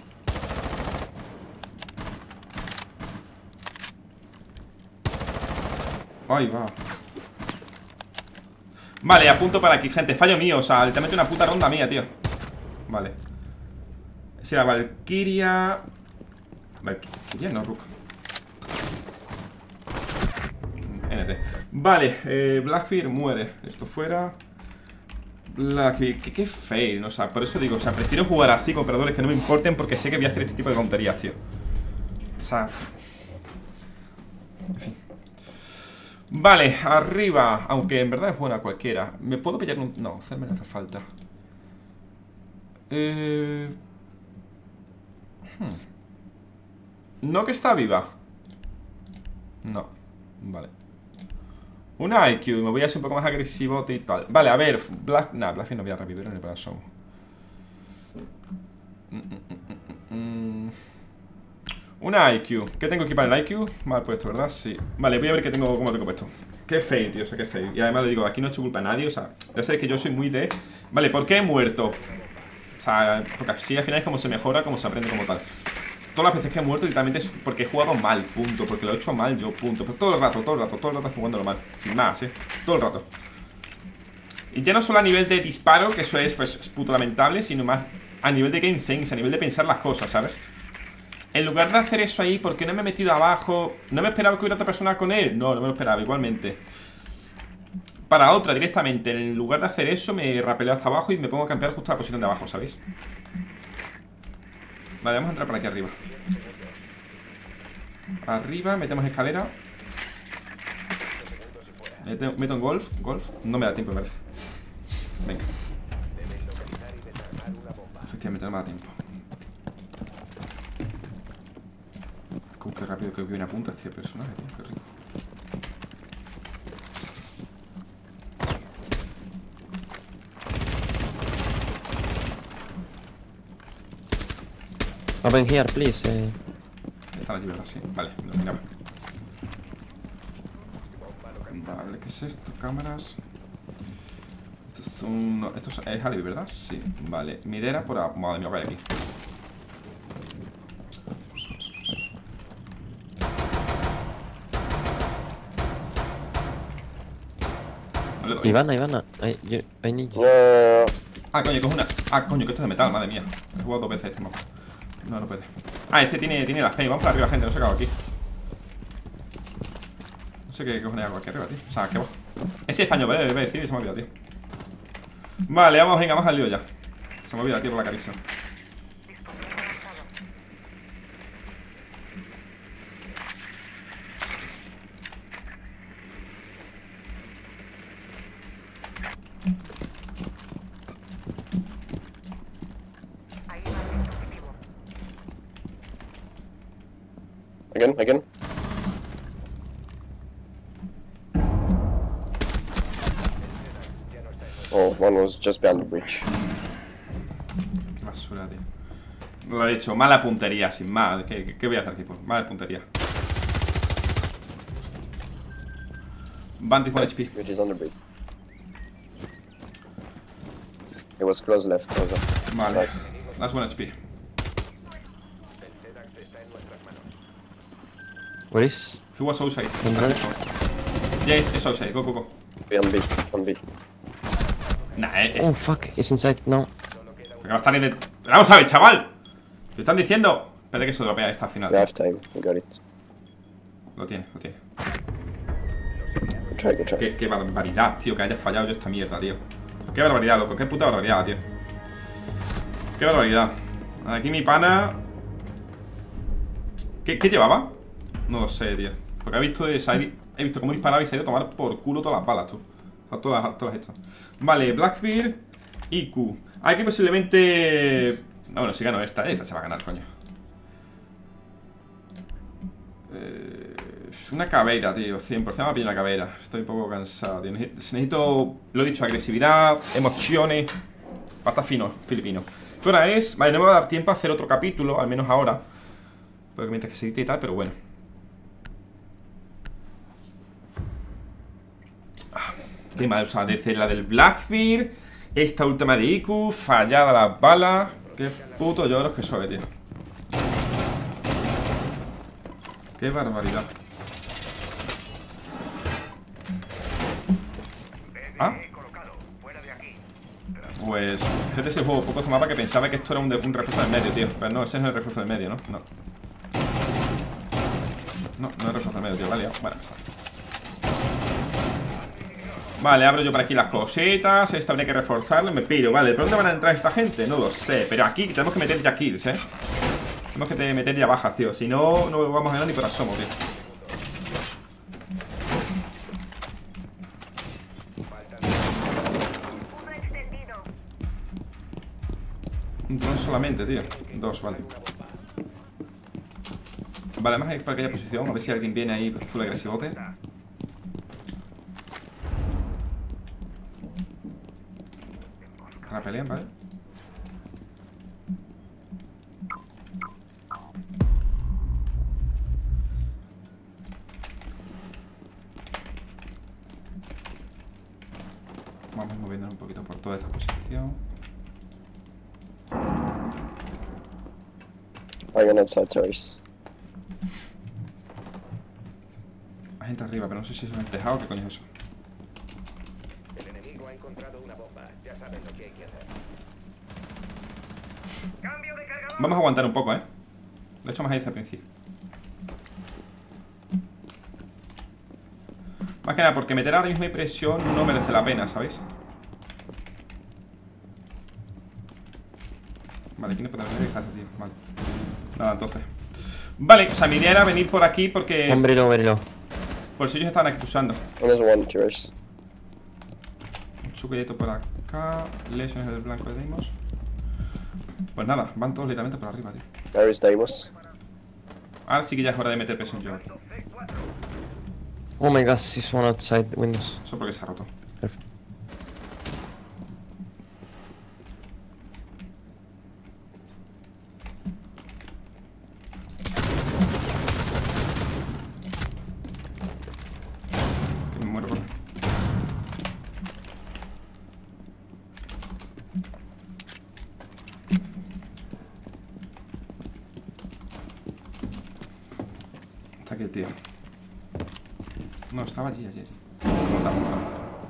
Ay, va. Vale, apunto para aquí, gente. Fallo mío, o sea, literalmente una puta ronda mía, tío. Vale. Esa era Valkyria. Valkyria, no, Rook. N T. Vale, eh, Blackbeard muere. Esto fuera. Blackbeard. ¿Qué, qué fail? No, o sea, por eso digo, o sea, prefiero jugar así con operadores que no me importen porque sé que voy a hacer este tipo de tonterías, tío. O sea. En fin. Vale, arriba. Aunque en verdad es buena cualquiera. ¿Me puedo pillar un...? No, hacerme no hace falta. Eh... Hmm. No, que está viva. No. Vale. Una I Q. Me voy a hacer un poco más agresivo y tal. Vale, a ver. Black... Nah, Blackbeard no voy a revivir en el brazo. Mm, mm, mm, mm, mm. Una I Q. ¿Qué tengo aquí para el I Q? Mal puesto, ¿verdad? Sí. Vale, voy a ver qué tengo, cómo tengo puesto. Qué fail, tío, o sea, qué fail. Y además le digo, aquí no he hecho culpa a nadie, o sea, ya sabéis que yo soy muy de... Vale, ¿por qué he muerto? O sea, porque así al final es como se mejora, como se aprende como tal. Todas las veces que he muerto literalmente es porque he jugado mal, punto. Porque lo he hecho mal yo, punto. Pero todo el rato, todo el rato, todo el rato jugándolo mal. Sin más, ¿eh? Todo el rato. Y ya no solo a nivel de disparo, que eso es, pues, es puto lamentable, sino más a nivel de game sense, a nivel de pensar las cosas, ¿sabes? En lugar de hacer eso ahí, ¿por qué no me he metido abajo? ¿No me esperaba que hubiera otra persona con él? No, no me lo esperaba, igualmente. Para otra, directamente. En lugar de hacer eso, me rapeleo hasta abajo y me pongo a campear justo a la posición de abajo, ¿sabéis? Vale, vamos a entrar por aquí arriba. Arriba, metemos escalera. Meto, meto en golf. Golf. No me da tiempo, me parece. Venga. Efectivamente, no me da tiempo. Qué rápido que viene a punta este personaje, tío, qué rico. Open here, please. Eh. Están allí, ¿verdad? Sí. Vale, lo miraba. Vale, ¿qué es esto? Cámaras. Estos son... No, esto es Alibi, ¿verdad? Sí. Vale. Midera por... A... Madre mía, vaya aquí. No le doy. Ivana, Ivana. I, you, I need you. Ah, coño, coge una. Ah, coño, que esto es de metal, madre mía. He jugado dos veces este mapa. No, no puede. Ah, este tiene, tiene las P. Vamos para arriba, gente. No se acaba aquí. No sé qué cojones hago aquí arriba, tío. O sea, ¿qué va? Ese español, ¿vale? Le voy a decir y se me ha olvidado, tío. Vale, vamos, venga, más al lío ya. Se me olvida, tío, por la caricia. Again, again. Oh, one was just behind the bridge. Qué basura, tío. Lo he hecho, mala puntería, sin más. ¿Qué, qué, qué voy a hacer aquí? Pues mala puntería. Bandit one H P. Which is on the bridge. It was close left, was Vale. Nice. That's one H P. Where is? He was outside. In That's red? it. Yeah, it's, it's outside. Go, go, go. Be on B, on B. Nah, es... Oh fuck, it's inside. No. Porque va a estar en el... Vamos a ver, chaval. Te están diciendo... Espérate que se dropea esta final. We have time, we got it. Lo tiene, lo tiene. Good try, good try. Qué, qué barbaridad, tío, que hayas fallado yo esta mierda, tío. Qué barbaridad, loco. Qué puta barbaridad, tío. Qué barbaridad. Aquí mi pana... ¿Qué, qué llevaba? No lo sé, tío. Porque he visto, de, he visto cómo disparaba y se ha ido a tomar por culo todas las balas, tú. O sea, todas, las, todas las estas. Vale, Blackbeard y Q. Aquí posiblemente... Ah, bueno, si gano esta, esta se va a ganar, coño. Eh, una caveira, tío. cien por cien me va a pillar una caveira. Estoy un poco cansado, tío. Necesito, lo he dicho, agresividad, emociones. Pata fino, filipino. ¿Qué hora es? Vale, no me va a dar tiempo a hacer otro capítulo, al menos ahora. Porque mientras que se edite y tal, pero bueno. Qué mal, o sea, desde la del Blackbeard, esta última de Iku, fallada las balas. Qué puto lloros que soy, tío. Qué barbaridad. Ah. Pues, fíjate ese juego, poco se mapa que pensaba que esto era un, de, un refuerzo del medio, tío. Pero no, ese es el refuerzo del medio, ¿no? No. No, no es refuerzo del medio, tío, vale, bueno, pues, vale, abro yo por aquí las cositas. Esto habría que reforzarlo, me piro. Vale, ¿por dónde van a entrar esta gente? No lo sé, pero aquí tenemos que meter ya kills, ¿eh? Tenemos que meter ya bajas, tío. Si no, no vamos a ganar ni por asomo, tío. Un dron solamente, tío. Dos, vale. Vale, vamos a ir para aquella posición. A ver si alguien viene ahí full agresivote. Ahora pelean, ¿vale? Vamos moviéndonos un poquito por toda esta posición. I'm gonna outside terrace. Hay gente arriba, pero no sé si es en el tejado o qué coño es eso. El enemigo ha encontrado una bomba. Ya saben lo que hay que hacer. Cambio de cargador. Vamos a aguantar un poco, ¿eh? De hecho, más ahí desde el principio. Más que nada, porque meter ahora mismo presión no merece la pena, ¿sabéis? Vale, aquí no puede haber casa, tío. Vale. Nada, entonces. Vale, o sea, mi idea era venir por aquí porque... Hombre, no, hombre, no. Por si ellos estaban acusando. There's one terrace. Un chuquillito por acá. Lesiones del blanco de Deimos. Pues nada, van todos literalmente por arriba, tío. Where is Deimos? Ahora sí que ya es hora de meter presión yo. Oh my god, this one outside the windows. Eso porque se ha roto. Perfect. aquí el tío. No, estaba allí, allí, allí. Vamos, vamos, vamos.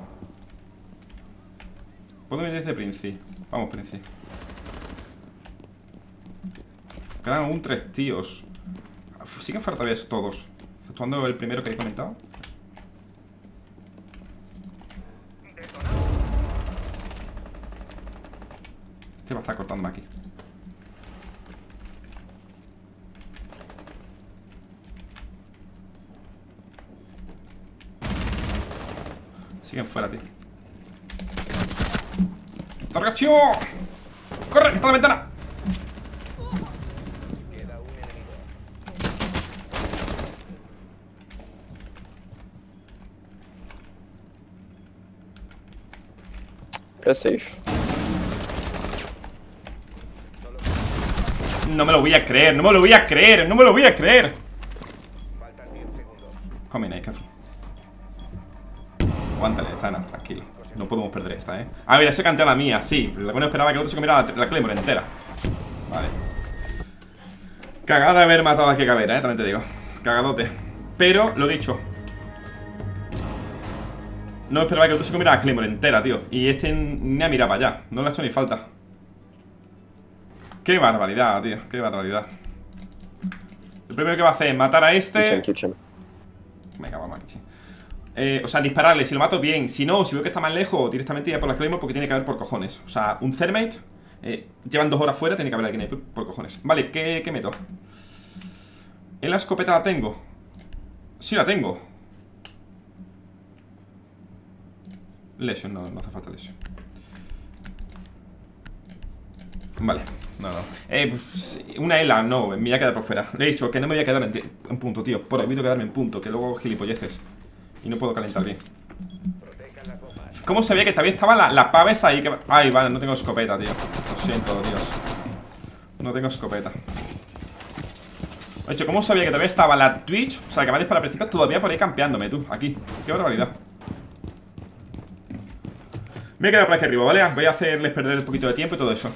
Puedo venir desde Princi. Vamos, Princi. Quedan aún tres tíos. Siguen fuera todavía todos. Exceptuando el primero que he comentado. Este va a estar cortándome aquí. Siguen fuera, tío. ¡Targacho! ¡Corre! ¡Que está la ventana! Press safe. No me lo voy a creer, no me lo voy a creer, no me lo voy a creer. Come in, careful. Aguántale, Tana, tranquilo. No podemos perder esta, eh. A ver, ese cantea la mía, sí. Pero lo que no esperaba que el otro se comiera la, la Claymore entera. Vale. Cagada haber matado a Kekavera, eh, también te digo. Cagadote. Pero, lo dicho. No esperaba que el otro se comiera la Claymore entera, tío. Y este ni ha mirado para allá. No le ha hecho ni falta. Qué barbaridad, tío. Qué barbaridad. Lo primero que va a hacer es matar a este. Kitchen, kitchen. Venga, vamos aquí. Eh, o sea, dispararle. Si lo mato, bien. Si no, si veo que está más lejos, directamente ya por la Claymore, porque tiene que haber por cojones. O sea, un Thermite. Eh, llevan dos horas fuera, tiene que haber alguien ahí por cojones. Vale, ¿qué, qué meto? ¿En la escopeta la tengo? Sí, la tengo. Lesion, no, no hace falta Lesion. Vale, no, no. Eh, pues, una E L A, no, me voy a quedar por fuera. Le he dicho que no me voy a quedar en, en punto, tío. Por olvido quedarme en punto, que luego gilipolleces. Y no puedo calentar bien. ¿Cómo sabía que todavía estaba la, la pava esa ahí? Que... Ay, vale, no tengo escopeta, tío. Lo siento, Dios. No tengo escopeta. De hecho, ¿cómo sabía que todavía estaba la Twitch? O sea, que va a disparar al principio todavía por ahí campeándome, tú, aquí. Qué barbaridad. Me he quedado por aquí arriba, ¿vale? Voy a hacerles perder un poquito de tiempo y todo eso.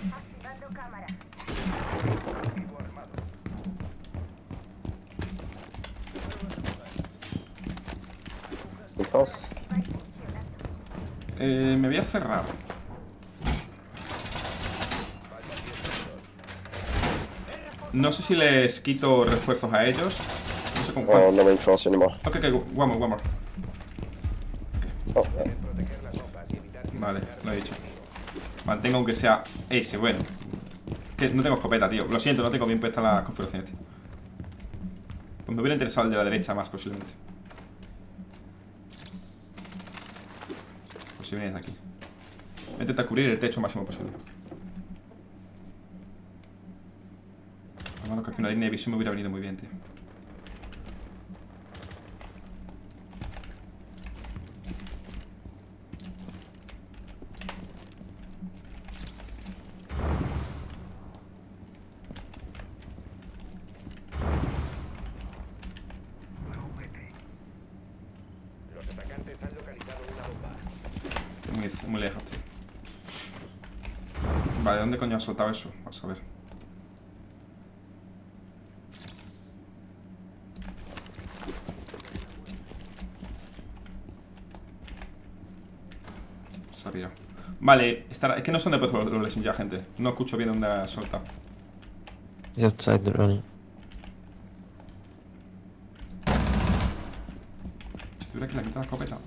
False. Eh, me voy a cerrar. No sé si les quito refuerzos a ellos. No sé con cuál. Oh, no main false anymore. Ok, ok, one more, one more. Oh, yeah. Vale, lo he dicho. Mantengo aunque sea ese, bueno. Que no tengo escopeta, tío. Lo siento, no tengo bien puesta la configuración, tío. Pues me hubiera interesado el de la derecha más, posiblemente. Pues si vienes de aquí. Voy a intentar cubrir el techo lo máximo posible. Hermano, que aquí una línea de visión me hubiera venido muy bien, tío. Muy, muy lejos, tío. Vale, ¿dónde coño ha soltado eso? Vamos a ver. Se ha pirado. Vale, estará... es que no sé dónde puedo los lessons ya, gente. No escucho bien dónde ha soltado. He's outside the running. Si tuviera que le quitar la escopeta.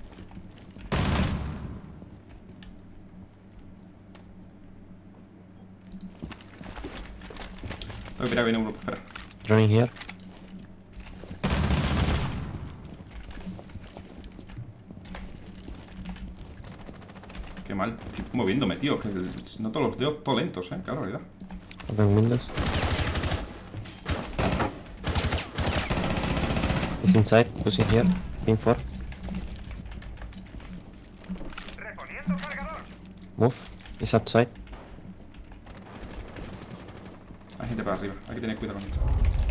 Tengo que ir a venir uno por fuera. Running here. Qué mal. Estoy moviéndome, tío. Que no todos los dedos todos lentos, eh. Qué barbaridad. Open windows. He's inside. Pushing here. Pin four. Move. He's outside. Hay gente para arriba. Hay que tener cuidado con esto.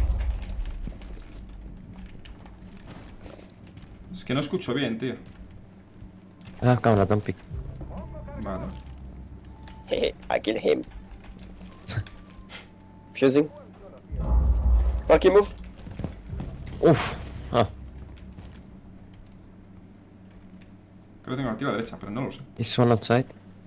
Es que no escucho bien, tío. Ah, camera, don't pick. Vale. Hey, I killed him. Fusing. Fucking move. Uf. Ah. Creo que tengo el tiro a la derecha, pero no lo sé. Is one outside?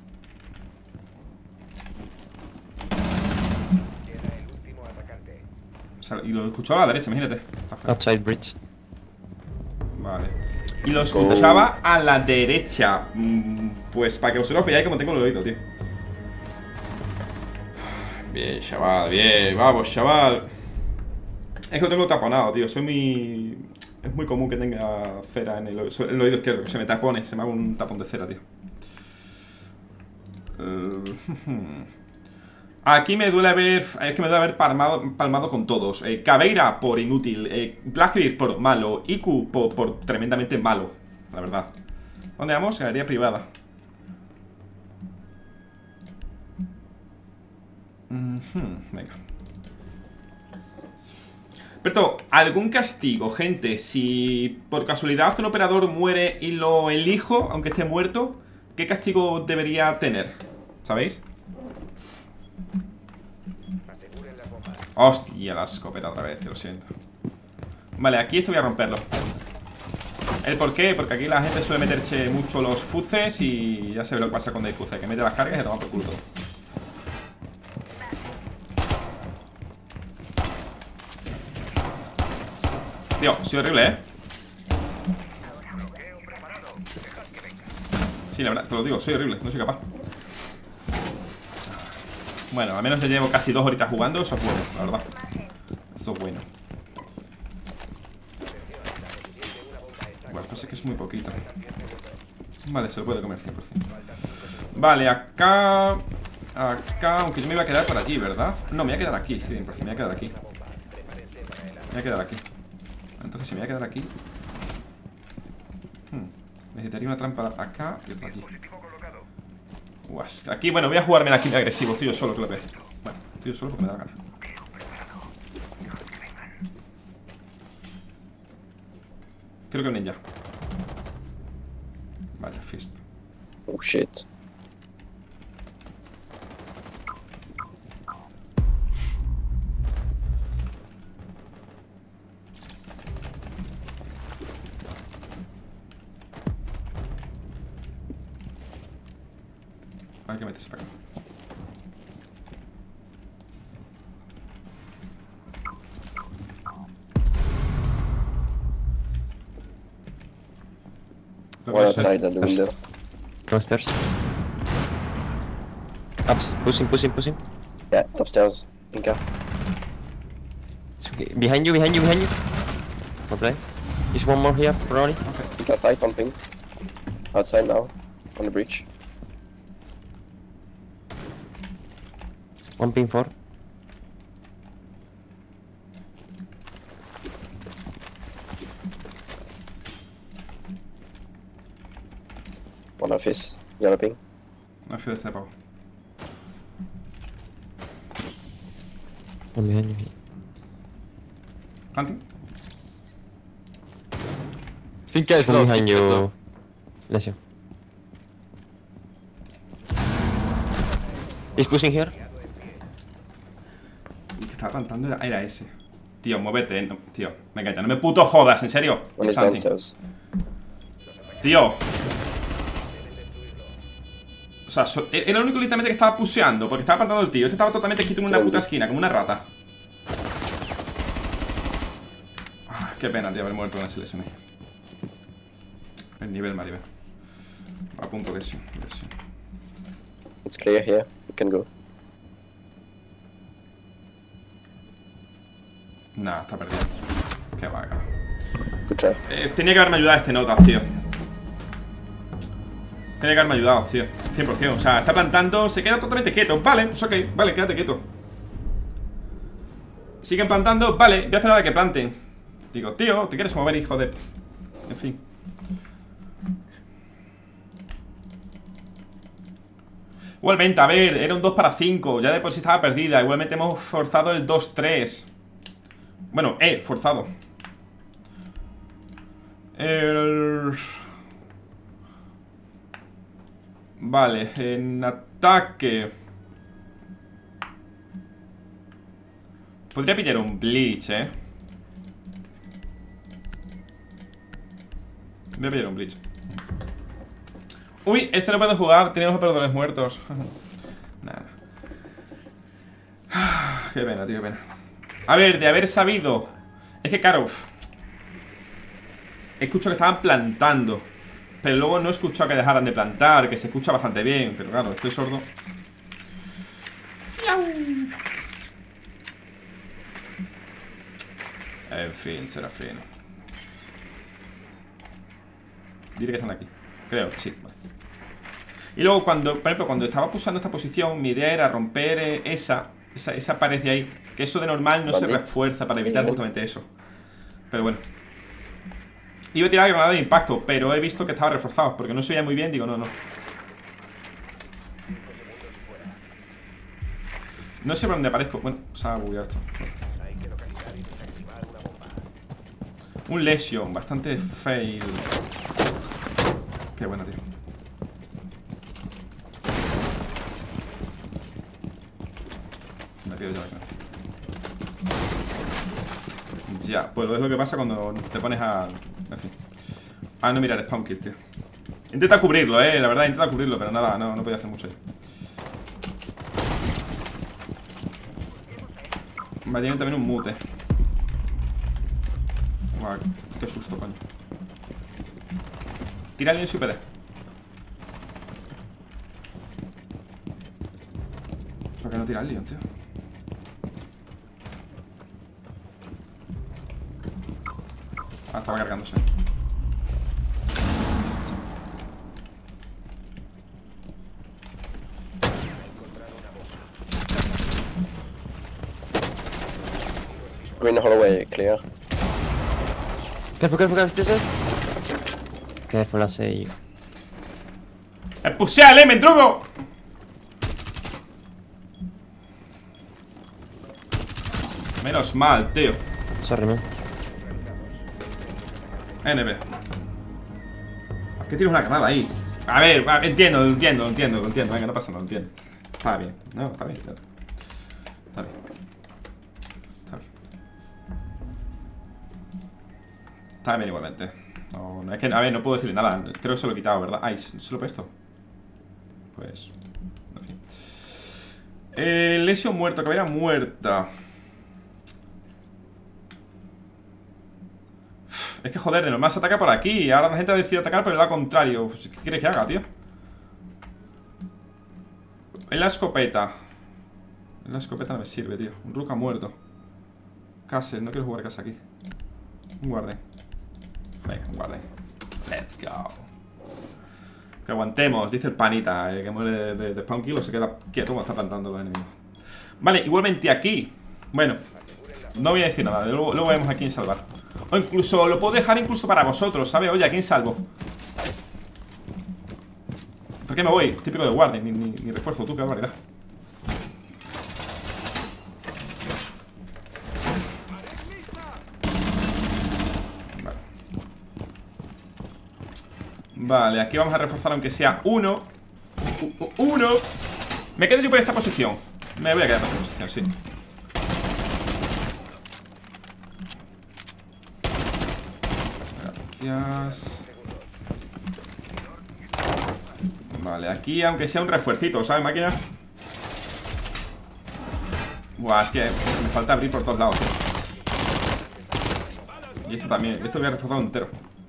O sea, y lo escuchó a la derecha, imagínate. Está feo. Outside bridge. Vale. Y lo escuchaba a la derecha. Mm, Pues para que os lo pilláis como tengo el oído, tío. Bien, chaval, bien. Vamos, chaval. Es que lo tengo taponado, tío. Soy muy... Es muy común que tenga cera en el, oído, en el oído izquierdo. Que se me tapone, se me haga un tapón de cera, tío. Uh, Aquí me duele haber... Es que me duele haber palmado, palmado con todos. eh, Caveira por inútil. eh, Blackbeard por malo. Iku por, por tremendamente malo. La verdad. ¿Dónde vamos? Galería privada. Uh-huh, venga. Pero, ¿algún castigo, gente? Si por casualidad un operador muere y lo elijo, aunque esté muerto, ¿qué castigo debería tener? ¿Sabéis? Hostia, la escopeta otra vez, te lo siento. Vale, aquí esto voy a romperlo. ¿El por qué? Porque aquí la gente suele meterche mucho los fuces y ya se ve lo que pasa cuando hay fuces. Que mete las cargas y se toma por culo todo. Tío, soy horrible, ¿eh? Sí, la verdad, te lo digo, soy horrible, no soy capaz. Bueno, al menos ya llevo casi dos horitas jugando. Eso es bueno, la verdad. Eso es bueno. Bueno, pues es que es muy poquito. Vale, se lo puede comer cien por cien. Vale, acá... Acá, aunque yo me iba a quedar por allí, ¿verdad? No, me voy a quedar aquí, sí, por cien, me voy a quedar aquí. Me voy a quedar aquí. Entonces si me voy a quedar aquí hmm. necesitaría una trampa acá y otra aquí. Uas. Aquí, bueno, voy a jugármela aquí de agresivo. Estoy yo solo, creo que. Bueno, estoy yo solo porque me da la gana. Creo que un ninja. Vaya, fist. Oh shit. Hay que meterse para acá. One outside at the window. Downstairs. Ups. Pushing, pushing, pushing. Yeah, upstairs. Pinka. It's okay. Behind you, behind you, behind you. Okay. There's one more here, probably. Pinka side, pumping. Outside now. On the bridge. One ping four. One office. Yellow ping. No fui de este pavo. One behind you. Hunting. Think guys One low. behind think guys you. low. Bless you. He's pushing here. El que estaba cantando era, era ese. Tío, muévete, no, tío. Venga ya, no me puto jodas, en serio. One is Hunting. downstairs. Tío. O sea, so, era el único literalmente que estaba puseando, porque estaba plantando el tío. Este estaba totalmente quieto en una puta esquina, como una rata. Ah, qué pena, tío, haber muerto con esa lesión ahí. El nivel Maribel. A punto de lesión, lesión. It's clear here. You can go. Nah, está perdido. Qué vaga. Good try. Eh, tenía que haberme ayudado este notas, tío. Tenía que haberme ayudado, tío. cien por cien. O sea, está plantando, se queda totalmente quieto. Vale, pues ok, vale, quédate quieto. Siguen plantando, vale, voy a esperar a que planten. Digo, tío, ¿te quieres mover, hijo de...? En fin. Igualmente, a ver, era un dos para cinco. Ya de por sí estaba perdida. Igualmente hemos forzado el dos tres. Bueno, he forzado. El... Vale, en ataque. Podría pillar un Bleach, eh. Voy a pillar un Bleach. Uy, este no puedo jugar, tenía los operadores muertos. Nada. Qué pena, tío, qué pena. A ver, de haber sabido. Es que claro, escucho que estaban plantando, pero luego no he escuchado que dejaran de plantar, que se escucha bastante bien. Pero claro, estoy sordo. En fin, será fin. Diré que están aquí. Creo que sí, vale. Y luego cuando, por ejemplo, cuando estaba pulsando esta posición, mi idea era romper eh, esa, esa Esa pared de ahí. Que eso de normal no se refuerza para evitar justamente eso. Pero bueno. Iba a tirar granada de impacto, pero he visto que estaba reforzado, porque no se veía muy bien, digo, no, no. No sé por dónde aparezco. Bueno, se ha bugueado esto. Un Lesion, bastante fail. Qué buena, tío. Me quedo ya. Ya, pues es lo que pasa cuando te pones a... En fin. A no mirar spawn kill, tío. Intenta cubrirlo, eh, la verdad, intenta cubrirlo, pero nada, no, no podía hacer mucho ahí. Va, tiene también un mute. Guau, qué susto, coño. Tira el Leon si puede. ¿Por qué no tira el Leon, tío? Ah, estaba cargándose. Green hallway clear. Careful, careful, careful, this Careful, I say you. ¡Empuséale, mentrugo! Menos mal, tío. Sorry, man. N B. ¿Por qué tienes una granada ahí? A ver, entiendo, lo entiendo, lo entiendo, lo entiendo. Venga, no pasa nada, lo entiendo. Está bien, no, está bien, claro. Está bien. Está bien. Está bien igualmente. No, no, es que, a ver, no puedo decirle nada. Creo que se lo he quitado, ¿verdad? Ay, ¿se lo he puesto? Pues... En fin. Eh, Lesion muerto, cabera muerta. Es que joder, de normal se ataca por aquí y ahora la gente ha decidido atacar por el lado contrario. ¿Qué quieres que haga, tío? En la escopeta. En la escopeta no me sirve, tío. Un Rook ha muerto. Castle, no quiero jugar casa aquí. Un guarden. Venga, un guarden. Let's go. Que aguantemos, dice el panita. El que muere de, de, de spawn kill o se queda quieto como está plantando los enemigos. Vale, igualmente aquí. Bueno, no voy a decir nada. Luego, luego vemos a quién salvar. O incluso lo puedo dejar incluso para vosotros, ¿sabes? Oye, ¿a quién salvo? ¿Por qué me voy? Típico de guardia, ni, ni, ni refuerzo, tú, qué barbaridad. Vale. Vale, aquí vamos a reforzar aunque sea uno. Uh, uh, uno. Me quedo yo por esta posición. Me voy a quedar por esta posición, sí. Vale, aquí aunque sea un refuercito, ¿sabes, máquina? Buah, es que me falta abrir por todos lados. Y esto también, esto voy a reforzarlo entero.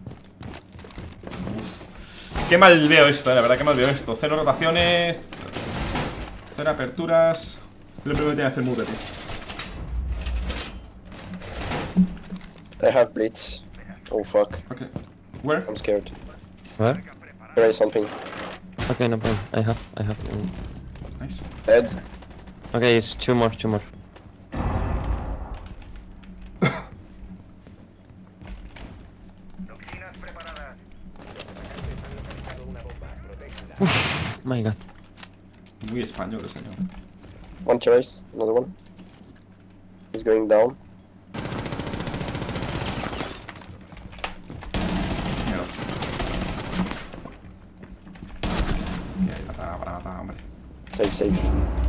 Uf. Qué mal veo esto, la verdad, que mal veo esto. Cero rotaciones, cero aperturas. Lo primero que tengo que hacer mute, tío. They have blitz. Oh fuck. Okay. Where? I'm scared. Where? There is something. Okay, no problem. I have, I have. Um... Nice. Dead. Okay, it's two more, two more. Uf, my god. Muy español, señor. One terrace, another one. He's going down. Safe, safe.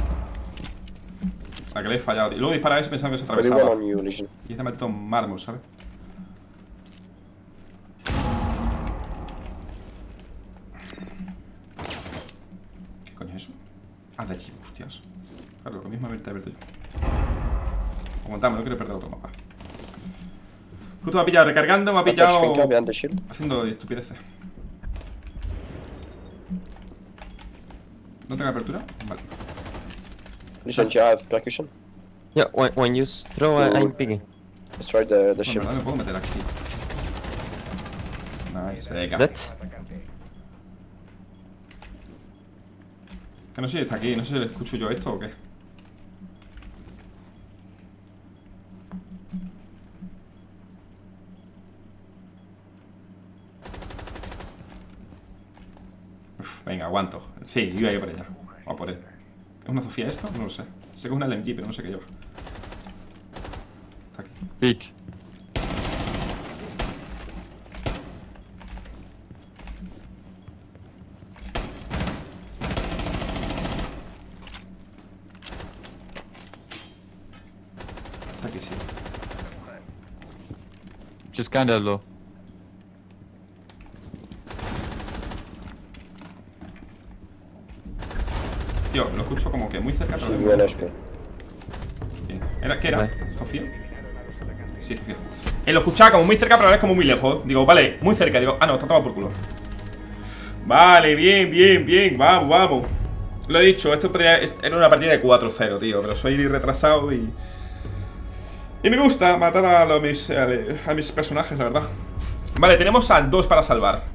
La que le he fallado, tío. Luego disparaba eso pensando que se Really atravesaba. well on you, Legion. Y este maldito mármol, ¿sabes? Ah, de allí, hostias. Claro, lo mismo haberte abierto yo. Aguantamos, no quiero perder otro mapa. Justo me ha pillado recargando, me ha pillado haciendo estupideces. ¿No tengo apertura? Vale. Listen, do you have percussion? Yeah, when, when you throw, I, I'm picking. Let's try the, the shield. No, me puedo meter aquí. Nice, venga. That? Que no sé si está aquí, no sé si le escucho yo esto o qué. Uf, venga, aguanto. Sí, iba a ir por allá. Vamos por él. ¿Es una Sofía esto? No lo sé. Sé que es una L M G, pero no sé qué lleva. Está aquí. Peek. Está aquí, sí. Just kinda low. Tío, lo escucho como que muy cerca. She's one H P. ¿Era, ¿Qué era? ¿Sofía? Sí, Sofía. Eh, lo escuchaba como muy cerca, pero a la vez como muy lejos. Digo, vale, muy cerca. Digo, ah, no, está tomado por culo. Vale, bien, bien, bien. Vamos, vamos. Lo he dicho, esto podría. Era una partida de cuatro cero, tío. Pero soy retrasado y. Y me gusta matar a, los, mis, a, a mis personajes, la verdad. Vale, tenemos a dos para salvar.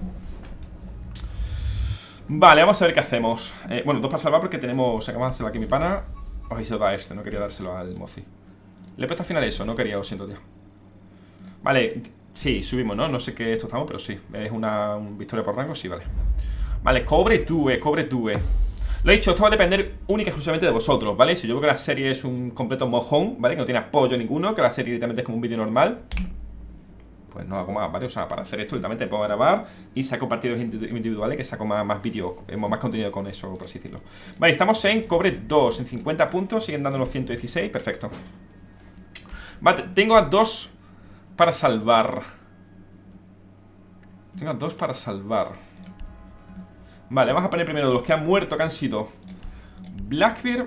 Vale, vamos a ver qué hacemos. eh, Bueno, dos para salvar porque tenemos... Acabamos de hacerlo aquí mi pana. Ay, se lo da a este, no quería dárselo al Mozi. Le he puesto al final eso, no quería, lo siento, tío. Vale, sí, subimos, ¿no? No sé qué esto estamos, pero sí. Es una un victoria por rango, sí, vale. Vale, cobre due, cobre due. Lo he dicho, esto va a depender única y exclusivamente de vosotros, ¿vale? Si yo veo que la serie es un completo mojón, ¿vale? Que no tiene apoyo ninguno, que la serie directamente es como un vídeo normal, pues no hago más, ¿vale? O sea, para hacer esto directamente puedo grabar y saco partidos individuales que saco más, más vídeos, más contenido con eso, por así decirlo. Vale, estamos en cobre dos, en cincuenta puntos, siguen dándonos ciento dieciséis, perfecto. Vale, tengo a dos para salvar. Tengo a dos para salvar. Vale, vamos a poner primero los que han muerto, que han sido Blackbeard,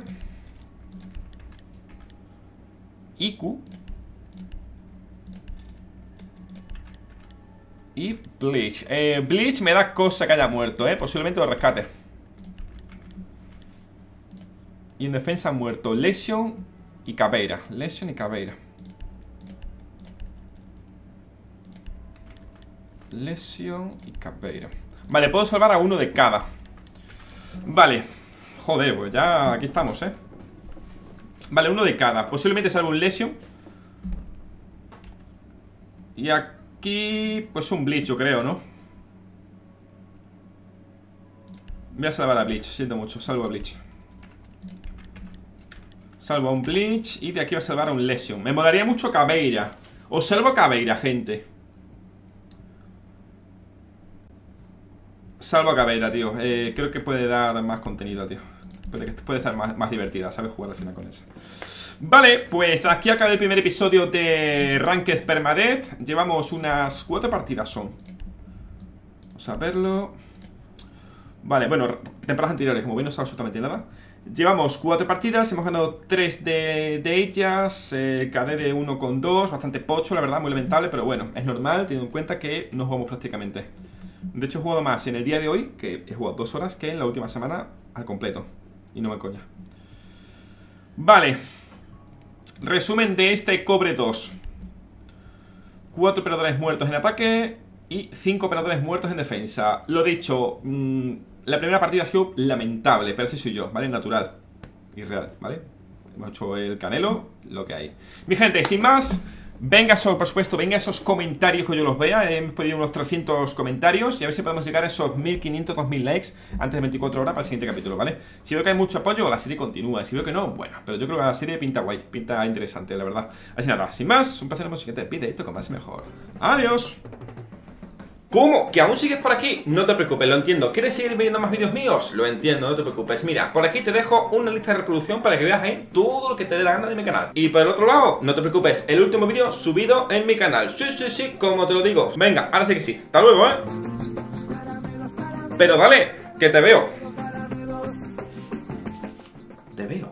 Iku y Bleach. eh, Bleach me da cosa que haya muerto, eh posiblemente lo rescate. Y en defensa han muerto Lesion y Caveira. Lesion y Caveira. Lesion y Caveira. Vale, puedo salvar a uno de cada. Vale. Joder, pues ya aquí estamos, eh Vale, uno de cada. Posiblemente salve un Lesion. Y aquí, pues un Bleach, yo creo, ¿no? Voy a salvar a Bleach, siento mucho, salvo a Bleach. Salvo a un Bleach. Y de aquí va a salvar a un Lesion. Me molaría mucho Caveira. Os salvo a Caveira, gente. Salvo a Caveira, tío. eh, Creo que puede dar más contenido, tío. Puede, puede estar más, más divertida, ¿sabes? Jugar al final con eso. Vale, pues aquí acaba el primer episodio de Ranked Permadeath. Llevamos unas cuatro partidas son. Vamos a verlo. Vale, bueno, temporadas anteriores, como veis no está absolutamente nada. Llevamos cuatro partidas, hemos ganado tres de, de ellas. eh, K D de uno con dos, bastante pocho, la verdad, muy lamentable. Pero bueno, es normal, teniendo en cuenta que no jugamos prácticamente. De hecho he jugado más en el día de hoy, que he jugado dos horas, que en la última semana al completo. Y no me coña. Vale. Resumen de este cobre dos. Cuatro operadores muertos en ataque y cinco operadores muertos en defensa. Lo dicho, mmm, la primera partida ha sido lamentable, pero así soy yo, ¿vale? Natural y real, ¿vale? Hemos hecho el canelo, lo que hay. Mi gente, sin más, venga eso, por supuesto, venga esos comentarios que yo los vea. Hemos pedido unos trescientos comentarios y a ver si podemos llegar a esos mil quinientos, dos mil likes antes de veinticuatro horas para el siguiente capítulo, ¿vale? Si veo que hay mucho apoyo, la serie continúa. Si veo que no, bueno, pero yo creo que la serie pinta guay, pinta interesante, la verdad. Así nada, sin más, un placer en el siguiente videito con más y mejor. ¡Adiós! ¿Cómo? ¿Que aún sigues por aquí? No te preocupes, lo entiendo. ¿Quieres seguir viendo más vídeos míos? Lo entiendo, no te preocupes. Mira, por aquí te dejo una lista de reproducción para que veas ahí todo lo que te dé la gana de mi canal. Y por el otro lado, no te preocupes, el último vídeo subido en mi canal. Sí, sí, sí, como te lo digo. Venga, ahora sí que sí. Hasta luego, ¿eh? Pero dale, que te veo. te veo.